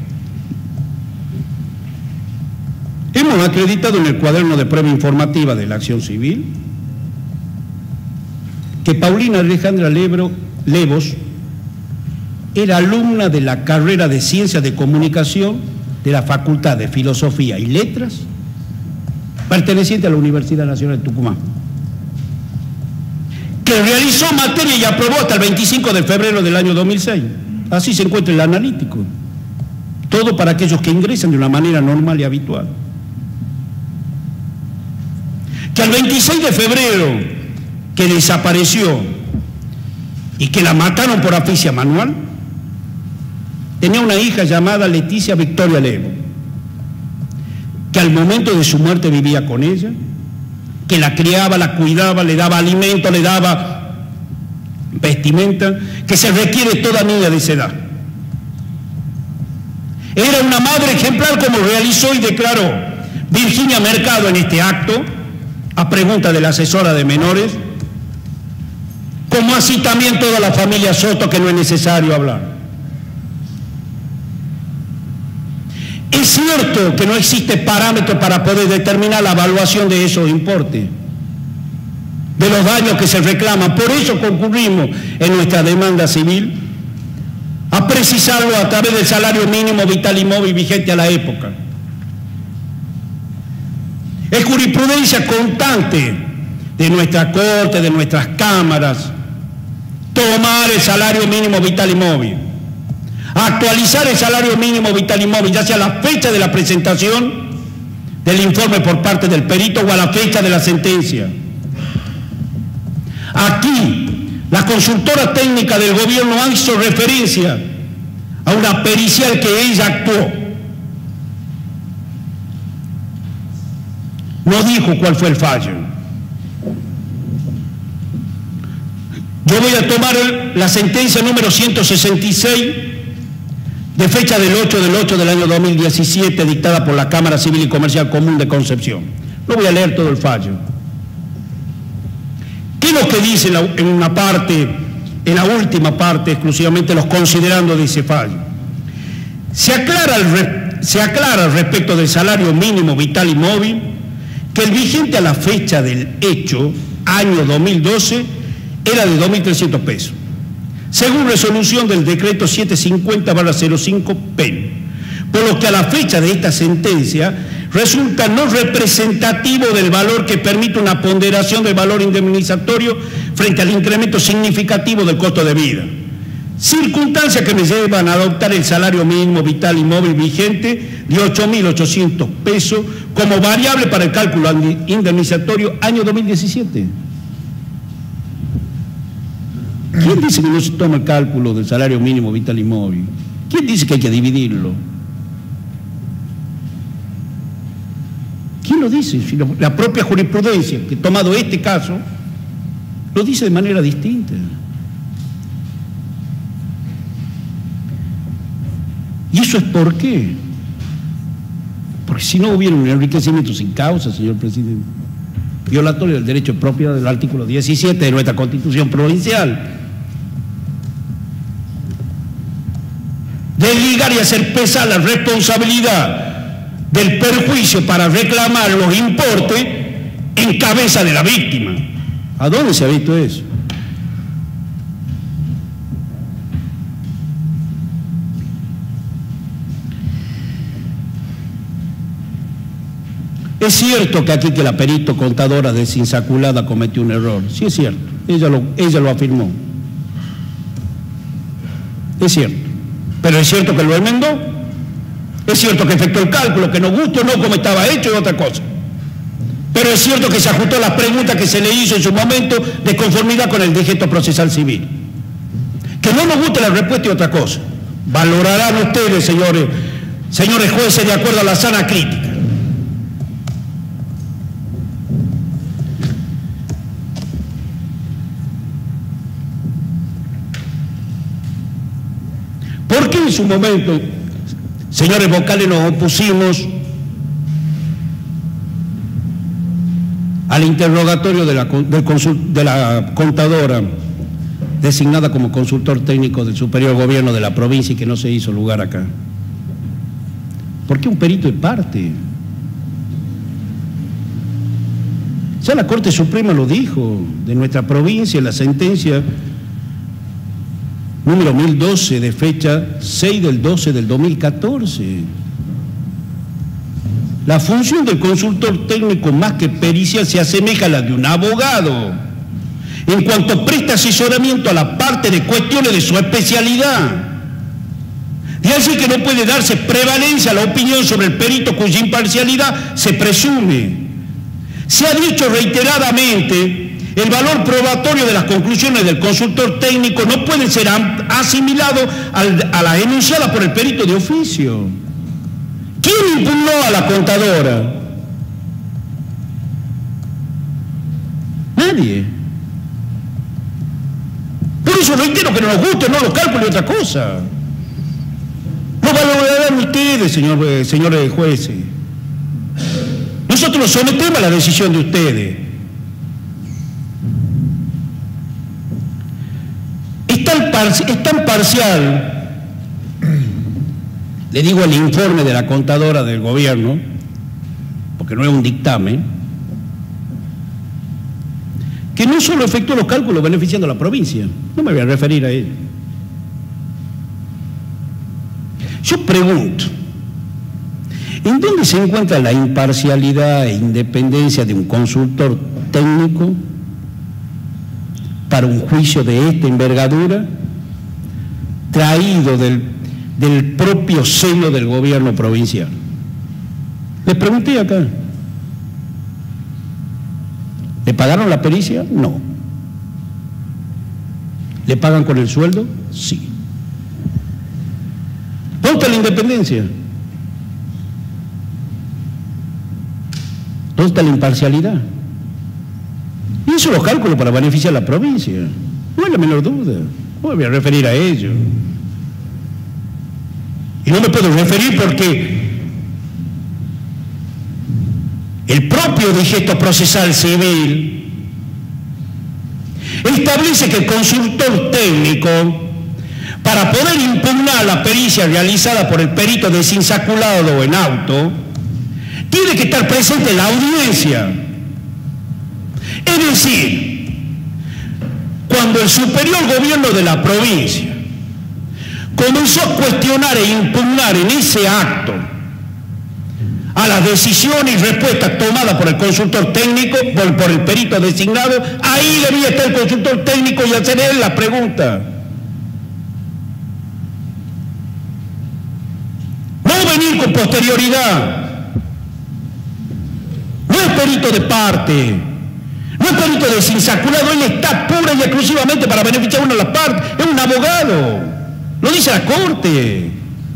Hemos acreditado en el cuaderno de prueba informativa de la acción civil que Paulina Alejandra Lebro, Levos era alumna de la carrera de Ciencias de Comunicación de la Facultad de Filosofía y Letras, perteneciente a la Universidad Nacional de Tucumán, que realizó materia y aprobó hasta el veinticinco de febrero del año dos mil seis. Así se encuentra el analítico. Todo para aquellos que ingresan de una manera normal y habitual. Que al veintiséis de febrero, que desapareció y que la mataron por asfixia manual, tenía una hija llamada Leticia Victoria Levo, que al momento de su muerte vivía con ella, que la criaba, la cuidaba, le daba alimento, le daba vestimenta, que se requiere toda niña de esa edad. Era una madre ejemplar, como realizó y declaró Virginia Mercado en este acto, a pregunta de la asesora de menores, como así también toda la familia Soto, que no es necesario hablar. Es cierto que no existe parámetro para poder determinar la evaluación de esos importes, de los daños que se reclaman. Por eso concurrimos en nuestra demanda civil a precisarlo a través del salario mínimo vital y móvil vigente a la época. Es jurisprudencia constante de nuestra Corte, de nuestras cámaras, tomar el salario mínimo vital y móvil, actualizar el salario mínimo vital y móvil, ya sea a la fecha de la presentación del informe por parte del perito o a la fecha de la sentencia. Aquí, la consultora técnica del gobierno hizo referencia a una pericial que ella actuó. No dijo cuál fue el fallo. Yo voy a tomar el, la sentencia número ciento sesenta y seis de fecha del ocho del ocho del año dos mil diecisiete, dictada por la Cámara Civil y Comercial Común de Concepción. No voy a leer todo el fallo. ¿Qué es lo que dice en, la, en una parte, en la última parte, exclusivamente los considerando de ese fallo? Se aclara, el, se aclara respecto del salario mínimo vital y móvil que el vigente a la fecha del hecho, año dos mil doce, era de dos mil trescientos pesos, según resolución del decreto setecientos cincuenta barra cero cinco P E N, por lo que a la fecha de esta sentencia resulta no representativo del valor que permite una ponderación del valor indemnizatorio frente al incremento significativo del costo de vida, circunstancias que me llevan a adoptar el salario mínimo vital y móvil vigente de ocho mil ochocientos pesos como variable para el cálculo indemnizatorio año dos mil diecisiete. ¿Quién dice que no se toma el cálculo del salario mínimo vital y móvil? ¿Quién dice que hay que dividirlo? ¿Quién lo dice? Si la propia jurisprudencia, que ha tomado este caso, lo dice de manera distinta. ¿Y eso es por qué? Porque si no hubiera un enriquecimiento sin causa, señor presidente, violatorio del derecho de propiedad del artículo diecisiete de nuestra Constitución provincial, desligar y hacer pesar la responsabilidad del perjuicio para reclamar los importes en cabeza de la víctima. ¿A dónde se ha visto eso? Es cierto que aquí que la perito contadora desinsaculada cometió un error. Sí es cierto, ella lo, ella lo afirmó. Es cierto. Pero es cierto que lo enmendó. Es cierto que efectuó el cálculo, que no guste o no como estaba hecho, es otra cosa. Pero es cierto que se ajustó a las preguntas que se le hizo en su momento de conformidad con el Decreto Procesal Civil. Que no nos guste la respuesta es otra cosa. Valorarán ustedes, señores, señores jueces, de acuerdo a la sana crítica. ¿Por qué en su momento, señores vocales, nos opusimos al interrogatorio de la, del consul, de la contadora designada como consultor técnico del superior gobierno de la provincia y que no se hizo lugar acá? ¿Por qué un perito es parte? Ya la Corte Suprema lo dijo, de nuestra provincia, en la sentencia número mil doce, de fecha seis del doce del dos mil catorce. La función del consultor técnico, más que pericial, se asemeja a la de un abogado, en cuanto presta asesoramiento a la parte de cuestiones de su especialidad. De allí que no puede darse prevalencia a la opinión sobre el perito cuya imparcialidad se presume. Se ha dicho reiteradamente, el valor probatorio de las conclusiones del consultor técnico no puede ser asimilado al, a la enunciada por el perito de oficio. ¿Quién impugnó a la contadora? Nadie. Por eso reitero que no nos guste, no los cálculos y otra cosa. No valorarán ustedes, señor, señores jueces. Nosotros nos sometemos a la decisión de ustedes. Es tan, es tan parcial, le digo el informe de la contadora del gobierno, porque no es un dictamen, que no solo efectuó los cálculos beneficiando a la provincia, no me voy a referir a ello. Yo pregunto, ¿en dónde se encuentra la imparcialidad e independencia de un consultor técnico para un juicio de esta envergadura, traído del, del propio seno del gobierno provincial? Les pregunté acá. ¿Le pagaron la pericia? No. ¿Le pagan con el sueldo? Sí. ¿Dónde está la independencia? ¿Dónde está la imparcialidad? Hizo los cálculos para beneficiar a la provincia, no hay la menor duda. No me voy a referir a ello. Y no me puedo referir porque el propio Decreto Procesal Civil establece que el consultor técnico, para poder impugnar la pericia realizada por el perito desinsaculado en auto, tiene que estar presente la audiencia. Es decir, cuando el superior gobierno de la provincia comenzó a cuestionar e impugnar en ese acto a las decisiones y respuestas tomadas por el consultor técnico, por, por el perito designado, ahí debía estar el consultor técnico y hacer él la pregunta. No venir con posterioridad. No es perito de parte, no es perito desinsaculado, él está pura y exclusivamente para beneficiar a una de las partes, es un abogado, lo dice la Corte.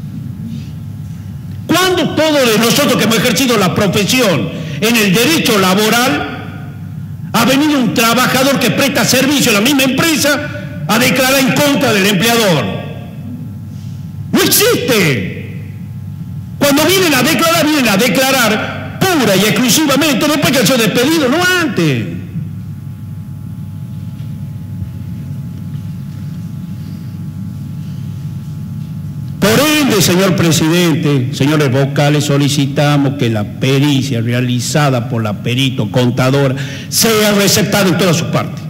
¿Cuándo todos nosotros que hemos ejercido la profesión en el derecho laboral ha venido un trabajador que presta servicio a la misma empresa a declarar en contra del empleador? No existe. Cuando vienen a declarar, vienen a declarar pura y exclusivamente después que han sido despedidos, no antes. Por ende, señor presidente, señores vocales, solicitamos que la pericia realizada por la perito contadora sea receptada en todas sus partes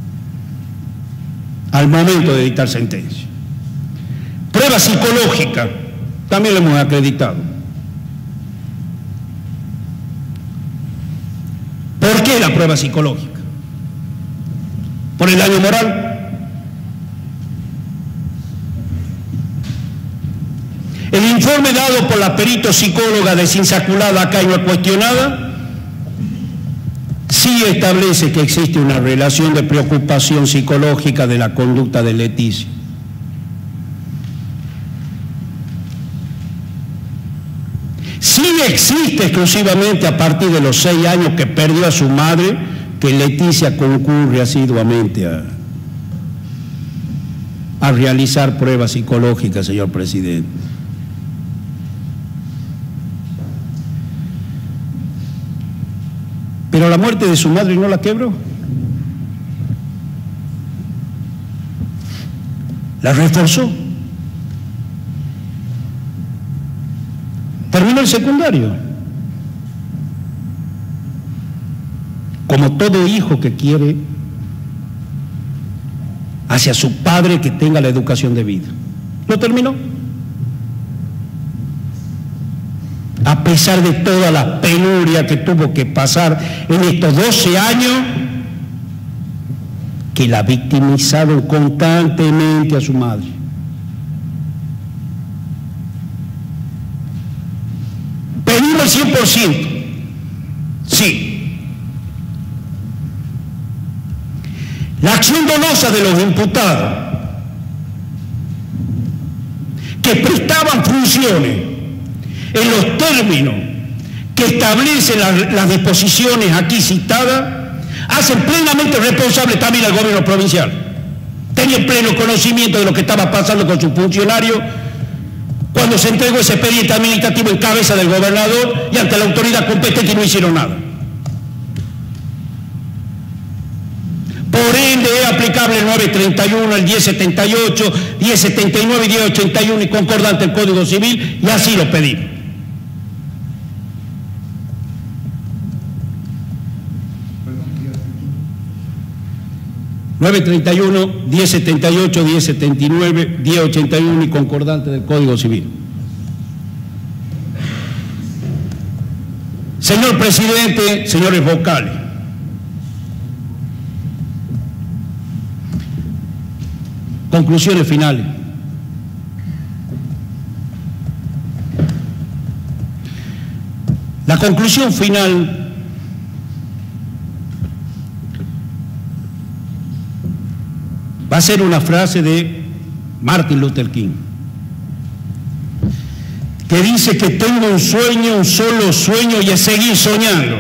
al momento de dictar sentencia. Prueba psicológica, también la hemos acreditado. ¿Por qué la prueba psicológica? ¿Por el daño moral? El informe dado por la perito psicóloga desinsaculada acá y no cuestionada sí establece que existe una relación de preocupación psicológica de la conducta de Leticia. Sí existe exclusivamente a partir de los seis años que perdió a su madre que Leticia concurre asiduamente a, a realizar pruebas psicológicas, señor presidente. Pero la muerte de su madre no la quebró. La reforzó. Terminó el secundario. Como todo hijo que quiere hacia su padre que tenga la educación debida. Lo terminó. A pesar de toda la penuria que tuvo que pasar en estos doce años, que la victimizaron constantemente a su madre. Pedimos el cien por ciento, sí. La acción dolosa de los imputados que prestaban funciones en los términos que establecen la, las disposiciones aquí citadas, hacen plenamente responsable también al gobierno provincial. Tenían pleno conocimiento de lo que estaba pasando con sus funcionarios cuando se entregó ese expediente administrativo en cabeza del gobernador y ante la autoridad competente y no hicieron nada. Por ende es aplicable el nueve treinta y uno, el diez setenta y ocho, diez setenta y nueve y diez ochenta y uno y concordante el Código Civil, y así lo pedimos. nueve treinta y uno, diez setenta y ocho, diez setenta y nueve, diez ochenta y uno y concordante del Código Civil. Señor presidente, señores vocales, conclusiones finales. La conclusión final va a ser una frase de Martin Luther King, que dice que tengo un sueño, un solo sueño, y es seguir soñando.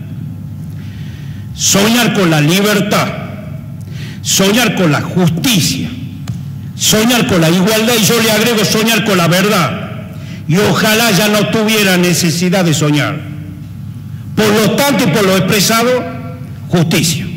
Soñar con la libertad, soñar con la justicia, soñar con la igualdad, y yo le agrego soñar con la verdad. Y ojalá ya no tuviera necesidad de soñar. Por lo tanto y por lo expresado, justicia.